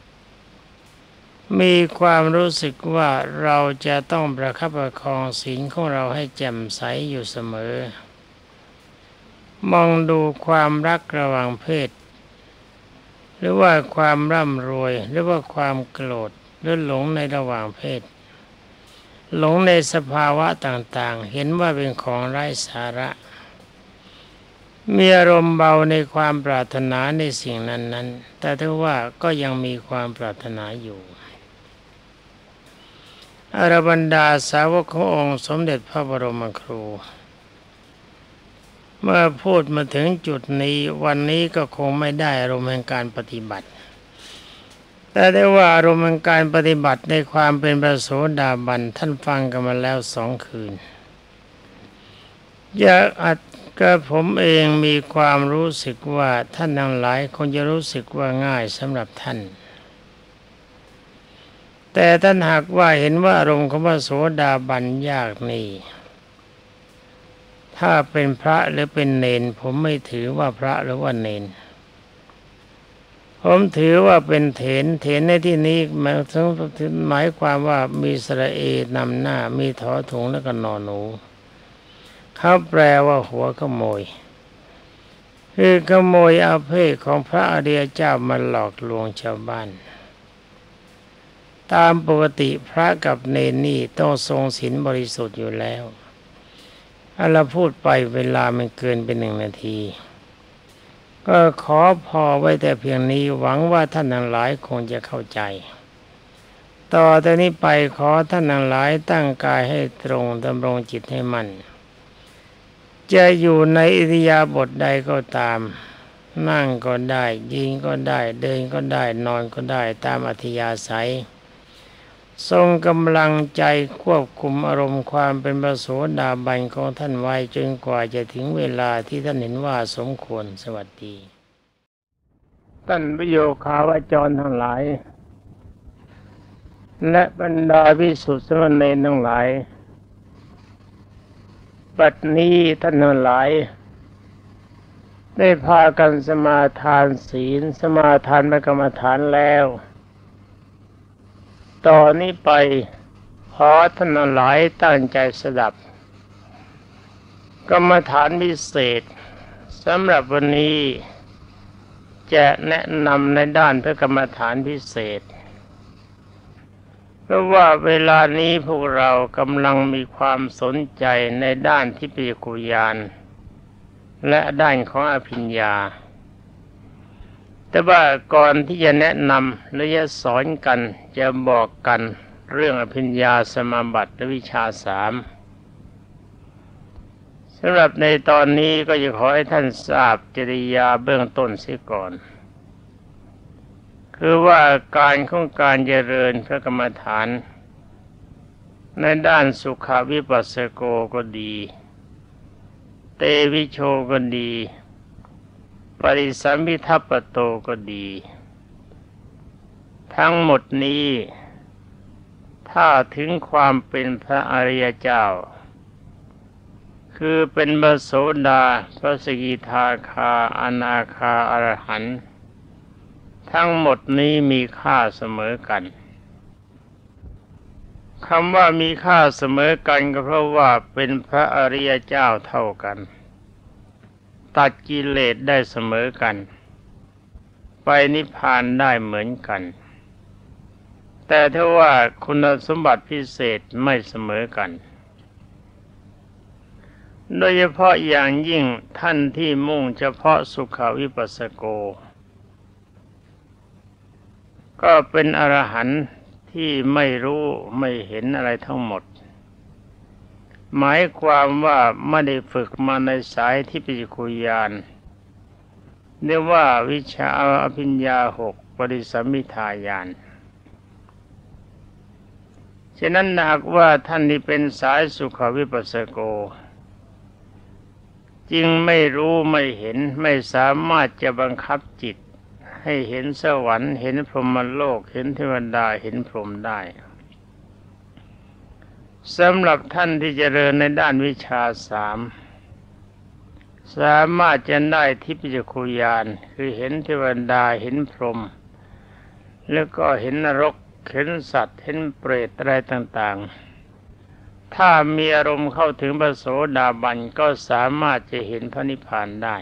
มีความรู้สึกว่าเราจะต้องประคับประคองศีลของเราให้แจ่มใสอยู่เสมอมองดูความรักระหว่างเพศหรือว่าความร่ำรวยหรือว่าความโกรธหรือหลงในระหว่างเพศหลงในสภาวะต่างๆเห็นว่าเป็นของไร้สาระมีอารมณ์เบาในความปรารถนาในสิ่งนั้นๆแต่ถ้าว่าก็ยังมีความปรารถนาอยู่อรบรรดาสาวกขององค์สมเด็จพระบรมครูเมื่อพูดมาถึงจุดนี้วันนี้ก็คงไม่ได้อารมณ์แห่งการปฏิบัติแต่ได้ว่าอารมณ์แห่งการปฏิบัติในความเป็นพระโสดาบันท่านฟังกันมาแล้วสองคืนอยากอัดกระผมเองมีความรู้สึกว่าท่านทั้งหลายคงจะรู้สึกว่าง่ายสำหรับท่านแต่ท่านหากว่าเห็นว่าอารมณ์ของพระโสดาบันยากนี่ถ้าเป็นพระหรือเป็นเณรผมไม่ถือว่าพระหรือว่าเณรผมถือว่าเป็นเถรเถรในที่นี้หมายถึงหมายความว่ามีสระเอนำหน้ามีถอถุงแล้วก็นอหนูเขาแปลว่าหัวขโมยคือขโมยเอาเพศของพระอริยเจ้ามาหลอกลวงชาวบ้านตามปกติพระกับเณรนี่ต้องทรงศีลบริสุทธิ์อยู่แล้วถ้าเราพูดไปเวลามันเกินเป็นหนึ่งนาทีก็ขอพอไว้แต่เพียงนี้หวังว่าท่านทั้งหลายคงจะเข้าใจต่อแต่นี้ไปขอท่านทั้งหลายตั้งกายให้ตรงดำรงจิตให้มั่นจะอยู่ในอิริยาบถใดก็ตามนั่งก็ได้ยืนก็ได้เดินก็ได้นอนก็ได้ตามอัธยาศัยทรงกำลังใจควบคุมอารมณ์ความเป็นพระโสดาบันของท่านไว้จนกว่าจะถึงเวลาที่ท่านเห็นว่าสมควรสวัสดีท่านประโยคาวจรทั้งหลายและบรรดาภิกษุสามเณรทั้งหลายบัดนี้ท่านทั้งหลายได้พากันสมาทานศีลสมาทานพระกรรมฐานแล้วต่อนนี้ไปขอท่านทั้งหลายตั้งใจสดับกรรมฐานพิเศษสำหรับวันนี้จะแนะนำในด้านพระกรรมฐานพิเศษเพราะว่าเวลานี้พวกเรากำลังมีความสนใจในด้านทิพยกุญาณและด้านของอภิญญาแต่ว่าก่อนที่จะแนะนำและจะสอนกันจะบอกกันเรื่องอภิญญาสมาบัติและวิชาสามสำหรับในตอนนี้ก็จะขอให้ท่านทราบจริยาเบื้องต้นเสียก่อนคือว่าการของการเจริญพระกรรมฐานในด้านสุขวิปัสสโกก็ดีเตวิโชก็ดีปริสัมภิทัปปโตก็ดีทั้งหมดนี้ถ้าถึงความเป็นพระอริยเจ้าคือเป็นพระโสดาพระสกิทาคาอนาคาอรหันต์ทั้งหมดนี้มีค่าเสมอกันคำว่ามีค่าเสมอกันก็เพราะว่าเป็นพระอริยเจ้าเท่ากันตัดกิเลสได้เสมอกันไปนิพพานได้เหมือนกันแต่ถ้าว่าคุณสมบัติพิเศษไม่เสมอกันโดยเฉพาะอย่างยิ่งท่านที่มุ่งเฉพาะสุขวิปัสสโกก็เป็นอรหันต์ที่ไม่รู้ไม่เห็นอะไรทั้งหมดหมายความว่าไม่ได้ฝึกมาในสายทิพยกุญาณเรียกว่าวิชาอภิญญาหกปริสัมภิทาญาณฉะนั้นหากว่าท่านที่เป็นสายสุขวิปัสสโกจึงไม่รู้ไม่เห็นไม่สามารถจะบังคับจิตให้เห็นสวรรค์เห็นพรหมโลกเห็นเทวดาเห็นพรหมได้สำหรับท่านที่เจริญในด้านวิชาสามสามารถจะได้ทิพยกุญาณคือเห็นเทวดาเห็นพรหมแล้วก็เห็นนรกเห็นสัตว์เห็นเปรตอะไรต่างๆถ้ามีอารมณ์เข้าถึงพระโสดาบันก็สามารถจะเห็นพระนิพพานได้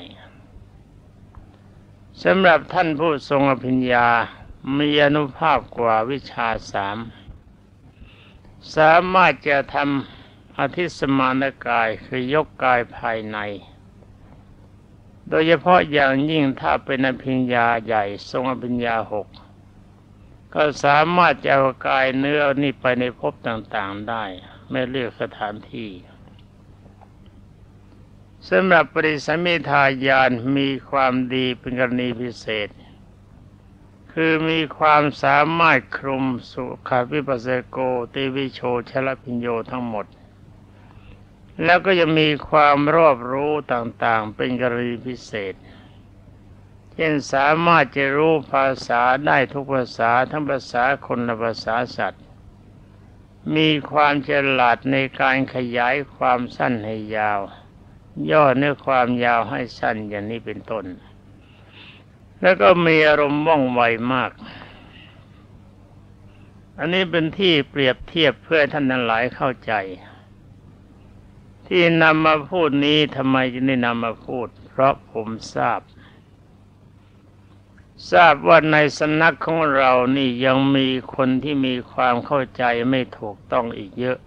สำหรับท่านผู้ทรงอภิญญามีอานุภาพกว่าวิชาสามสามารถจะทำอธิสมานกายคือยกกายภายในโดยเฉพาะอย่างยิ่งถ้าเป็นอภิญญาใหญ่ทรงอภิญญาหกก็สามารถจะเอากายเนื้อนี่ไปในภพต่างๆได้ไม่เลือกสถานที่สำหรับปริสัมภิทาญาณมีความดีเป็นกรณีพิเศษคือมีความสามารถคลุมสุขวิปัสสโกเตวิโชชลพิญโยทั้งหมดแล้วก็จะมีความรอบรู้ต่างๆเป็นกรณีพิเศษเช่นสามารถจะรู้ภาษาได้ทุกภาษาทั้งภาษาคนและภาษาสัตว์มีความฉลาดในการขยายความสั้นให้ยาวย่อเนื้อความยาวให้สั้นอย่างนี้เป็นต้นแล้วก็มีอารมณ์ว่องไวมากอันนี้เป็นที่เปรียบเทียบเพื่อท่านทั้งหลายเข้าใจที่นำมาพูดนี้ทำไมจึงได้นำมาพูดเพราะผมทราบทราบว่าในสำนักของเรานี่ยังมีคนที่มีความเข้าใจไม่ถูกต้องอีกเยอะ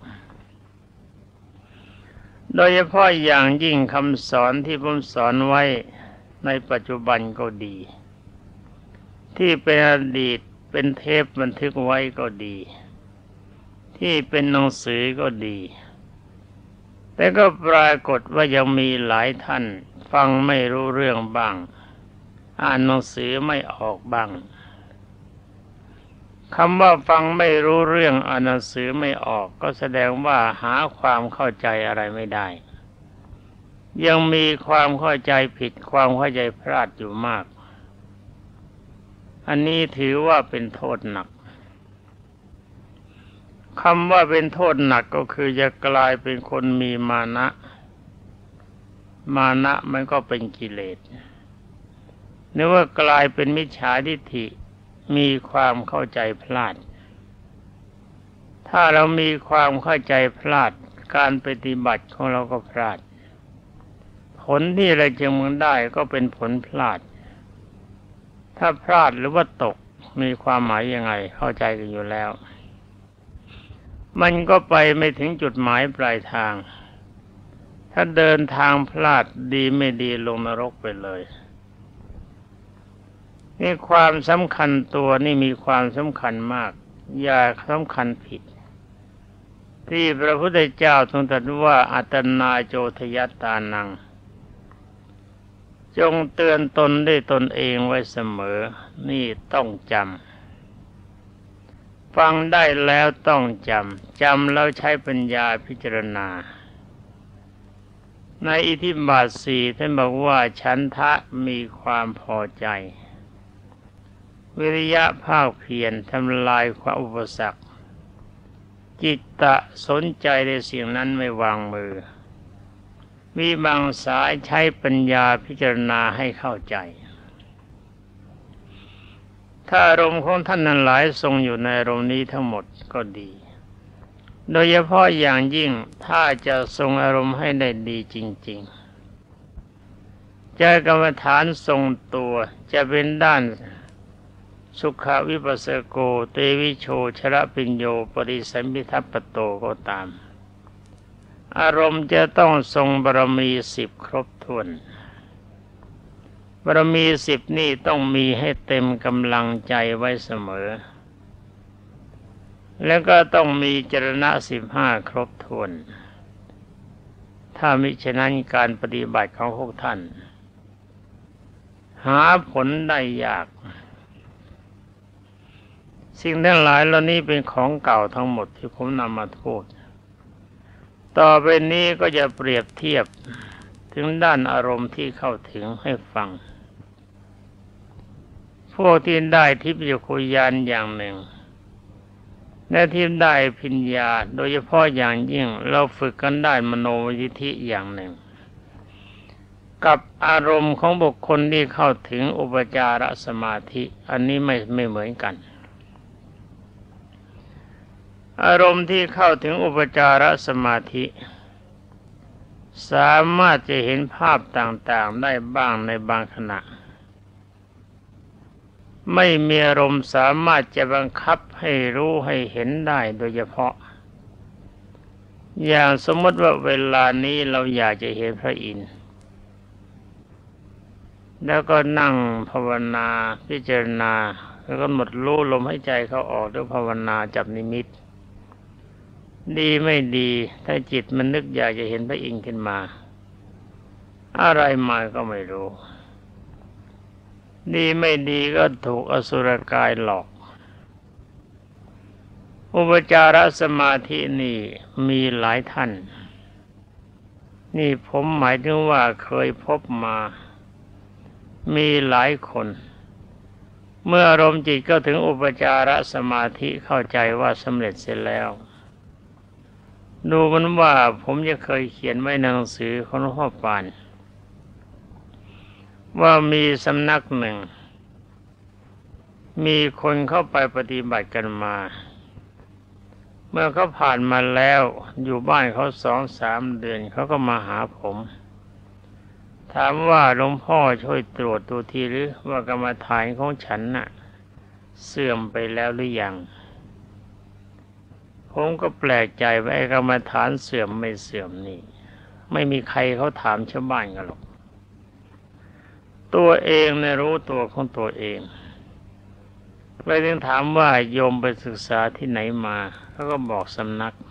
โดยเฉพาะอย่างยิ่งคำสอนที่ผมสอนไว้ในปัจจุบันก็ดีที่เป็นอดีตเป็นเทปบันทึกไว้ก็ดีที่เป็นหนังสือก็ดีแต่ก็ปรากฏว่ายังมีหลายท่านฟังไม่รู้เรื่องบ้างอ่านหนังสือไม่ออกบ้างคำว่าฟังไม่รู้เรื่องอ่านหนังสือไม่ออกก็แสดงว่าหาความเข้าใจอะไรไม่ได้ยังมีความเข้าใจผิดความเข้าใจพลาดอยู่มากอันนี้ถือว่าเป็นโทษหนักคำว่าเป็นโทษหนักก็คือจะกลายเป็นคนมีมานะมานะมันก็เป็นกิเลสหรือว่ากลายเป็นมิจฉาทิฏฐิมีความเข้าใจพลาดถ้าเรามีความเข้าใจพลาดการปฏิบัติของเราก็พลาดผลที่เราจะมึงได้ก็เป็นผลพลาดถ้าพลาดหรือว่าตกมีความหมายยังไงเข้าใจกันอยู่แล้วมันก็ไปไม่ถึงจุดหมายปลายทางถ้าเดินทางพลาดดีไม่ดีลงนรกไปเลยนี่ความสำคัญตัวนี่มีความสำคัญมากอย่าสำคัญผิดที่พระพุทธเจ้าทรงตรัสว่าอัตตนาโจทยัตตานังจงเตือนตนด้วยตนเองไว้เสมอนี่ต้องจำฟังได้แล้วต้องจำจำแล้วใช้ปัญญาพิจารณาในอิทธิบาทสี่ท่านบอกว่าฉันทะมีความพอใจวิริยะภาคเพียรทำลายความอุปสรรคจิตตะสนใจในสิ่งนั้นไม่วางมือมีบางสายใช้ปัญญาพิจารณาให้เข้าใจถ้าอารมณ์ของท่านนั้นหลายทรงอยู่ในอารมณ์นี้ทั้งหมดก็ดีโดยเฉพาะอย่างยิ่งถ้าจะทรงอารมณ์ให้ได้ดีจริงๆจะกรรมฐานทรงตัวจะเป็นด้านสุขวิปัสสโกเตวิโชชระปิญโยปริสัมภิทัปปโตก็ตามอารมณ์จะต้องทรงบารมีสิบครบถ้วนบารมีสิบนี่ต้องมีให้เต็มกำลังใจไว้เสมอแล้วก็ต้องมีจรณะสิบห้าครบถ้วนถ้ามิฉะนั้นการปฏิบัติของพวกท่านหาผลได้ยากสิ่งทั้งหลายเหล่านี้เป็นของเก่าทั้งหมดที่ผมนำมาพูดต่อไปนี้ก็จะเปรียบเทียบถึงด้านอารมณ์ที่เข้าถึงให้ฟังพวกที่ได้ทิพยคุญาณอย่างหนึ่งและที่ได้ปัญญาโดยเฉพาะอย่างยิ่งเราฝึกกันได้มโนยิทธิอย่างหนึ่งกับอารมณ์ของบุคคลที่เข้าถึงอุปจารสมาธิอันนี้ไม่ไม่เหมือนกันอารมณ์ที่เข้าถึงอุปจารสมาธิสามารถจะเห็นภาพต่างๆได้บ้างในบางขณะไม่มีอารมณ์สามารถจะบังคับให้รู้ให้เห็นได้โดยเฉพาะอย่างสมมติว่าเวลานี้เราอยากจะเห็นพระอินทร์แล้วก็นั่งภาวนาพิจารณาแล้วก็หมดรู้ลมหายใจเข้าออกด้วยภาวนาจับนิมิตดีไม่ดีถ้าจิตมันนึกอยากจะเห็นพระอินทร์ขึ้นมาอะไรมาก็ไม่รู้ดีไม่ดีก็ถูกอสุรกายหลอกอุปจารสมาธินี่มีหลายท่านนี่ผมหมายถึงว่าเคยพบมามีหลายคนเมื่ออารมณ์จิตก็ถึงอุปจารสมาธิเข้าใจว่าสำเร็จเสร็จแล้วดูเหมือนว่าผมจะเคยเขียนไว้ในหนังสือของหลวงพ่อปานว่ามีสำนักหนึ่งมีคนเข้าไปปฏิบัติกันมาเมื่อเขาผ่านมาแล้วอยู่บ้านเขาสองสามเดือนเขาก็มาหาผมถามว่าหลวงพ่อช่วยตรวจดูทีหรือว่ากรรมฐานของฉันน่ะเสื่อมไปแล้วหรือยังผมก็แปลกใจว่าไอ้กรรมฐานเสื่อมไม่เสื่อมนี่ไม่มีใครเขาถามชาวบ้านกันหรอกตัวเองเนี่ยรู้ตัวของตัวเองเลยถึงถามว่าโยมไปศึกษาที่ไหนมาเขาก็บอกสำนัก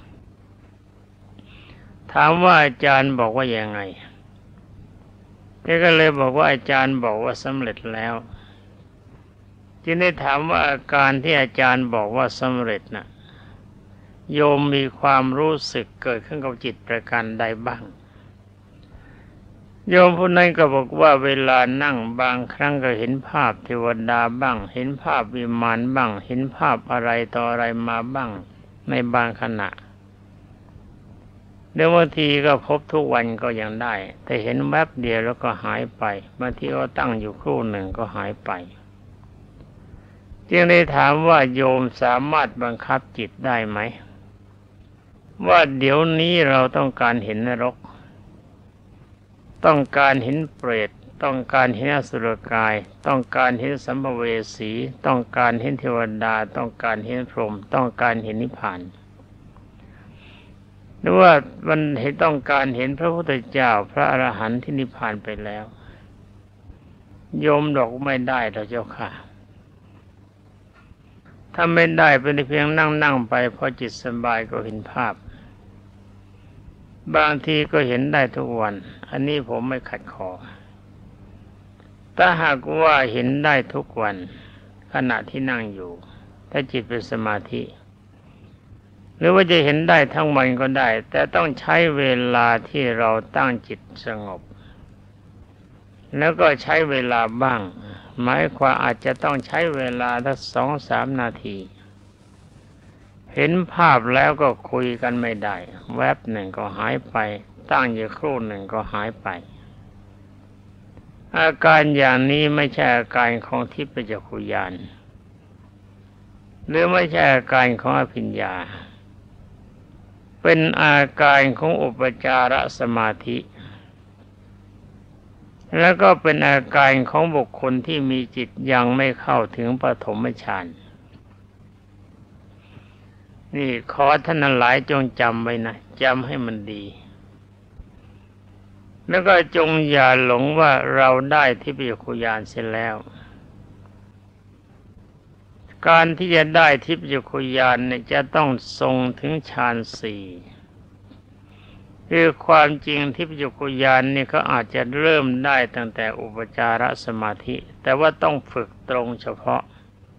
ถามว่าอาจารย์บอกว่ายังไงแกก็เลยบอกว่าอาจารย์บอกว่าสำเร็จแล้วจึงได้ถามว่าอาการที่อาจารย์บอกว่าสำเร็จน่ะโยมมีความรู้สึกเกิดขึ้นกับจิตประการใดบ้างโยมผู้นั้นก็บอกว่าเวลานั่งบางครั้งก็เห็นภาพเทวดาบ้างเห็นภาพวิมานบ้างเห็นภาพอะไรต่ออะไรมาบ้างในบางขณะเดี๋ยวบางทีก็พบทุกวันก็ยังได้แต่เห็นแวบเดียวแล้วก็หายไปบางทีก็ตั้งอยู่ครู่หนึ่งก็หายไปจึงได้ถามว่าโยมสามารถบังคับจิตได้ไหมว่าเดี๋ยวนี้เราต้องการเห็นนรกต้องการเห็นเปรตต้องการเห็นอสุรกายต้องการเห็นสัมภเวสีต้องการเห็นเทวดาต้องการเห็นพรหมต้องการเห็นนิพพานหรือว่ามันเห็นต้องการเห็นพระพุทธเจ้าพระอรหันต์ที่นิพพานไปแล้วโยมดอกไม่ได้หรอกเจ้าค่ะถ้าไม่ได้เป็นเพียงนั่งๆไปพอจิตสบายก็เห็นภาพบางทีก็เห็นได้ทุกวันอันนี้ผมไม่ขัดขอถ้าหากว่าเห็นได้ทุกวันขณะที่นั่งอยู่ถ้าจิตเป็นสมาธิหรือว่าจะเห็นได้ทั้งวันก็ได้แต่ต้องใช้เวลาที่เราตั้งจิตสงบแล้วก็ใช้เวลาบ้างหมายความอาจจะต้องใช้เวลาสักสองสามนาทีเห็นภาพแล้วก็คุยกันไม่ได้แวบหนึ่งก็หายไปตั้งอยู่ครู่หนึ่งก็หายไปอาการอย่างนี้ไม่ใช่อาการของทิพยจักขุญาณหรือไม่ใช่อาการของอภิญญาเป็นอาการของอุปจารสมาธิแล้วก็เป็นอาการของบุคคลที่มีจิตยังไม่เข้าถึงปฐมฌานนี่ขอท่านทั้งหลายจงจำไว้นะจำให้มันดีแล้วก็จงอย่าหลงว่าเราได้ทิพยจักขุญาณเสร็จแล้วการที่จะได้ทิพยจักขุญาณเนี่ยจะต้องทรงถึงฌานสี่คือความจริงทิพยจักขุญาณนี่เขาอาจจะเริ่มได้ตั้งแต่อุปจารสมาธิแต่ว่าต้องฝึกตรงเฉพาะ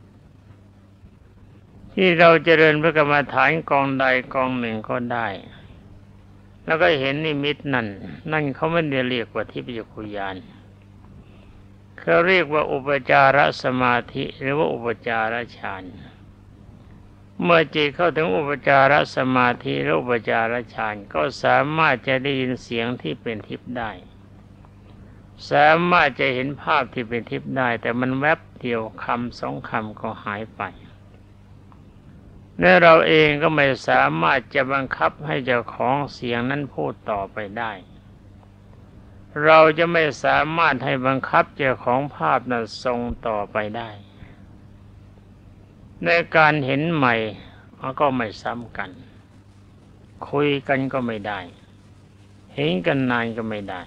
ที่เราเจริญพระกรรมฐานกองใดกองหนึ่งก็ได้แล้วก็เห็นนิมิตนั่นนั่นเขาไม่ได้เรียกว่าทิพยจักขุญาณเขาเรียกว่าอุปจารสมาธิหรือว่าอุปจารฌานเมื่อจิตเข้าถึงอุปจารสมาธิหรืออุปจารฌานก็สามารถจะได้ยินเสียงที่เป็นทิพย์ได้สามารถจะเห็นภาพที่เป็นทิพย์ได้แต่มันแวบเดียวคำสองคำก็หายไปและเราเองก็ไม่สามารถจะบังคับให้เจ้าของเสียงนั้นพูดต่อไปได้เราจะไม่สามารถให้บังคับเจ้าของภาพนั้นทรงต่อไปได้ในการเห็นใหม่ก็ไม่ซ้ำกันคุยกันก็ไม่ได้เห็นกันนานก็ไม่ได้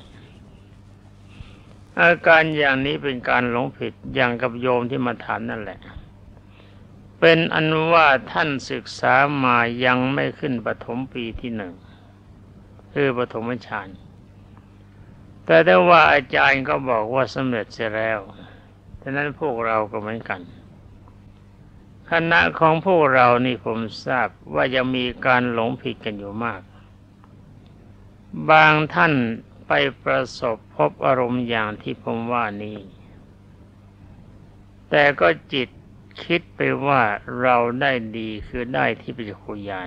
อาการอย่างนี้เป็นการหลงผิดอย่างกับโยมที่มาถามนั่นแหละเป็นอันว่าท่านศึกษามายังไม่ขึ้นปฐมปีที่หนึ่งคือปฐมฌานแต่ได้ว่าอาจารย์ก็บอกว่าสำเร็จเสียแล้วฉะนั้นพวกเราก็เหมือนกันคณะของพวกเรานี่ผมทราบว่ายังมีการหลงผิดกันอยู่มากบางท่านไปประสบพบอารมณ์อย่างที่ผมว่านี้แต่ก็จิตคิดไปว่าเราได้ดีคือได้ทิพยจักขุญาณ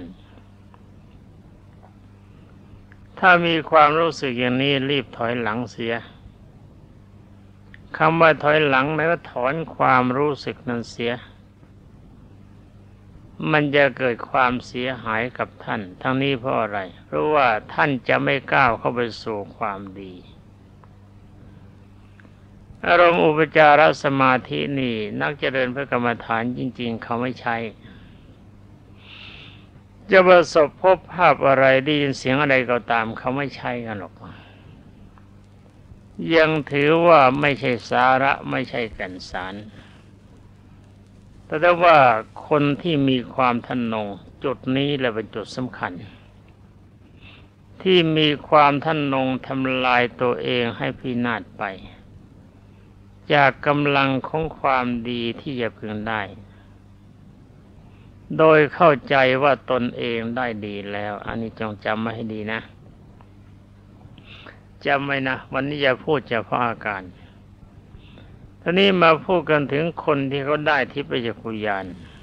ถ้ามีความรู้สึกอย่างนี้รีบถอยหลังเสียคำว่าถอยหลังหมายว่าถอนความรู้สึกนั้นเสียมันจะเกิดความเสียหายกับท่านทั้งนี้เพราะอะไรเพราะว่าท่านจะไม่ก้าวเข้าไปสู่ความดีอารมณ์อุปจารสมาธินี่นักเจริญพระกรรมฐานจริงๆเขาไม่ใช้จะประสบพบภาพอะไรได้ยินเสียงอะไรก็ตามเขาไม่ใช้กันหรอกยังถือว่าไม่ใช่สาระไม่ใช่แก่นสารแต่ถ้าว่าคนที่มีความทะนงจุดนี้แหละเป็นจุดสำคัญที่มีความทะนงทำลายตัวเองให้พินาศไปจากกำลังของความดีที่จะพึงได้โดยเข้าใจว่าตนเองได้ดีแล้วอันนี้จงจำไว้ให้ดีนะจำไว้นะวันนี้จะพูดเฉพาะอาการทีนี้มาพูดกันถึงคนที่เขาได้ทิพยจักขุญาณ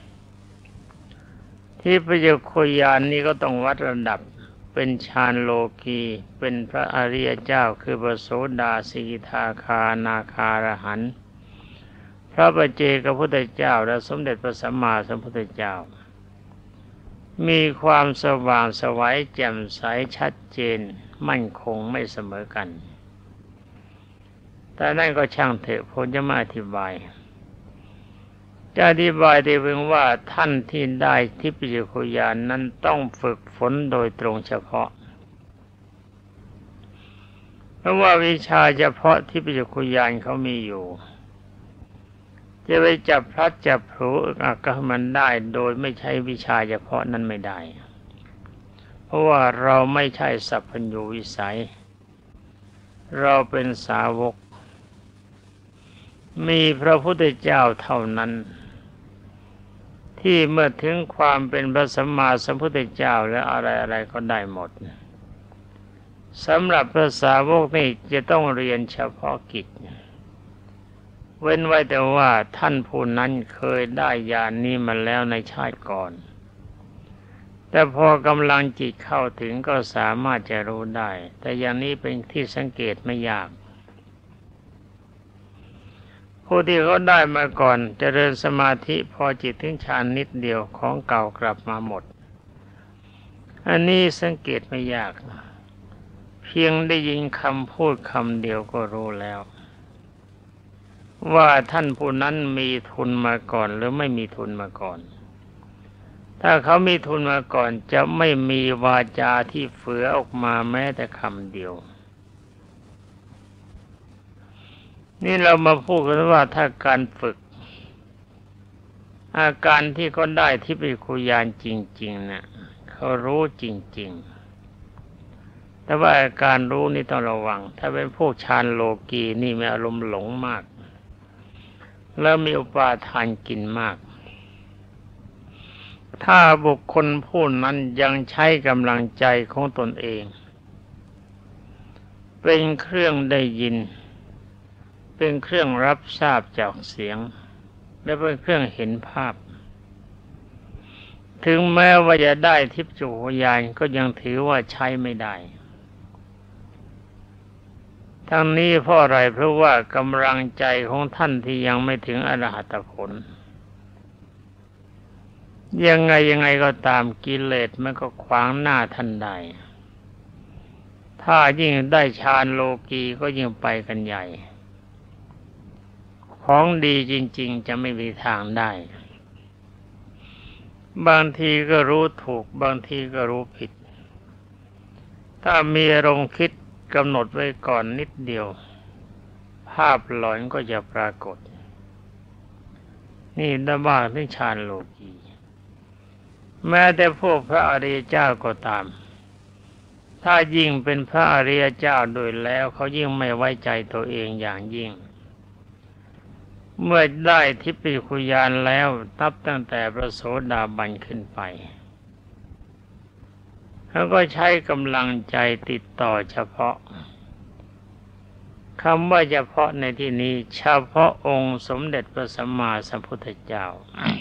ทิพยจักขุญาณนี่ก็ต้องวัดระดับเป็นฌานโลกีเป็นพระอริยเจ้าคือพระโสดาสกิทาคานาคาอรหันต์พระปัจเจกพุทธเจ้าและสมเด็จพระสัมมาสัมพุทธเจ้ามีความสว่างไสวแจ่มใสชัดเจนมั่นคงไม่เสมอกันแต่นั่นก็ช่างเถอะผมจะมาอธิบายจะอธิบายได้เพียงว่าท่านที่ได้ทิพยจักขุญาณนั้นต้องฝึกฝนโดยตรงเฉพาะเพราะว่าวิชาเฉพาะทิพยจักขุญาณเขามีอยู่จะไปจับพลัดจับผลูอักให้มันได้โดยไม่ใช่วิชาเฉพาะนั้นไม่ได้เพราะว่าเราไม่ใช่สัพพัญญูวิสัยเราเป็นสาวกมีพระพุทธเจ้าเท่านั้นที่เมื่อถึงความเป็นพระสัมมาสัมพุทธเจ้าแล้วอะไรๆก็ได้หมดสำหรับพระสาวกนี่จะต้องเรียนเฉพาะกิจเว้นไว้แต่ว่าท่านผู้นั้นเคยได้ญาณ นี้มาแล้วในชาติก่อนแต่พอกำลังจิตเข้าถึงก็สามารถจะรู้ได้แต่อย่างนี้เป็นที่สังเกตไม่ยากผู้ที่เขาได้มาก่อนเจริญสมาธิพอจิตถึงฌานนิดเดียวของเก่ากลับมาหมดอันนี้สังเกตไม่ยากเพียงได้ยินคำพูดคำเดียวก็รู้แล้วว่าท่านผู้นั้นมีทุนมาก่อนหรือไม่มีทุนมาก่อนถ้าเขามีทุนมาก่อนจะไม่มีวาจาที่เฟื่อออกมาแม้แต่คำเดียวนี่เรามาพูดกันว่าถ้าการฝึกอาการที่เขาได้ทิพยจักขุญาณจริงๆนะเขารู้จริงๆแต่ว่าอาการรู้นี่ต้องระวังถ้าเป็นพวกฌานโลกีนี่มีอารมณ์หลงมากแล้วมีอุปาทานกินมากถ้าบุคคลผู้นั้นยังใช้กำลังใจของตนเองเป็นเครื่องได้ยินเป็นเครื่องรับทราบจากเสียงและเป็นเครื่องเห็นภาพถึงแม้ว่าจะได้ทิพยจักขุญาณก็ยังถือว่าใช้ไม่ได้ทั้งนี้เพราะอะไรเพราะว่ากำลังใจของท่านที่ยังไม่ถึงอรหัตผลยังไงยังไงก็ตามกิเลสมันก็ขวางหน้าท่านได้ถ้ายิ่งได้ฌานโลกีก็ยิ่งไปกันใหญ่ของดีจริงๆจะไม่มีทางได้บางทีก็รู้ถูกบางทีก็รู้ผิดถ้ามีอารมณ์คิดกำหนดไว้ก่อนนิดเดียวภาพหลอนก็จะปรากฏนี่ได้บ้างที่ฌานโลกีแม้แต่พวกพระอริยเจ้าก็ตามถ้ายิ่งเป็นพระอริยเจ้าโดยแล้วเขายิ่งไม่ไว้ใจตัวเองอย่างยิ่งเมื่อได้ทิพยจักขุญาณแล้วนับตั้งแต่พระโสดาบันขึ้นไปเขาก็ใช้กำลังใจติดต่อเฉพาะคำว่าเฉพาะในที่นี้เฉพาะองค์สมเด็จพระสัมมาสัมพุทธเจ้า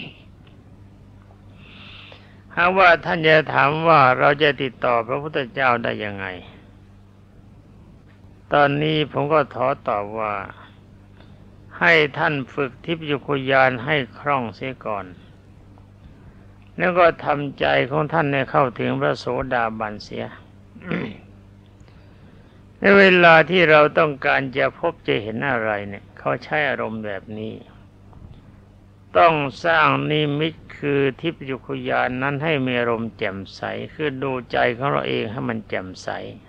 หากว่าท่านจะถามว่าเราจะติดต่อพระพุทธเจ้าได้ยังไงตอนนี้ผมก็ขอตอบว่าให้ท่านฝึกทิพยจักขุญาณให้คล่องเสียก่อนแล้วก็ทำใจของท่านให้เข้าถึงพระโสดาบันเสีย ในเวลาที่เราต้องการจะพบจะเห็นอะไรเนี่ยเขาใช้อารมณ์แบบนี้ต้องสร้างนิมิตคือทิพยจักขุญาณนั้นให้มีอารมณ์แจ่มใสคือดูใจของเราเองให้มันแจ่มใส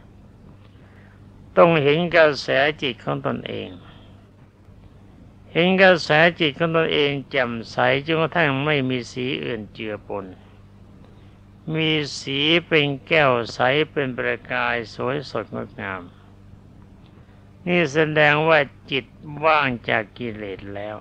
ต้องเห็นกระแสจิตของตนเองเห็นกระแสจิตของตนเองแจ่มใสจนกระทั่งไม่มีสีอื่นเจือปนมีสีเป็นแก้วใสเป็นประกายสวยสดงดงามนี่แสดงว่าจิตว่างจากกิเลสแล้ว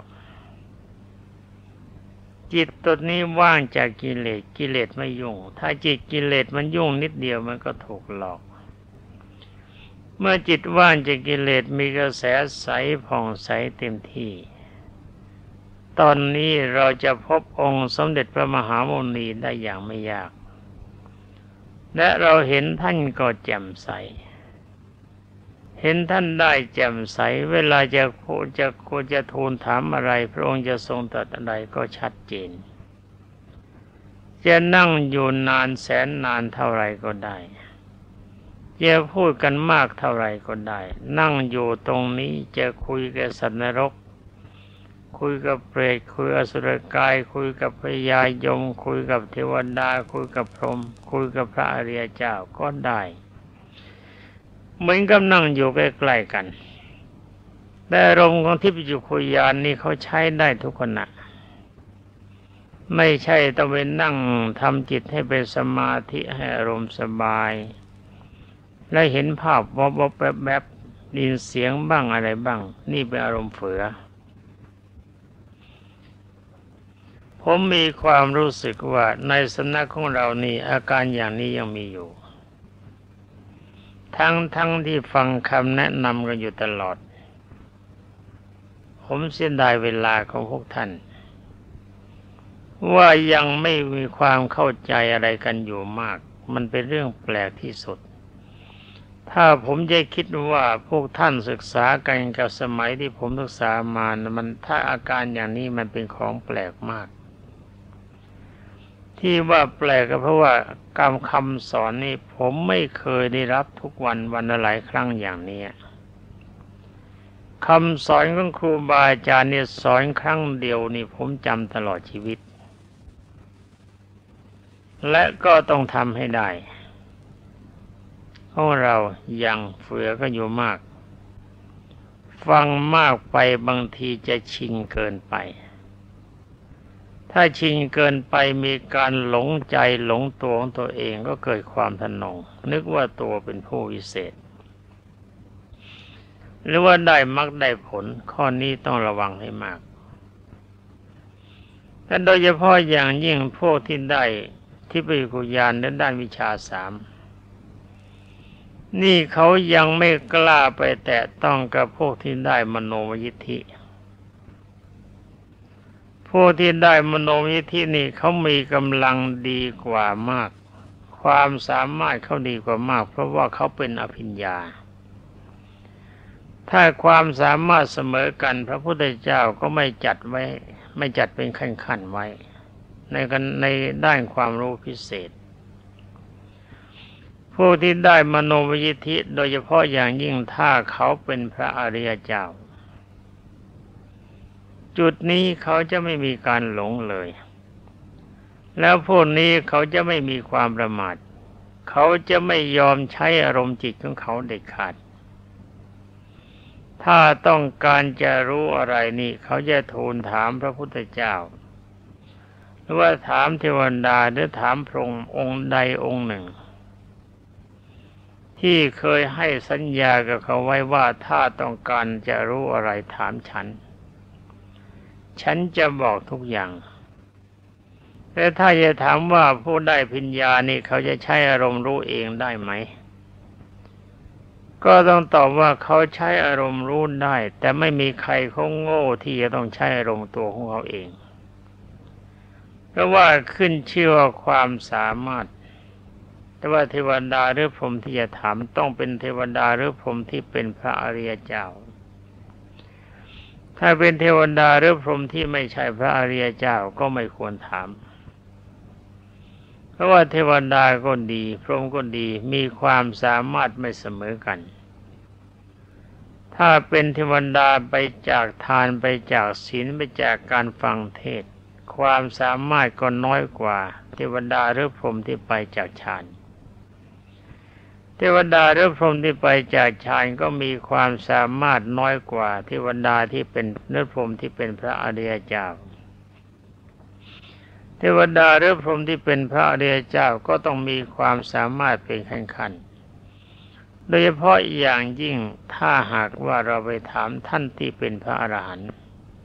จิตตัวนี้ว่างจากกิเลสกิเลสไม่ยุ่งถ้าจิตกิเลสมันยุ่งนิดเดียวมันก็ถูกหลอกเมื่อจิตว่างจากกิเลสมีกระแสใสผ่องใสเต็มที่ตอนนี้เราจะพบองค์สมเด็จพระมหาโมนีได้อย่างไม่ยากและเราเห็นท่านก็แจ่มใสเห็นท่านได้แจ่มใสเวลาจะจะจะทูลถามอะไรพระองค์จะทรงตรัสอะไรก็ชัดเจนจะนั่งอยู่นานแสนนานเท่าไรก็ได้จะพูดกันมากเท่าไรก็ได้นั่งอยู่ตรงนี้จะคุยกับสัตว์นรกคุยกับเปรตคุยกับอสุรกายคุยกับพญายมคุยกับเทวดาคุยกับพรหมคุยกับพระอริยเจ้าก็ได้เหมือนกับนั่งอยู่ใกล้ๆกันแต่อารมณ์ของทิพยจักขุญาณนี่เขาใช้ได้ทุกขณะไม่ใช่ต้องไปนั่งทำจิตให้เป็นสมาธิให้อารมณ์สบายและเห็นภาพวับวับแวบแวบได้ยินเสียงบ้างอะไรบ้างนี่เป็นอารมณ์เฝือผมมีความรู้สึกว่าในสำนักของเรานี่อาการอย่างนี้ยังมีอยู่ทั้งทั้งที่ฟังคำแนะนำกันอยู่ตลอดผมเสียดายเวลาของพวกท่านว่ายังไม่มีความเข้าใจอะไรกันอยู่มากมันเป็นเรื่องแปลกที่สุดถ้าผมจะคิดว่าพวกท่านศึกษากันกับสมัยที่ผมศึกษามามันถ้าอาการอย่างนี้มันเป็นของแปลกมากที่ว่าแปลกก็เพราะว่าการคำสอนนี่ผมไม่เคยได้รับทุกวันวันละหลายครั้งอย่างนี้คำสอนของครูบาอาจารย์เนี่ยสอนครั้งเดียวนี่ผมจำตลอดชีวิตและก็ต้องทำให้ได้ของเรายังเฟือก็อยู่มากฟังมากไปบางทีจะชินเกินไปถ้าชินเกินไปมีการหลงใจหลงตัวของตัวเองก็เกิดความทะนงนึกว่าตัวเป็นผู้วิเศษหรือว่าได้มรรคได้ผลข้อนี้ต้องระวังให้มากแต่โดยเฉพาะอย่างยิ่งพวกที่ได้ทิพยจักขุญาณในด้านวิชาสามนี่เขายังไม่กล้าไปแตะต้องกับพวกที่ได้มโนมยิทธิพวกที่ได้มโนมยิทธินี่เขามีกำลังดีกว่ามากความสามารถเขาดีกว่ามากเพราะว่าเขาเป็นอภิญญาถ้าความสามารถเสมอกันพระพุทธเจ้าก็ไม่จัดไว้ไม่จัดเป็นขั้นๆไว้ในกันในด้านความรู้พิเศษพวกที่ได้มโนมยิทธิโดยเฉพาะอย่างยิ่งถ้าเขาเป็นพระอริยเจ้าจุดนี้เขาจะไม่มีการหลงเลยแล้วพวกนี้เขาจะไม่มีความประมาทเขาจะไม่ยอมใช้อารมณ์จิตของเขาเด็ดขาดถ้าต้องการจะรู้อะไรนี่เขาจะทูลถามพระพุทธเจ้าหรือว่าถามเทวดาหรือถามพระองค์ใดองค์หนึ่งที่เคยให้สัญญากับเขาไว้ว่าถ้าต้องการจะรู้อะไรถามฉันฉันจะบอกทุกอย่างแต่ถ้าจะถามว่าผู้ได้ปัญญานี่เขาจะใช้อารมณ์รู้เองได้ไหมก็ต้องตอบว่าเขาใช้อารมณ์รู้ได้แต่ไม่มีใครเขาโง่ที่จะต้องใช้อารมณ์ตัวของเขาเองเพราะว่าขึ้นชื่อว่าความสามารถแต่ว่าเทวดาหรือพรหมที่จะถามต้องเป็นเทวดาหรือพรหมที่เป็นพระอริยเจ้าถ้าเป็นเทวดาหรือพรหมที่ไม่ใช่พระอริยเจ้าก็ไม่ควรถามเพราะว่าเทวดาก็ดีพรหมก็ดีมีความสามารถไม่เสมอกันถ้าเป็นเทวดาไปจากทานไปจากศีลไปจากการฟังเทศน์ความสามารถก็น้อยกว่าเทวดาหรือพรหมที่ไปจากฌานเทวดาหรือพรหมที่ไปจากฌานก็มีความสามารถน้อยกว่าเทวดาที่เป็นหรือพรหมที่เป็นพระอริยเจ้าเทวดาหรือพรหมที่เป็นพระอริยเจ้าก็ต้องมีความสามารถเป็นขั้นๆโดยเฉพาะอย่างยิ่งถ้าหากว่าเราไปถามท่านที่เป็นพระอรหันต์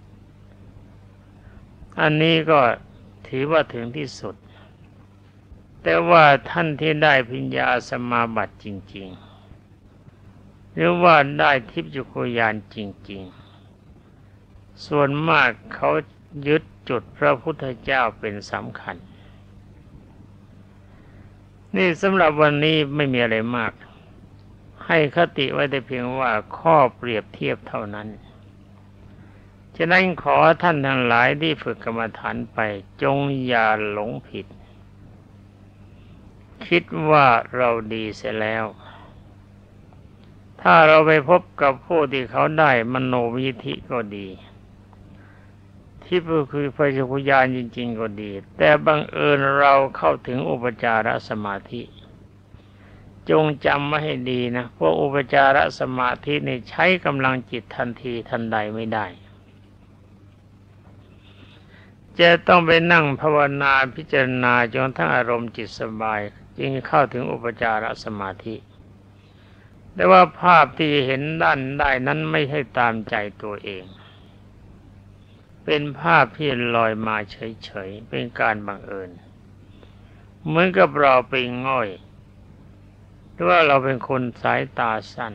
อันนี้ก็ถือว่าถึงที่สุดแต่ว่าท่านที่ได้ปัญญาสมาบัติจริงๆหรือว่าได้ทิพยจักขุญาณจริงๆส่วนมากเขายึดจุดพระพุทธเจ้าเป็นสำคัญนี่สำหรับวันนี้ไม่มีอะไรมากให้คติไว้แต่เพียงว่าข้อเปรียบเทียบเท่านั้นฉะนั้นขอท่านทั้งหลายที่ฝึกกรรมฐานไปจงอย่าหลงผิดคิดว่าเราดีเสียแล้วถ้าเราไปพบกับผู้ที่เขาได้มโนวิธิก็ดีที่คือพยัญชนะจริงๆก็ดีแต่บังเอิญเราเข้าถึงอุปจารสมาธิจงจำไว้ให้ดีนะพวกอุปจารสมาธินี่ใช้กำลังจิตทันทีทันใดไม่ได้จะต้องไปนั่งภาวนาพิจารณาจนทั้งอารมณ์จิตสบายจึงเข้าถึงอุปจารสมาธิแต่ว่าภาพที่เห็นด้านได้นั้นไม่ใช่ตามใจตัวเองเป็นภาพที่ลอยมาเฉยๆเป็นการบังเอิญเหมือนกับเราเป็นง่อยหรือว่าเราเป็นคนสายตาสั้น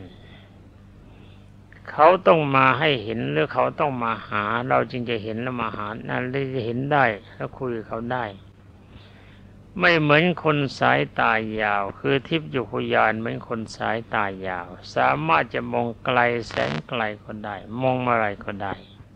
เขาต้องมาให้เห็นหรือเขาต้องมาหาเราจึงจะเห็นและมาหานั่นเลยจะเห็นได้แล้วคุยกับเขาได้ไม่เหมือนคนสายตายาวคือทิพยุคญาณเหมือนคนสายตายาวสามารถจะมองไกลแสนไกลก็ได้มองอะไรก็ได้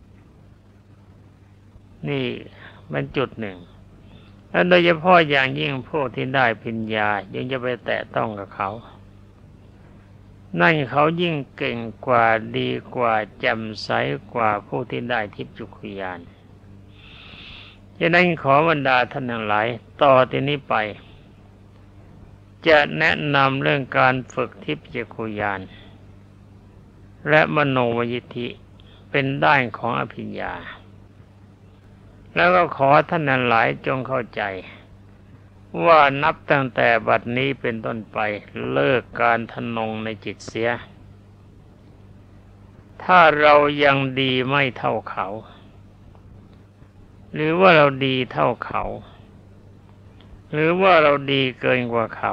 นี่มันจุดหนึ่งและโดยเฉพาะอย่างยิ่งพวกที่ได้ปัญญายังจะไปแตะต้องกับเขานั่นเขายิ่งเก่งกว่าดีกว่าแจ่มใสกว่าผู้ที่ได้ทิพยุคญาณฉะนั้นขอบรรดาท่านทั้งหลายต่อที่นี้ไปจะแนะนำเรื่องการฝึกทิพยคุญาณและมโนมยิทธิเป็นด้านของอภิญญาแล้วก็ขอท่านทั้งหลายจงเข้าใจว่านับตั้งแต่บัดนี้เป็นต้นไปเลิกการทะนงในจิตเสียถ้าเรายังดีไม่เท่าเขาหรือว่าเราดีเท่าเขาหรือว่าเราดีเกินกว่าเขา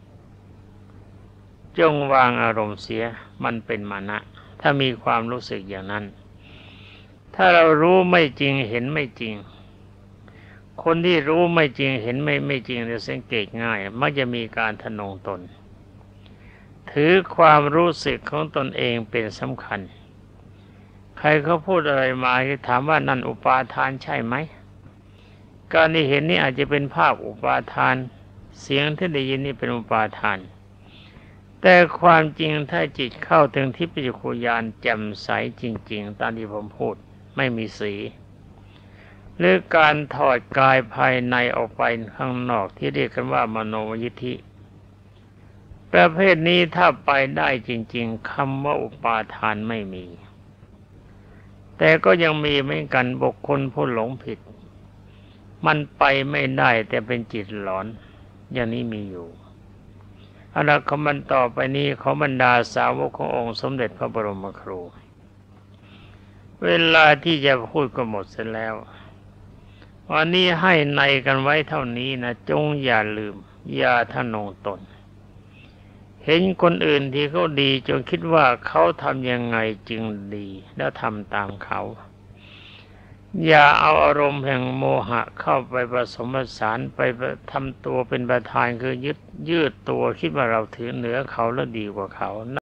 จงวางอารมณ์เสียมันเป็นมานะถ้ามีความรู้สึกอย่างนั้นถ้าเรารู้ไม่จริงเห็นไม่จริงคนที่รู้ไม่จริงเห็นไม่ไม่จริงจะสังเกตง่ายมักจะมีการทะนงตนถือความรู้สึกของตนเองเป็นสำคัญใครเขาพูดอะไรมาถามว่านั่นอุปาทานใช่ไหมการที่เห็นนี่อาจจะเป็นภาพอุปาทานเสียงที่ได้ยินนี่เป็นอุปาทานแต่ความจริงถ้าจิตเข้าถึงทิพยคุญาณแจ่มใสจริงๆตามที่ผมพูดไม่มีสีหรือการถอดกายภายในออกไปข้างนอกที่เรียกกันว่ามโนมยิทธิประเภทนี้ถ้าไปได้จริงๆคำว่าอุปาทานไม่มีแต่ก็ยังมีเหมือนกันบุคคลผู้หลงผิดมันไปไม่ได้แต่เป็นจิตหลอนอย่างนี้มีอยู่เอาละคำบรรต่อไปนี้ขอบรรดาสาวกขององค์สมเด็จพระบรมครูเวลาที่จะพูดก็หมดเสร็จแล้ววันนี้ให้ในกันไว้เท่านี้นะจงอย่าลืมอย่าทะนงตนเห็นคนอื่นที่เขาดีจงคิดว่าเขาทำยังไงจึงดีแล้วทำตามเขาอย่าเอาอารมณ์แห่งโมหะเข้าไปผสมผสานไปทำตัวเป็นประธานคือยึดยืดตัวคิดว่าเราถือเหนือเขาแล้วดีกว่าเขา